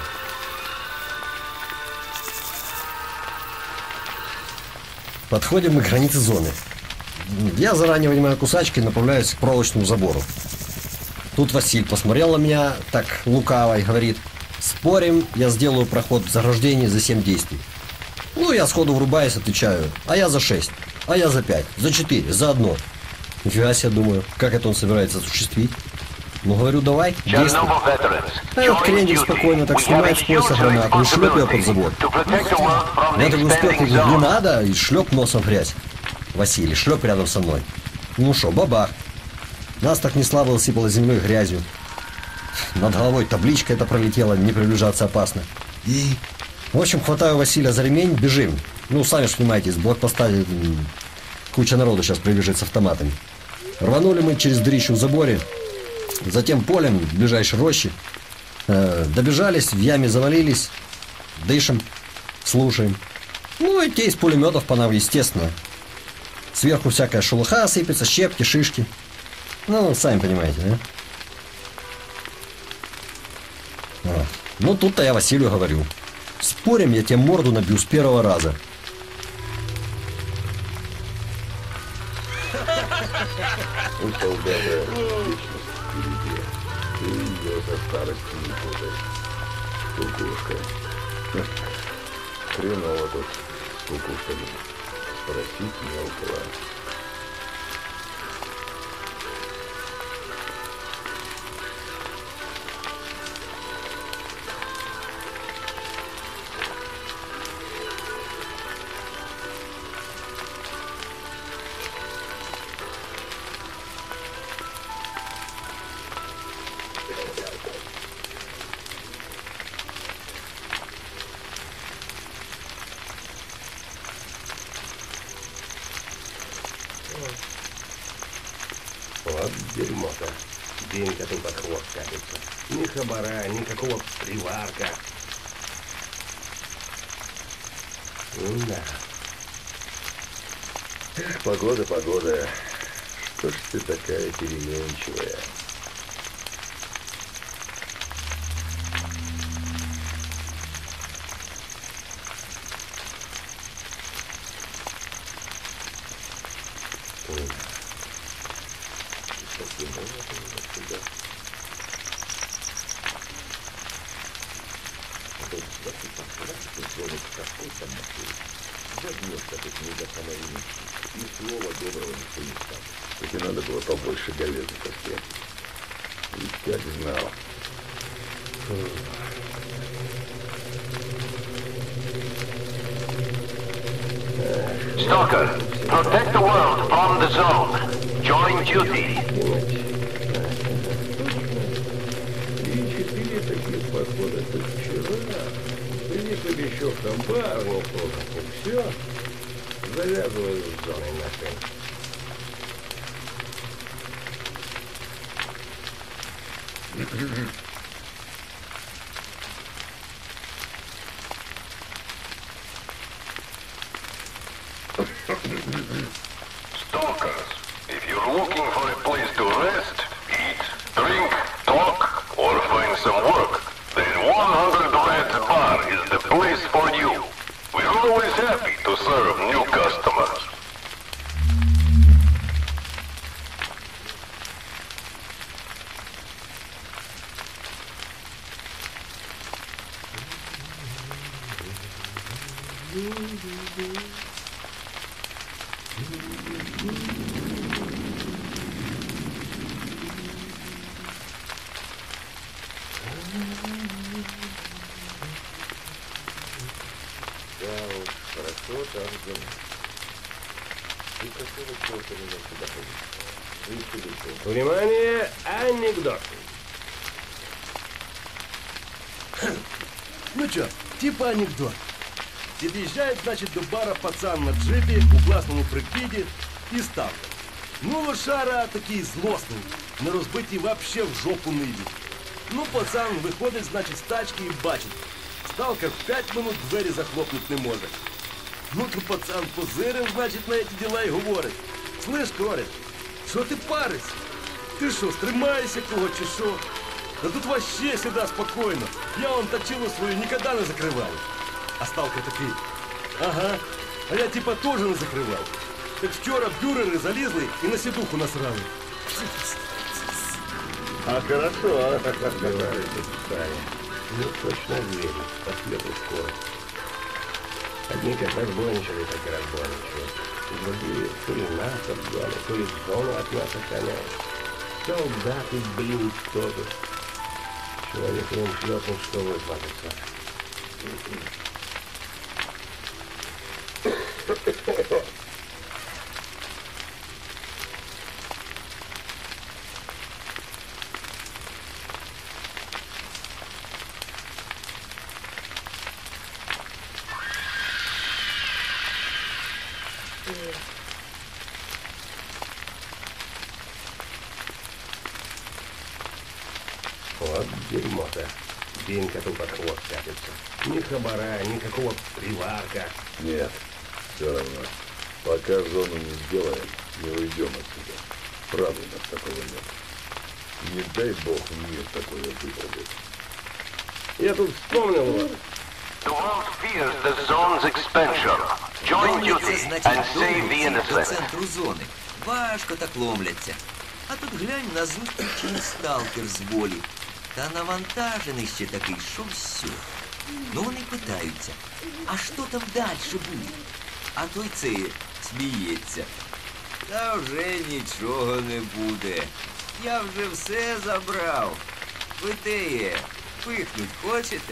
Подходим мы к границе зоны. Я заранее вынимаю кусачки и направляюсь к проволочному забору. Тут Василь посмотрел на меня так лукаво и говорит: спорим, я сделаю проход в заграждении за 7 действий. Ну, я сходу врубаюсь, отвечаю: а я за 6, а я за 5, за 4, за 1. Нифига себе, думаю, как это он собирается осуществить. Ну, говорю, давай, действуй. А этот крендель спокойно так снимает с пояса гранату и шлеп ее под забор. Я так успел, я говорю, не надо, и шлеп носом в грязь. Василий, шлеп рядом со мной. Ну шо, бабах. Нас так неслабо засыпало землей грязью. Над головой табличка эта пролетела, не приближаться опасно. И, в общем, хватаю Василия за ремень, бежим. Ну, сами же понимаете, с блокпоста куча народу сейчас прибежит с автоматами. Рванули мы через дырищу в заборе. Затем полем в ближайшей роще. Добежались, в яме завалились. Дышим, слушаем. Ну и те из пулеметов по нам, естественно. Сверху всякая шелуха сыпется, щепки, шишки. Ну, сами понимаете, да? Вот. Ну, тут-то я Василию говорю: спорим, я тебе морду набью с первого раза. У солдата вечность впереди. Ты ее со старости не путай. Кукушка. Хреново тут с кукушками. Спросить мелкого. Вот дерьмо-то. Денька тут под хвост катится. Ни хабара, никакого приварка. Да. Погода, погода. Что ж ты такая переменчивая? Так и надо было побольше говядины поспеть. Ведь как знал. Stalker, protect the world from the zone. Join duty. И 4 таких похода, как вчера. Если бы еще в бар неплохо, и все, завязываю с зоной нахрен. Stalkers, if you're looking for a place to rest, eat, drink, talk, or find some work, then 100 Reds Bar is the place for you. We're always happy to serve new customers. Да уж, хорошо, Тарзан. И какого черта меня сюда ходить? Внимание, анекдот. Ну чё, типа анекдот. Під'їжджає, значить, до бара пацан на джипі у класному прикиді і сталкер. Ну, лошара такий злосний, на розбитій вообще в жопу ниві. Ну, пацан виходить, значить, з тачки і бачить. Сталкер 5 минут двері захлопнуть не може. Ну, то пацан позирив, значить, на эти діла і говорить. Слышь, кореш, що ти паришся? Ти що, стримаєшся кого чи що? Да тут вообще всегда спокойно. Я вам точилу свою никогда не закрывал. А сталкер такий, ага, а я типа тоже не закрывал. Так вчора бюрери залізли і на сідуху насрали. А хорошо, говорите, Саня. Ну, точно верю, по свету скоро. Одни как разбойничали, так и разбойничали. Другие то ли нас обгоняли, то ли зону от нас охраняют. Солдаты, блин, тоже. Человек им шлепнул, что выплатится. Вот дерьмо-то. День коту под хвост катится. Ни хабара, никакого приварка. Нет, все равно. Пока зону не сделаем, не уйдем отсюда. Правда, у нас такого нет. Не дай бог мир такое выпадет. Я тут вспомнил вот. The world fears the zone's expansion. Join duty and save the До innocent. центру зони. Важко так ломляться. А тут глянь, назустріч і сталкер з волі. Та навантажений ще такий, що все. Ну вони питаються, а що там далі буде? А той цей сміється. Та вже нічого не буде. Я вже все забрав. Ви де є? Пихнуть хочете?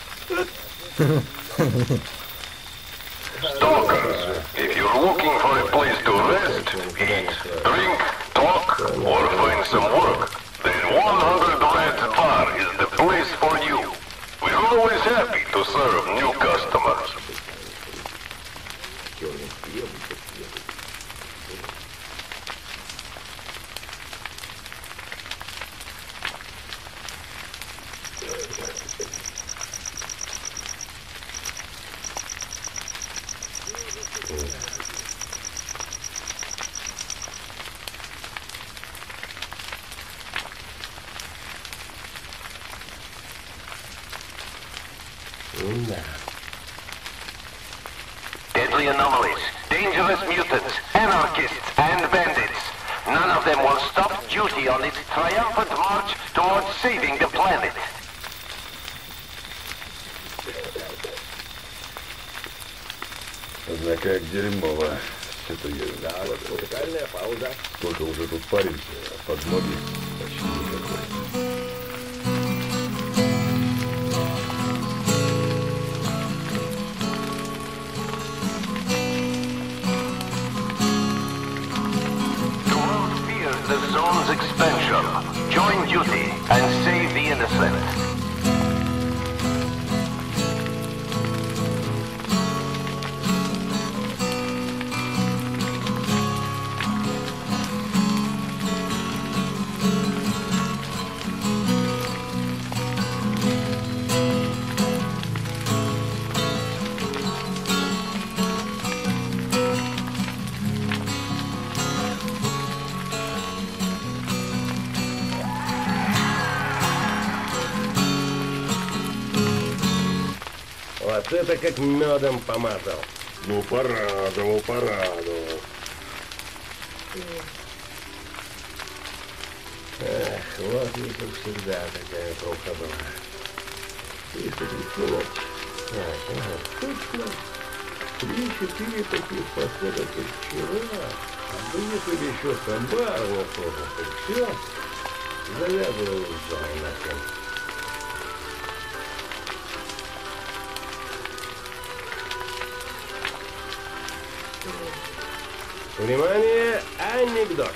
Stalkers, if you're looking for a place to rest, eat, drink, talk, or find some work, then 100 Reds Bar is the place for you. We're always happy to serve new customers. Deadly anomalies, dangerous mutants, anarchists, and bandits. None of them will stop duty on its triumphant march towards saving the planet. Однако дерьмово. Что-то я... Да, музыкальная пауза. Сколько уже тут паримся, а подмоги почти никакой. The zone's expansion. Join duty and save the innocent. Вот это как медом помазал. Ну, порадовал, порадовал. Эх, вот это всегда такая пруха была. 30 минут. Так, ага, точно. 3-4 таких похода, как вчера. Да если еще собар на тоже, то все. Завязываю с домой нахрен. Внимание, анекдот.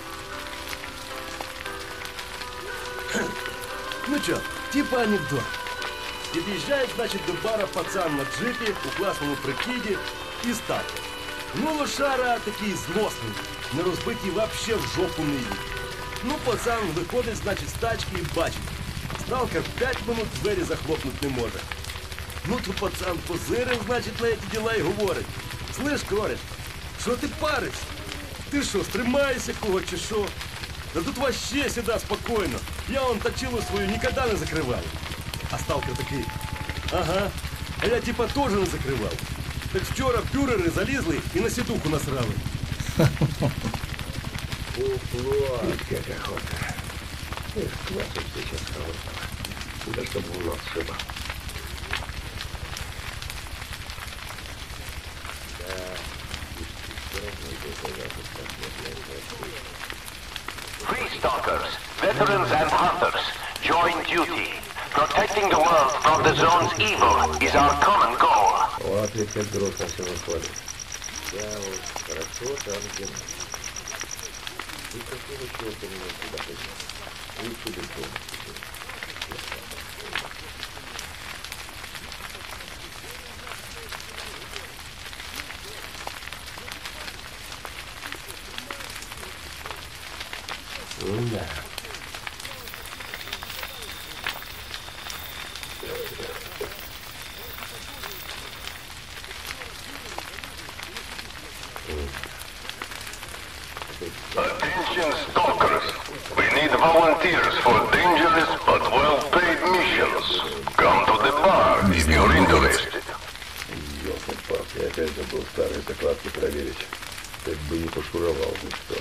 Ну чё, типа анекдот. Під'їжджає, значить, до бара пацан на джипі у класному прикиді і сталкер. Ну, лошара такий зносний, не розбитий вообще в жопу не їде. Ну, пацан виходить, значить, з тачки і бачить. Сталкер 5 минут двері захлопнути не може. Ну, то пацан позирив, значить, на ці діла і говорить. Слиш, кореш, що ти паришся? Ти що, стримаєшся кого чи що? Да тут вообще сюда спокойно. Я вон точилу свою никогда не закрывал. А сталкер такий, ага, а я типа тоже не закрывал. Так вчора бюрери залізли і на сідуху насрали. Упло, как охота. Эх, классик сейчас холодного. Да чтобы в нос шибал. Free stalkers, veterans and hunters, join duty. Protecting the world from the zone's evil is our common goal. Вот ведь как грустно все выходит. Да, вот, хорошо, там где... И какого черта меня сюда поднял? Лучше без дома. Да. Attention stalkers. We need volunteers for dangerous but well-paid missions. Come to the bar if you're interested. Ёлки-палки, опять забыл старые закладки проверить. Так бы не пошуровал никто.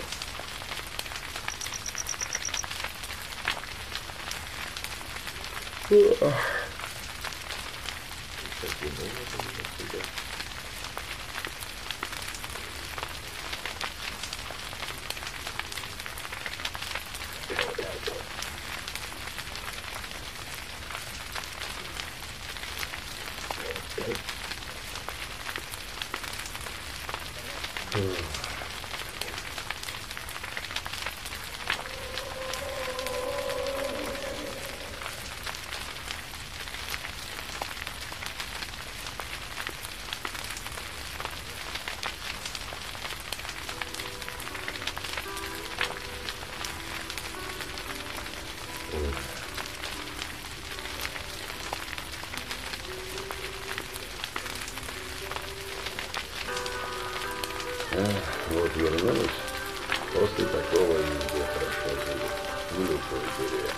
Вот вернулась. После такого везде хорошо будет. В любой дыре.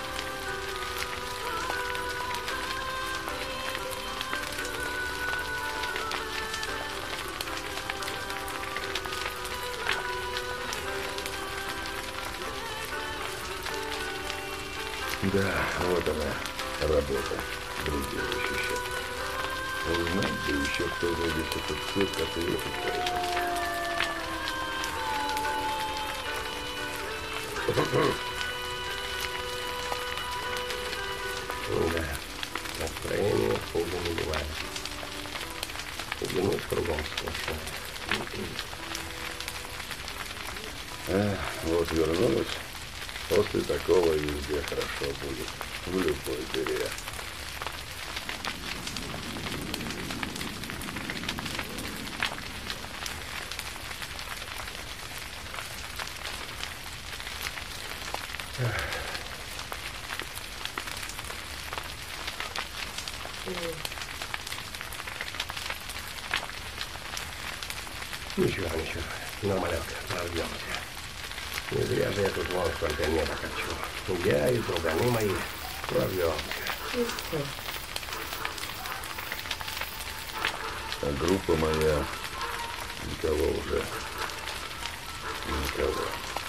Да, вот она, работа. Друзей защищать. Узнать, да еще кто вроде этот цирк ответит тоже. Да, настроение хуже не бывает. Углянуть кругом скучно. Вот вернулась. После такого везде хорошо будет. В любой дыре. Ничего, нормалек, прорвемся. Не зря же я тут вон сколько неба хочу. Я и друганы мои прорвемся. А группа моя никого уже. Никого.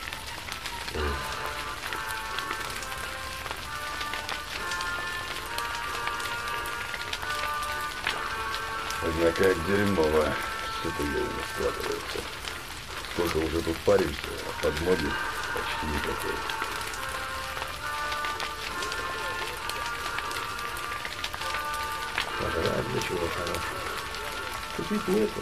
Однако дерьмово все это явно складывается. Сколько уже тут паримся, а подмоги почти никакой. Пожрать для чего хорошего. Купить нету.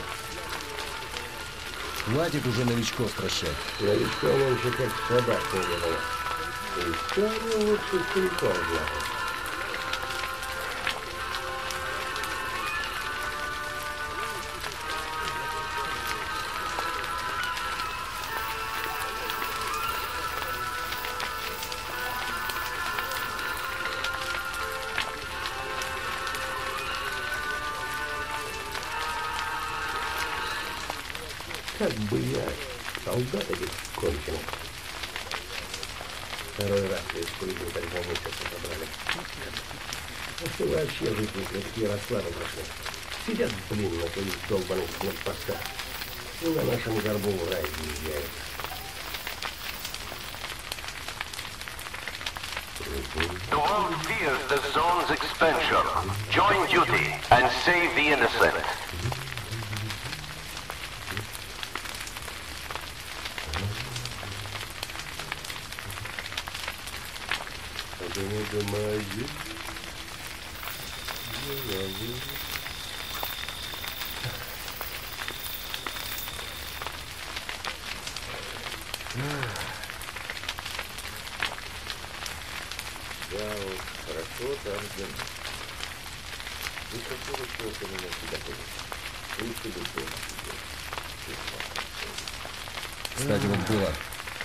Хватит уже новичков стращать. Новичков нынче как собак не было. И все они лучше стариков знают. Как бы я, солдат этих конченых. Второй раз весь куритель так за месяц отобрали. А что вообще жить не такие расклады прошли? Сидят, блин, на твоих долбаных блокпостах. И на нашем горбу в рай въезжают. The world fears the zone's expansion. Join duty and save the innocent. Да уж, хорошо там, где... И какого черта меня сюда ходит? Лучше бы дома сидел. Кстати, вот было.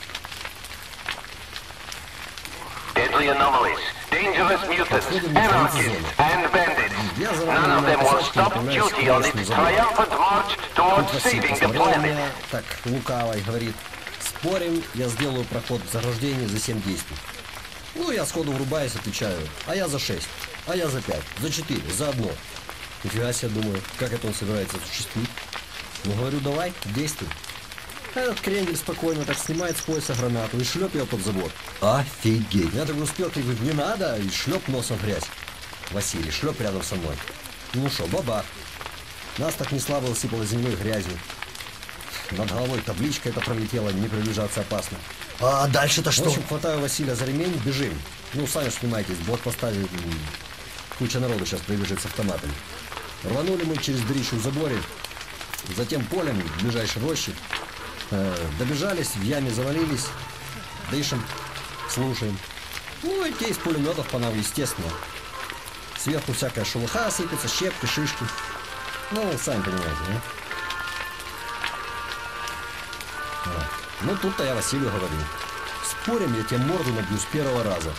Deadly anomalies, dangerous mutants, anarchists, and bandits. None of them will stop duty on its triumphant march towards saving the planet. Так, лукавый говорит, спорим, я сделаю проход в заграждение за 7 действий. Ну, я сходу врубаюсь, отвечаю, а я за 6, а я за 5, за 4, за 1. Нифига себе, думаю, как это он собирается осуществить. Ну, говорю, давай, действуй. А этот крендель спокойно так снимает с пояса гранату и шлеп ее под забор. Офигеть! Я так успел, ты говоришь, не надо, и шлеп носом в грязь. Василий, шлеп рядом со мной. Ну что, бабах. Нас так не слабо сыпало землей грязью. Над головой табличка эта пролетела, не приближаться опасно. А дальше-то что? В общем, хватаю Василия за ремень, бежим. Ну, сами снимайтесь, блок поставили. Куча народу сейчас прибежит с автоматами. Рванули мы через дырищу в заборе, затем полем в ближайшей роще. Добежались, в яме завалились, дышим, слушаем. Ну и те из пулеметов по нам, естественно. Сверху всякая шелуха сыпется, щепки, шишки. Ну, сами понимаете, да? Ну, тут-то я Василию говорю. Спорим, я тебе морду набью с первого раза.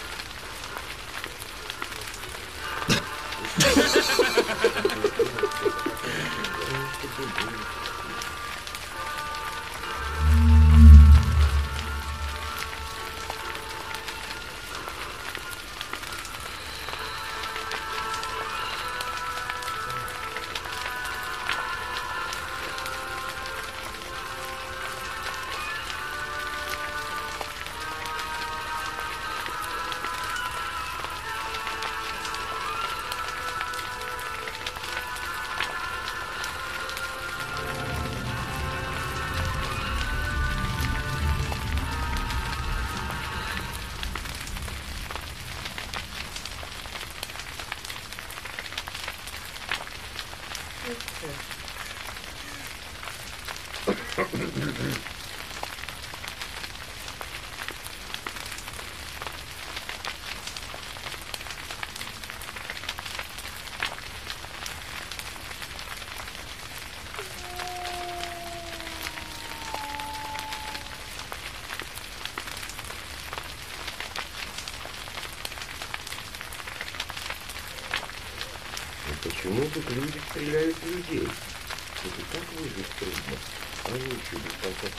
Почему тут люди стреляют в людей? Это так выжить трудно. А они еще без конца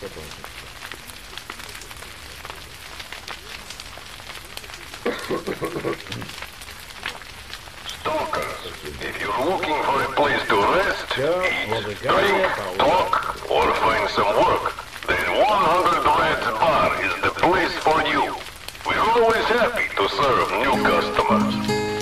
собаки. Stop Stalkers, if you're looking for a place to rest, eat, drink, talk, or find some work, then 100 Reds Bar is the place for you. We're always happy to serve new customers.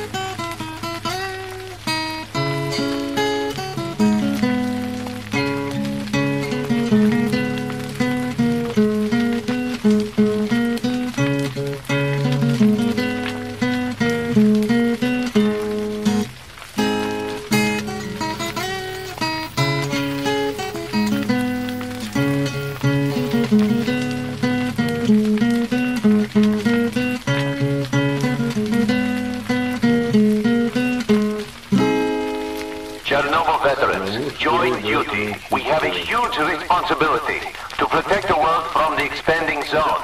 Chernobyl veterans, join duty. We have a huge responsibility to protect the world from the expanding zone.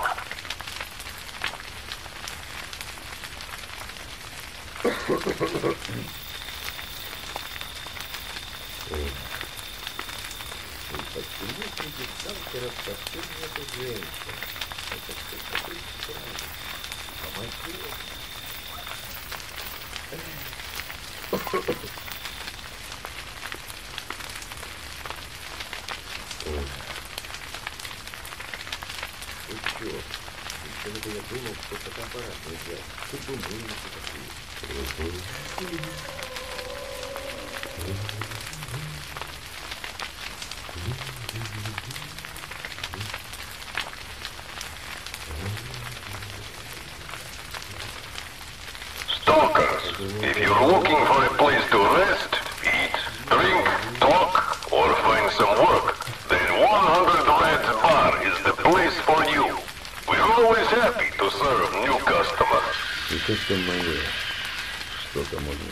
Stalkers, if you're looking for a place to rest, eat, drink, talk, or find some work, then 100 Reds Bar is the place for you. We're always happy to serve new customers. И как-то мое, что-то можно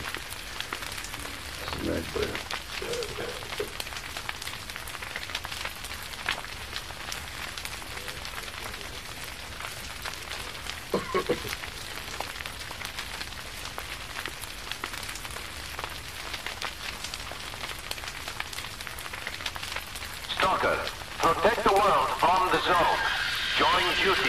знать бы. Stalker, protect the world from the zone. Join duty.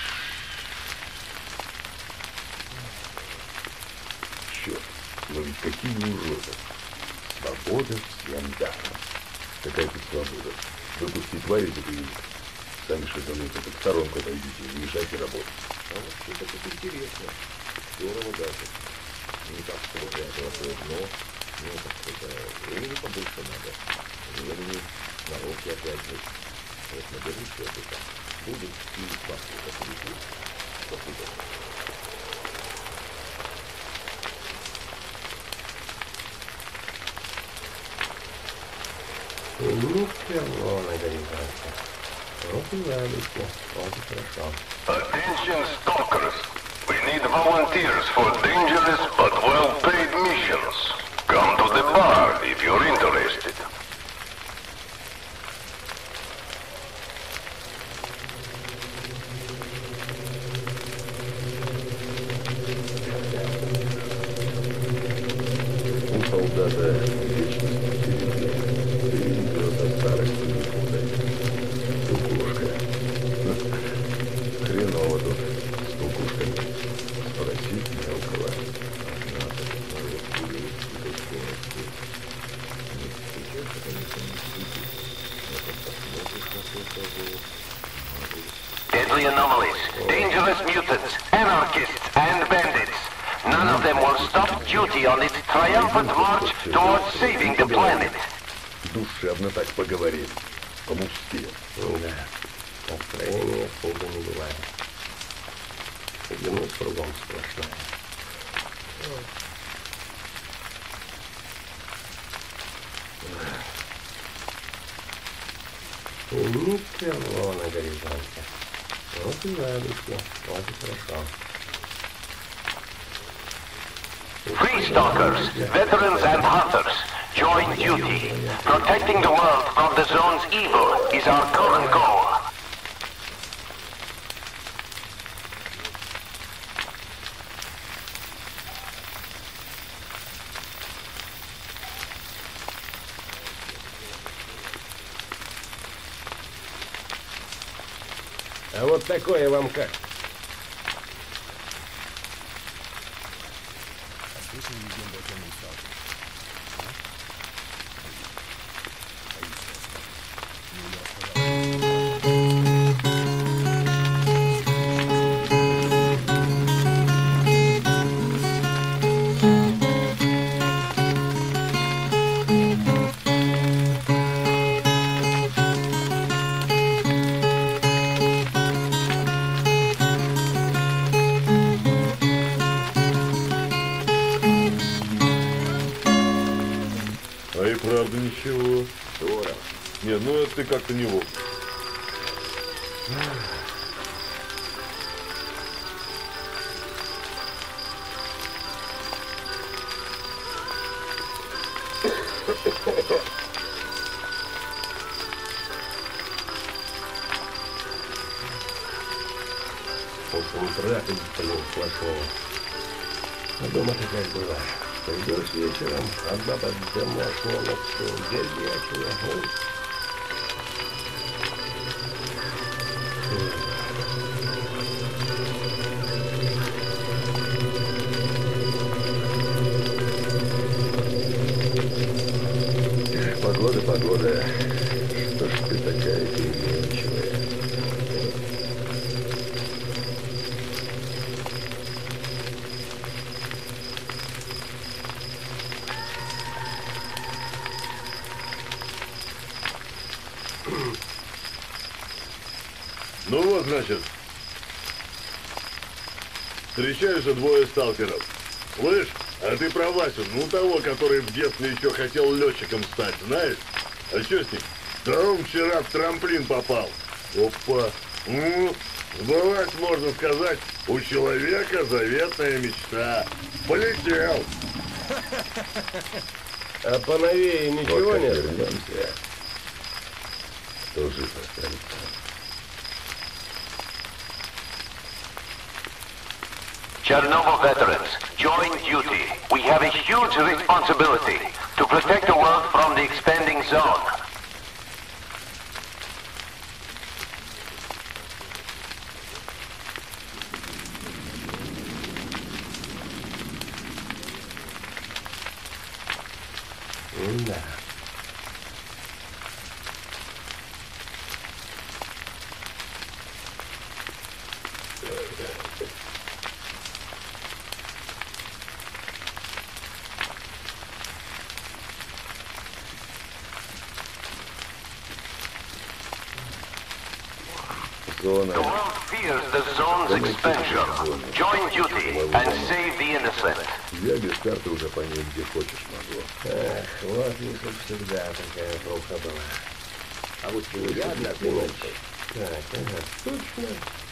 Черт, но ведь какие уроды. Свобода всем даром. Какая-то свобода. Выпустить твари запилить. Сами шагануть, это в сторонку отойдите, не мешайте работать. А вообще-то это интересно. Здорово даже. Не так строго, а золотое дно. Ну, так это времени побольше надо. Времени на руки опять быть. Вот наберу все это. Будет и пахнет, как летит. Спасибо. Никого на горизонте. Вот и ладно, вот и хорошо. Attention stalkers, we need volunteers for dangerous but well-paid missions. Come to the bar if you're interested. У солдата вечность впереди. Перейдет от старости никуда. Кукушка. Хреново тут с кукушками. Спросить мелкого. Надо посмотреть, будет до скорости. Не сейчас это не поместите. Но как посмотришь на то, кого... Deadly anomalies, dangerous mutants, anarchists, and bandits. None of them will stop duty on its triumphant march towards saving the planet. Душевно так поговорить. По-мужски. Да. Настроение хуже не бывает. Глянуть кругом сплошная. И никого на горизонте. Вот и ладушки, вот и хорошо. Free stalkers, veterans and hunters, join duty. Protecting the world from the zone's evil is our common goal. А вот такое вам как? Слышали легенду о темном сталкере? ты как-то не вовремя. Концентраты, блин, сплошного. А дома ты как была? Придешь вечером, а баба домашняя на стол, горячая. Ой. Погода. Что ж ты такая переменчивая? Ну вот, значит, встречаются двое сталкеров. Слышь, а ты про Васю, ну того, который в детстве еще хотел летчиком стать, знаешь? А что с ним? Да он вчера в трамплин попал. Опа. Сбылась, можно сказать, у человека заветная мечта. Полетел. А поновее ничего Вот нет? вернемся. Кто жив останется? Chernobyl veterans, join duty. We have a huge responsibility to protect the world from the expanding zone. Да. Зона. The world fears the zone's expansion. Join duty and save the innocent. Я без карты уже по ней где хочешь могу. Эх, вот если б всегда такая пруха была. А вот я однажды ночью. Так, ага, точно.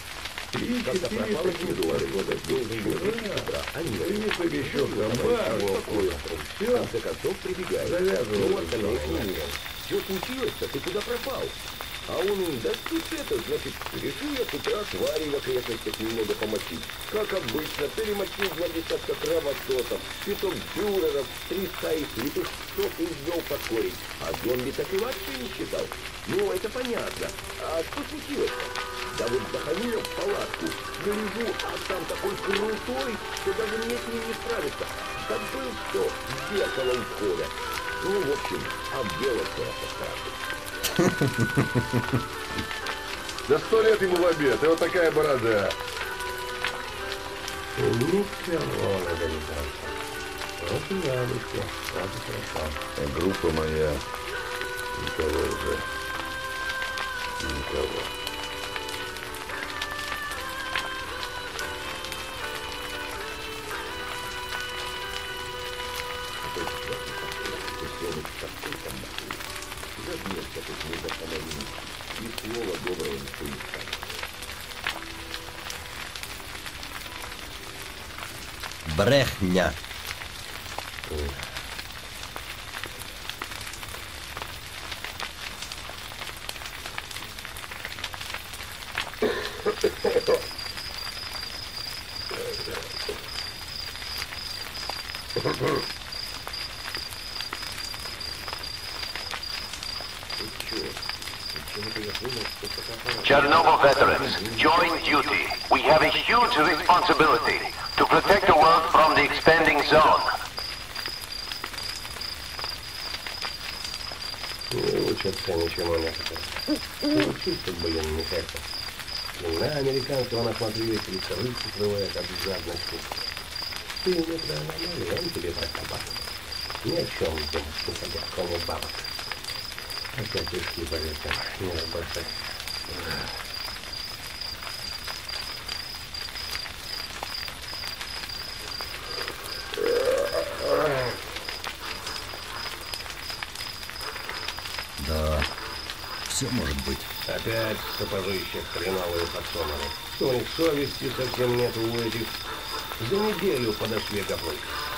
3-4 года вчера. Они побещен комбару. Все. В конце концов прибегает. Завязывай. Ну, остальные не. Что случилось-то? Ты куда пропал? А он им, да тут это, значит, решил я с утра твари в окрестностях немного помочить. Как обычно, перемочил 2 десятка кровососов, пяток дюреров, 3 стаи слепых псов и ввел покорить. А зомби так и вообще не считал. Ну, это понятно. А что случилось-то? Да вот заходил я в палатку, гляжу, а там такой крутой, что даже мне с ним не справиться. Забыл, что зеркало у входа. Ну, в общем, обделался я по-страшному. Да 100 лет ему в обед, и вот такая борода. Никого надо не брать. Вот и ладушка, сразу хорошо. А группа моя никого уже. Никого. И слова доброго никто не скажет. Брехня. Chernobyl veterans, join duty. We have a huge responsibility to protect the world from the expanding zone. Не учатся ничему некоторые. Не учиться, блин, не это. На американцев насмотрелись, и крысы крывают от жадности. Ты не про аномалию, он тебе про собак. Ни о чем думать не ходят, кроме бабок. Опять пешки болят там, не разбросать. Да. Все может быть. Опять сапожища хреновые подсоманы. Что у них совести совсем нет у этих. За неделю подошли гоплы.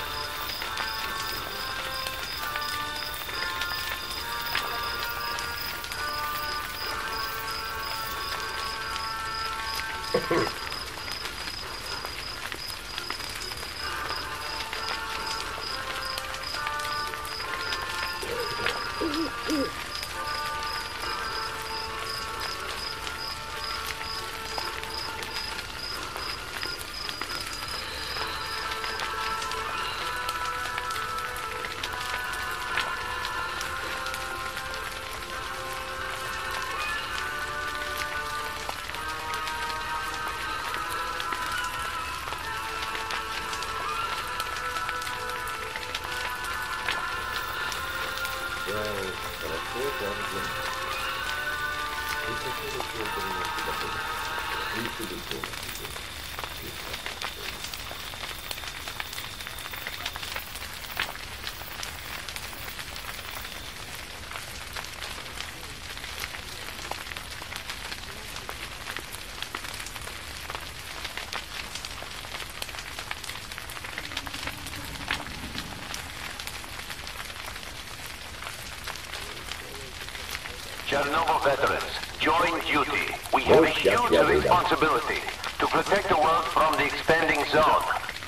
Chernobyl veterans, join duty. We have a huge responsibility to protect the world from the expanding zone.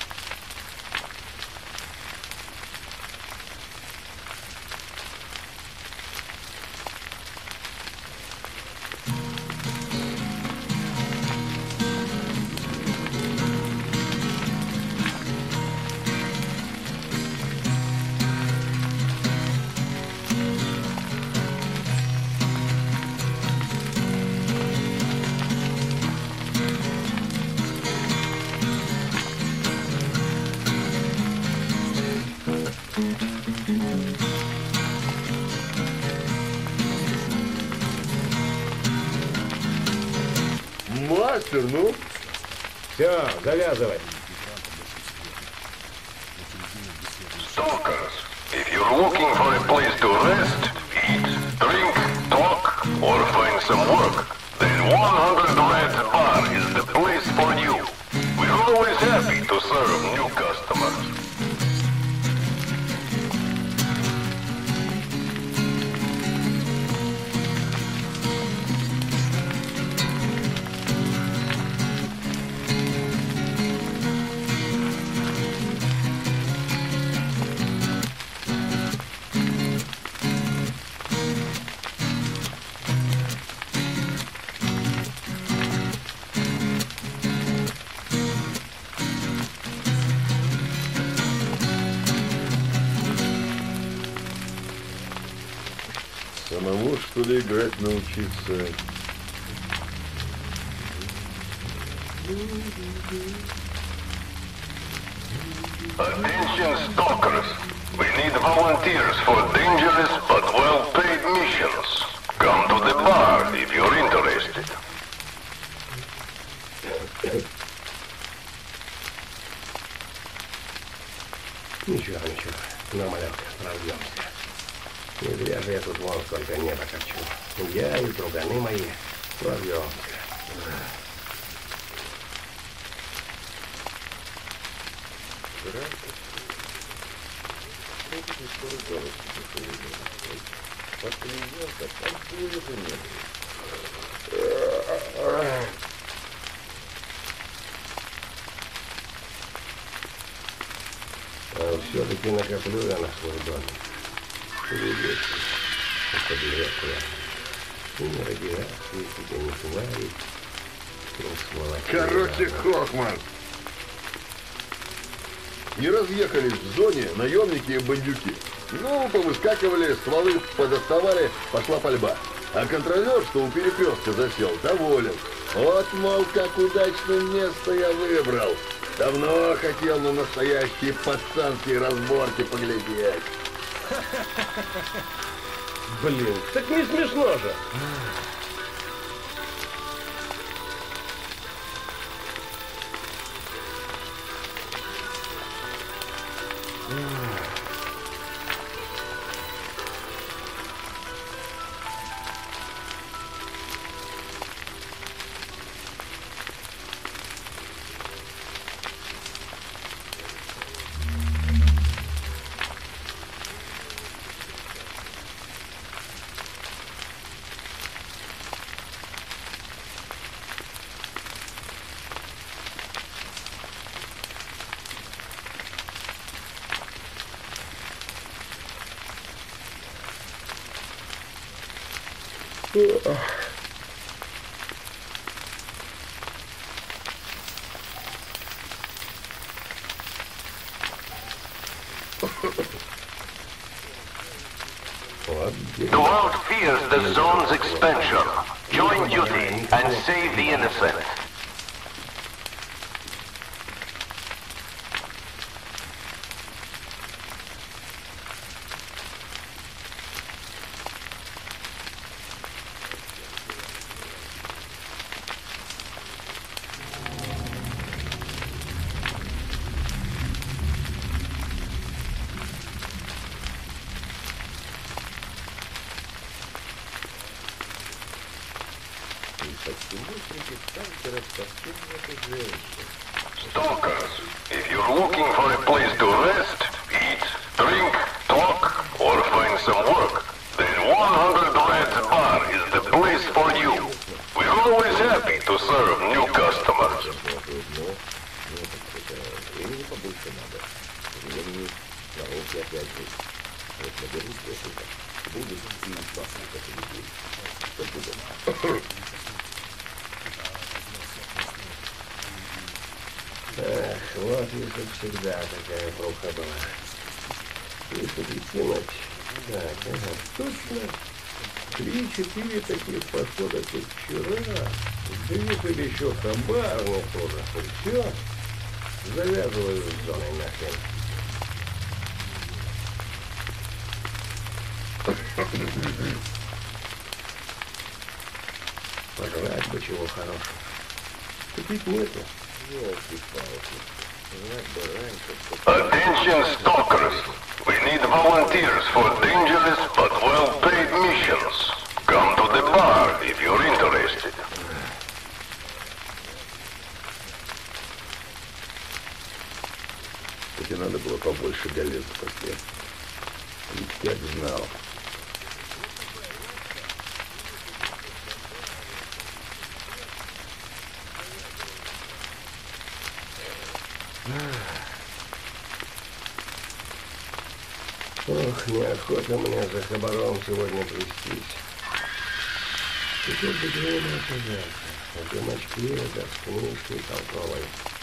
Мастер, ну? Все, завязывай. Stalkers, if you're looking for a place to rest, eat, drink, talk, or find some work, then 100 Reds Bar is the place for you. We're always happy to serve new customers. Самому, что ли, играть научиться? Attention stalkers, we need volunteers for dangerous but well-paid missions. Come to the bar if you're interested. Ничего, на малявка, прорвемся. Не зря же я тут вон сколько небо корчу. Я и друганы мои прорвемся. А все-таки накоплю я на свой дом. Привет, подлетая. И не радиации тебе не твари, Короче, Хохман. Не разъехались в зоне наемники и бандюки. Ну, повыскакивали, стволы подоставали, пошла пальба. А контролер, что у перекрестка засел, доволен. Вот, мол, как удачное место я выбрал. Давно хотел на настоящие пацанские разборки поглядеть. Блин, так не смешно же. The world fears the zone's expansion. Join duty and save the innocent. Stalkers, if you're looking for a place to rest, eat, drink, talk, or find some work, then 100 Reds Bar is the place for you. We're always happy to serve new customers. Эх, вот если б всегда такая бруха была. Если прикинуть, так, ага, точно. 3-4 таких похода, как вчера. Приехали еще хабарно тоже. И все, завязываю с зоной нахрен. Пожрать бы чего хорошего. Так ведь нету. Attention stalkers, we need volunteers for dangerous but well-paid missions. Come to the bar if you're interested. Тебе надо было побольше галет в котле. Ведь как знал. Ох, неохота мне за хабаром сегодня плестись. Теперь бы дома оказаться, в дымочке, да с книжкой толковой.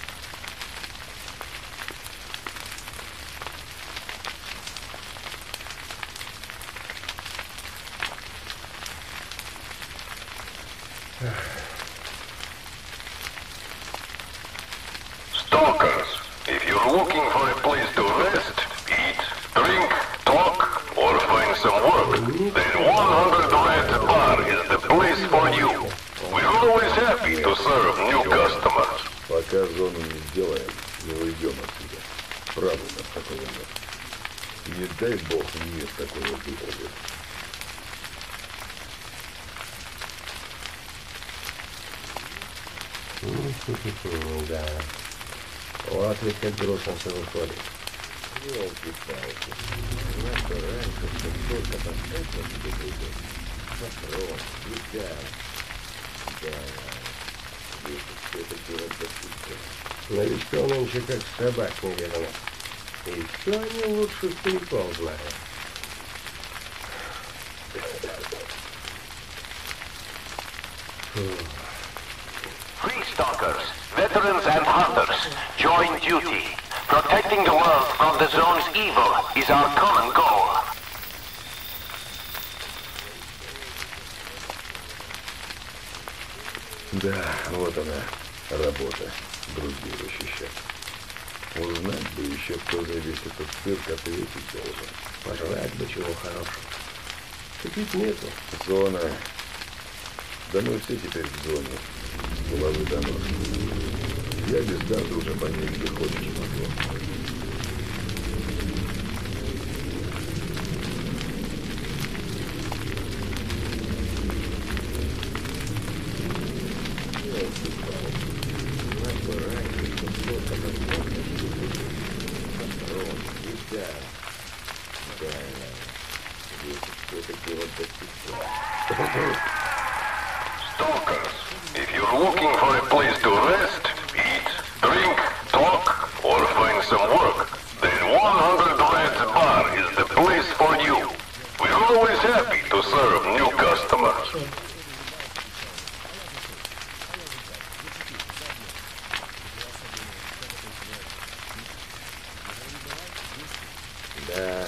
Stalkers, if you're looking for a place to rest, eat, drink, talk, or find some work, then 100 Reds Bar is the place for you. We're always happy to serve new customers. Пока зону не сделаем, не уйдем отсюда. Правда, у нас такого нет. Не дай бог мир такого выпадет. Да. Вот ведь как грустно все выходит. Ёлки-палки. Надо раньше, чтобы только поставить на тебе придет. Патрон, еда. Да. Если все-таки вот допустим. Новичков нынче как собак неведомо. И все они лучше стариков знают. Free stalkers, veterans and hunters, join duty. Protecting the world from the zone's evil is our common goal. Да, вот она, работа. Друзей защищать. Узнать бы еще, кто за весь этот цирк ответить должен. Пожрать бы чего хорошего. Так ведь нету. Зона. Да мы все теперь в зоне. С головы до ног. Я без даты уже по ней где хочешь могу. Stalkers, if you're looking for a place to rest, eat, drink, talk, or find some work, then 100 Reds Bar is the place for you. We're always happy to serve new customers. Да.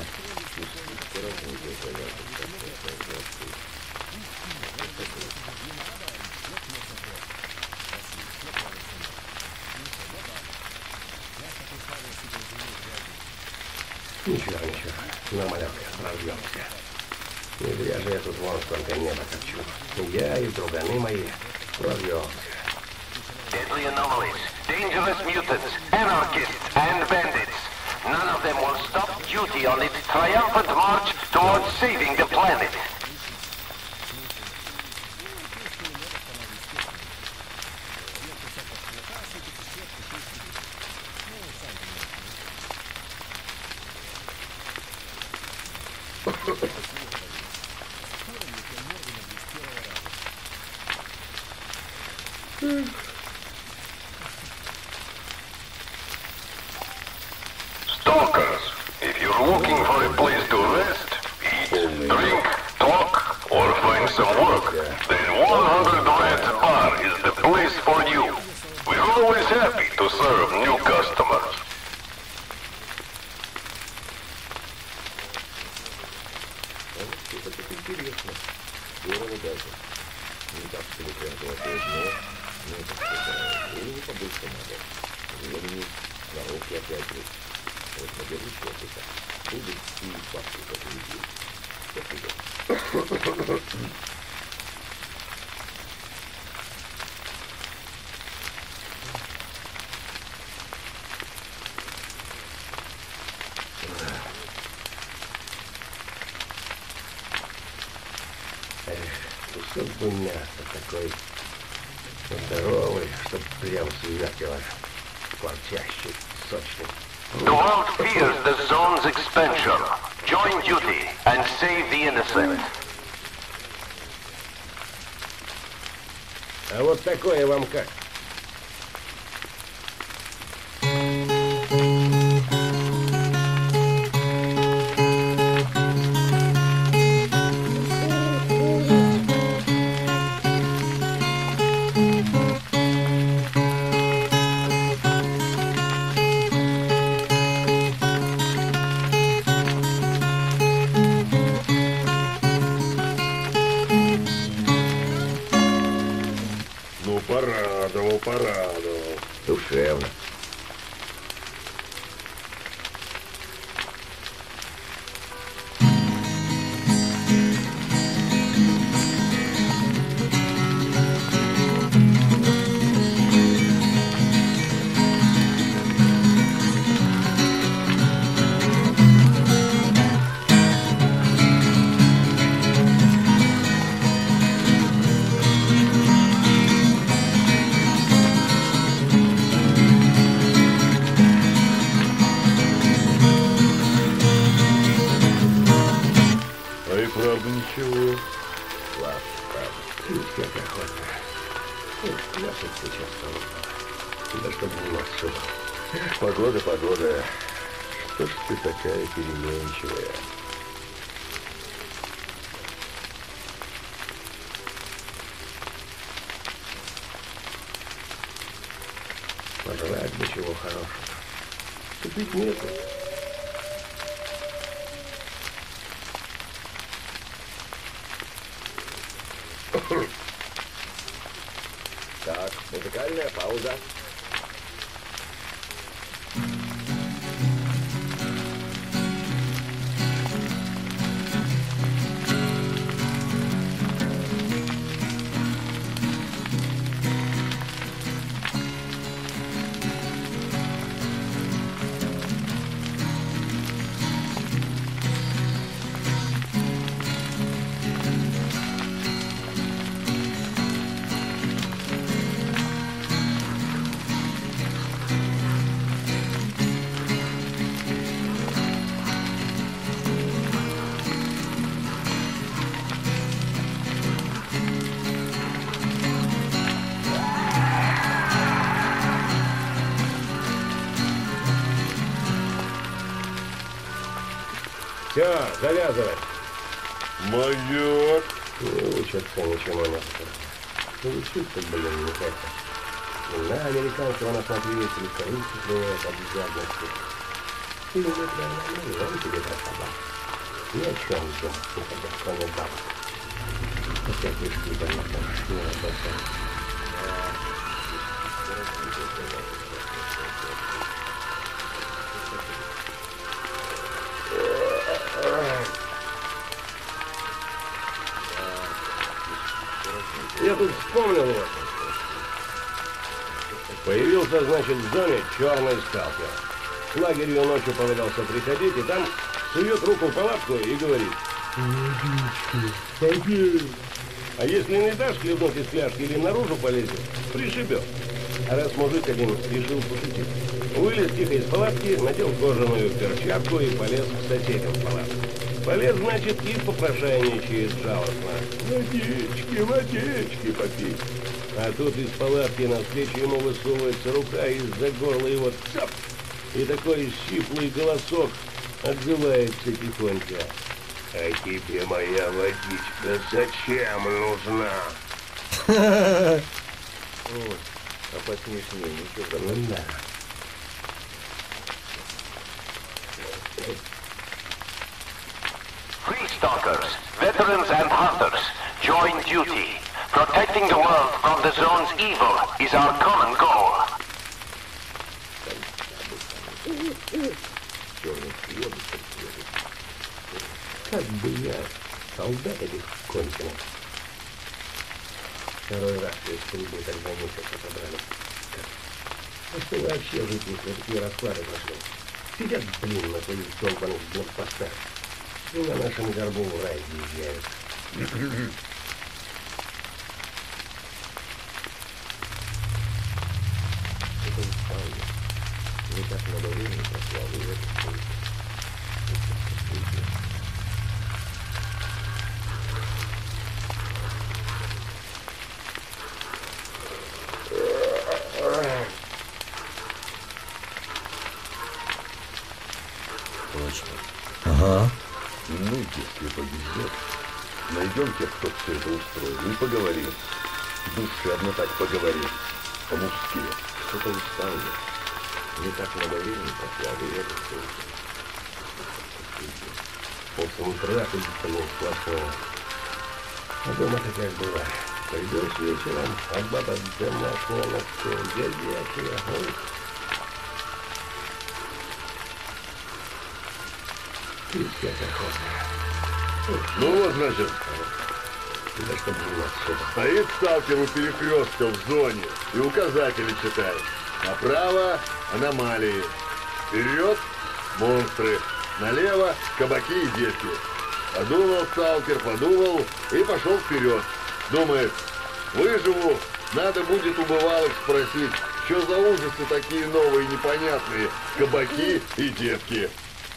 Ничего, нормалек, прорвемся. Не зря же я тут вон столько неба хочу. Я и друганы мои прорвемся. Deadly anomalies, dangerous mutants, anarchists, and bandits. None of them will stop duty on its triumphant march towards saving the planet. Stalkers, if you're looking for a place to rest, eat, drink, talk, or find some work, then 100 Reds Bar is the place for you. We're always happy to serve new customers. Интересно. Здорово даже. Не так, что прям одно, но это что-то времени побольше надо. Времени на руки опять есть. Вот наберу чего-то. Будет и папу как людей. Кусок бы мяса такой здоровый, чтоб прям святило, хватящий, сочный. The world fears the zone's expansion. Join duty and save the innocent. А вот такое вам как? Порадовал. Душевно. Правда ничего. Ладно, правда. Как охота. Я тут сейчас стал. Да чтобы не отсюда. Погода. Что ж ты такая переменчивая? Пожрать бы чего хорошего. Тут ведь нету. Так, музыкальная пауза. Все, завязывай. Маяк. Не учатся ничему на это. Учиться, блин, никак. На американцев она смотрела, руки кроет от жадности. Ты не нормально, он тебе про собак. Ни о чем думать не хотят, кроме бабок. Хотя кишки понятно, не обоссать. Я тут вспомнил вот. Появился, значит, в зоне черный сталкер. К лагерю ночью повадался приходить, и там сует руку в палатку и говорит: «Побей!» А если не дашь хлебнуть из фляжки или наружу полезет, пришибет. А раз мужик один решил пошутить, вылез тихо из палатки, надел кожаную перчатку и полез к соседям в палатку. Полез, значит, и попрошайничает жалостно: водички попить. А тут из палатки навстречу ему высовывается рука, из-за горла его цап, и такой щиплый голосок отзывается тихонько: «А тебе моя водичка зачем нужна?» Вот, а посмешнее ничего там. Да. Free Stalkers, veterans and hunters, join duty. Protecting the world from the zone's evil is our common goal. Как бы я солдат этих конченых. Второй раз из клуба тогда месяц отобрали. А что вообще в жизни такие расклады пошли? Сидят, блин, на своих долбаных блокпостах. И на нашем горбу в рай въезжают. Это устало. Не так много времени прошло, и это Точно. Ага. Ну, если повезет, найдем тех, кто все это устроил, и поговорим. Душевно так поговорим. По-мужски. что-то устал. Не так много времени прошло, и это все. После утра тут блин, сплошное. А дома-то как было. Пойдешь вечером, а баба домашняя на все, горячая. И вся такое. Ну вот, значит, Да что было отсюда. стоит сталкер у перекрестка в зоне и указатели читает. Направо аномалии. Вперед монстры. Налево кабаки и девки. Подумал сталкер, подумал и пошел вперед. Думает, выживу, надо будет у бывалых спросить, что за ужасы такие новые непонятные кабаки и девки.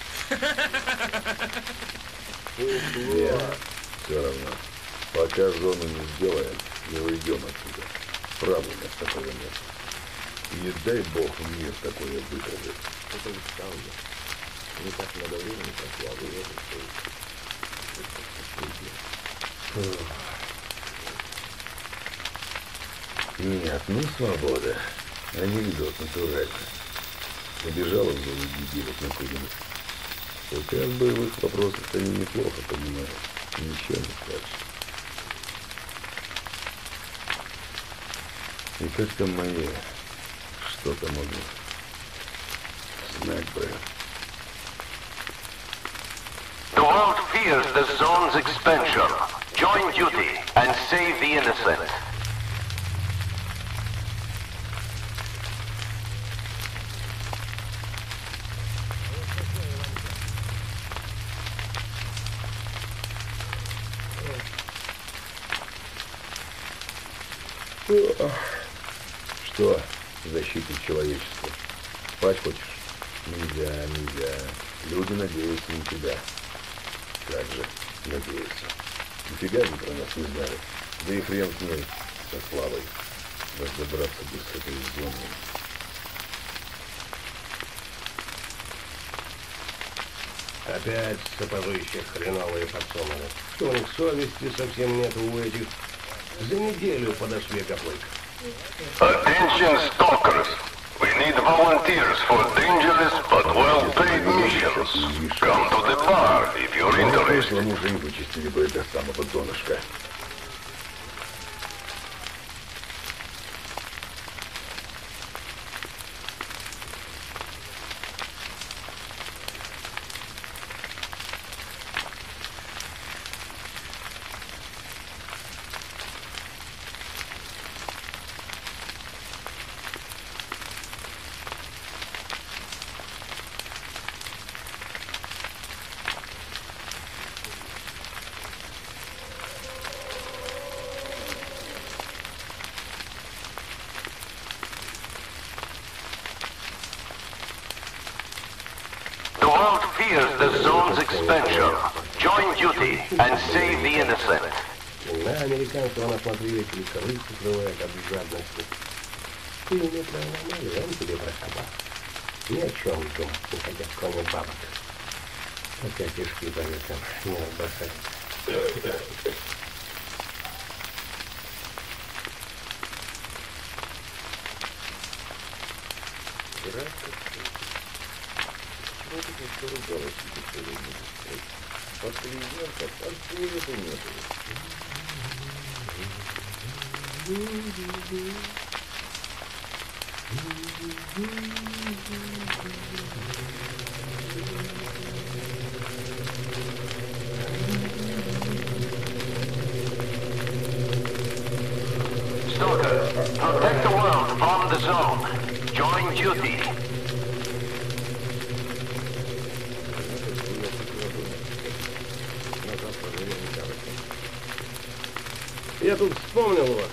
Нет, все равно. Пока зону не сделаем, не уйдем отсюда. Правда, нет такого места. И не дай бог мир такое вытравит. Это устал я. Не так много времени прошло, а вы это все. Нет, ну свобода. Анекдот натурально. Побежала в зону дебилов накуренных. Хотя в боевых вопросах они неплохо понимают. Ничего не скажешь. И как там мои? Что-то можно знать бы. The world fears the zone's expansion. Join duty and save the innocent. Что? Защитник человечества. Спать хочешь? Нельзя, нельзя. Люди надеются на тебя. Как же надеются? Нифига они про нас не знают. Да и хрен с ней, со славой. Разобраться бы с этой зоной. Опять сапожища хреновые подсунули. Что у них совести совсем нету у этих? За неделю подошли коплык. Attention stalkers! We need volunteers for dangerous but well-paid missions. Come to the bar if you're interested. Мы уже и вычистили бы это самого донышка. The world fears the zone's expansion. Join duty and save the innocent. На американцев она, смотри, эти крысы скрывает от жадности. Ты не про аномалию, он тебе про собак. Ни о чем думать не хотят, кроме бабок. Хотя кишки поют там, не разбросать. Чего ты не поругалась, если ты не под клиентов, откуда ты нету? Stalkers, protect the world from the zone. Join duty. Я тут вспомнил вот.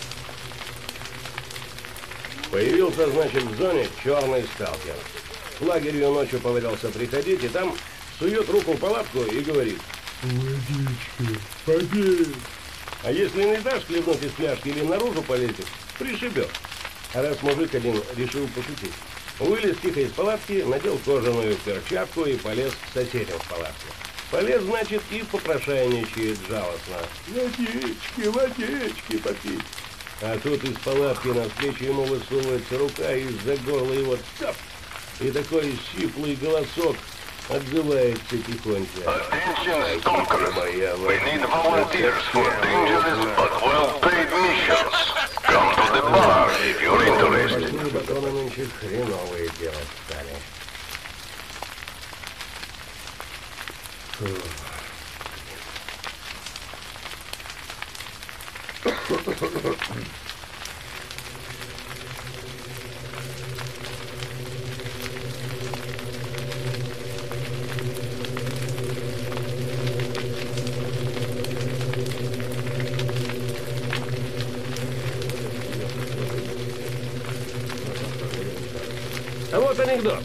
Появился, значит, в зоне черный сталкер. В лагерь ее ночью повалялся приходить, и там сует руку в палатку и говорит: «Водички, попей». А если не дашь хлебнуть из фляжки или наружу полезет, пришибет. А раз мужик один решил пошутить, вылез тихо из палатки, надел кожаную перчатку и полез к соседям в палатку. Полез, значит, и попрошайничает жалостно: «Водички, водички попить». А тут из палатки навстречу ему высовывается рука, и из-за горла его цап, и такой щиплый голосок отзывается тихонько: Attention stalkers! We need volunteers for dangerous but well-paid missions. Come to the bar if you're interested. Большие батоны нынче хреновые делать стали. А вот анекдот.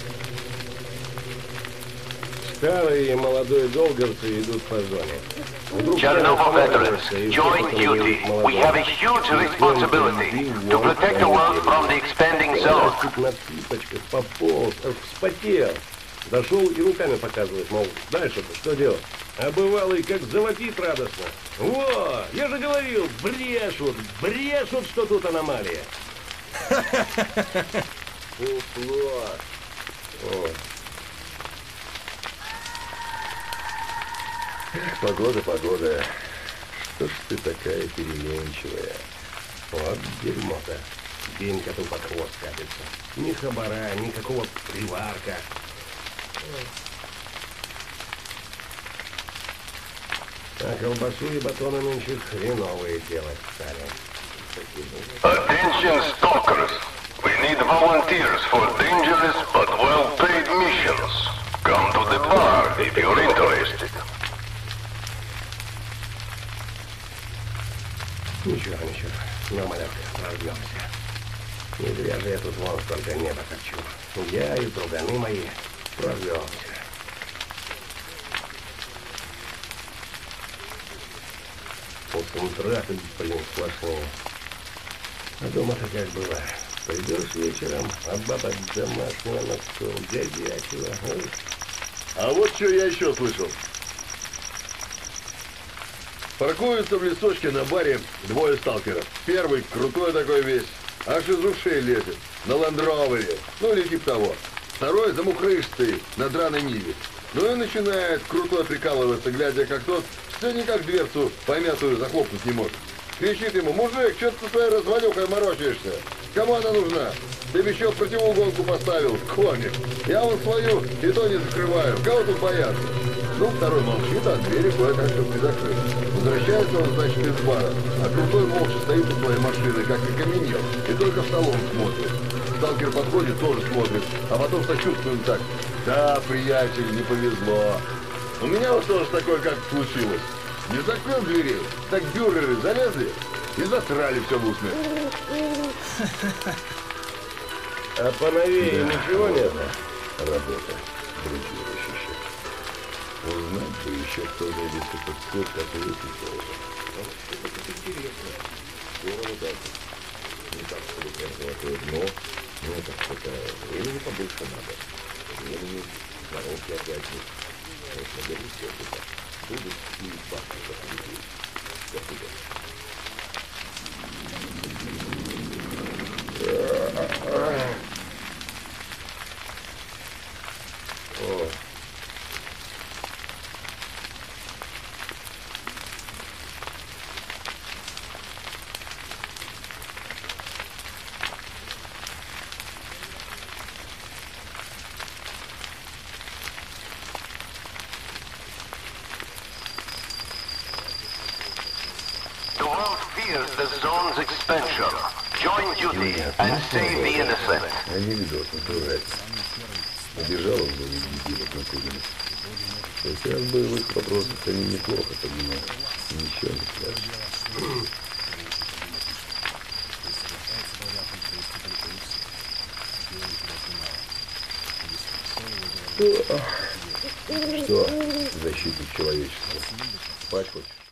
Старые и молодые долговцы идут по зоне. Chernobyl veterans, join duty. We have a huge responsibility to protect the world from the expanding zone. Тут на цыпочках пополз, аж вспотел. Дошел и руками показывает, мол, дальше-то что делать? А бывалый как завопит радостно: «Во, я же говорил, брешут, что тут аномалия». Уфло. Погода, погода. Что ж ты такая переменчивая? Вот дерьмо-то. День коту под хвост катится. Ни хабара, никакого приварка. А колбасу и батоны нынче хреновые делать стали. Attention stalkers! We need volunteers for dangerous but well-paid missions. Come to the bar if you're interested. Ничего, но, малявка, прорвемся. Не зря же я тут вон столько неба хочу. Я и друганы мои прорвемся. Концентраты, блин, сплошные. А дома-то как было. Придешь вечером, а баба домашнего на стол, горячего. А вот что я еще слышал. Паркуются в лесочке на баре двое сталкеров. Первый крутой такой весь, аж из ушей лезет, на лендровере, ну или типа того. Второй замухрышистый, на драной ниве. Ну и начинает крутой прикалываться, глядя, как тот все никак дверцу помятую захлопнуть не может. Кричит ему: мужик, что ты со своей развалюхой морочишься? Кому она нужна? Ты бы еще противоугонку поставил, комик. Я вон свою и то не закрываю. Кого тут бояться? Ну, второй молчит, а двери кое-как не закрыт. Возвращается он, значит, из бара. А крутой молча стоит у своей машины, как окаменел, и только в салон смотрит. Сталкер подходит, тоже смотрит, а потом сочувствуем так: да, приятель, не повезло. У меня вот тоже такое как случилось. Не закрыл дверей, так бюреры залезли и засрали все в усмерть. А поновее ничего нет? Работа. Другие защищать. Узнать бы еще, кто зайдет в этот код, как и выписал. Это интересно. Здорово даже. Не так, чтобы прям золотое дно, но это что-то времени побольше надо. Времени, сноровки опять же. Конечно, берут все это. Будут и башни заходить. Спасибо. О. The world fears the zone's expansion. Join duty and save the innocent. Они ведут натурать. Убежал он за дебилов накуренных. Сейчас боевых вопросов они неплохо понимают. Ничего не скажешь. Что? Защитник человечества. Спать хочешь?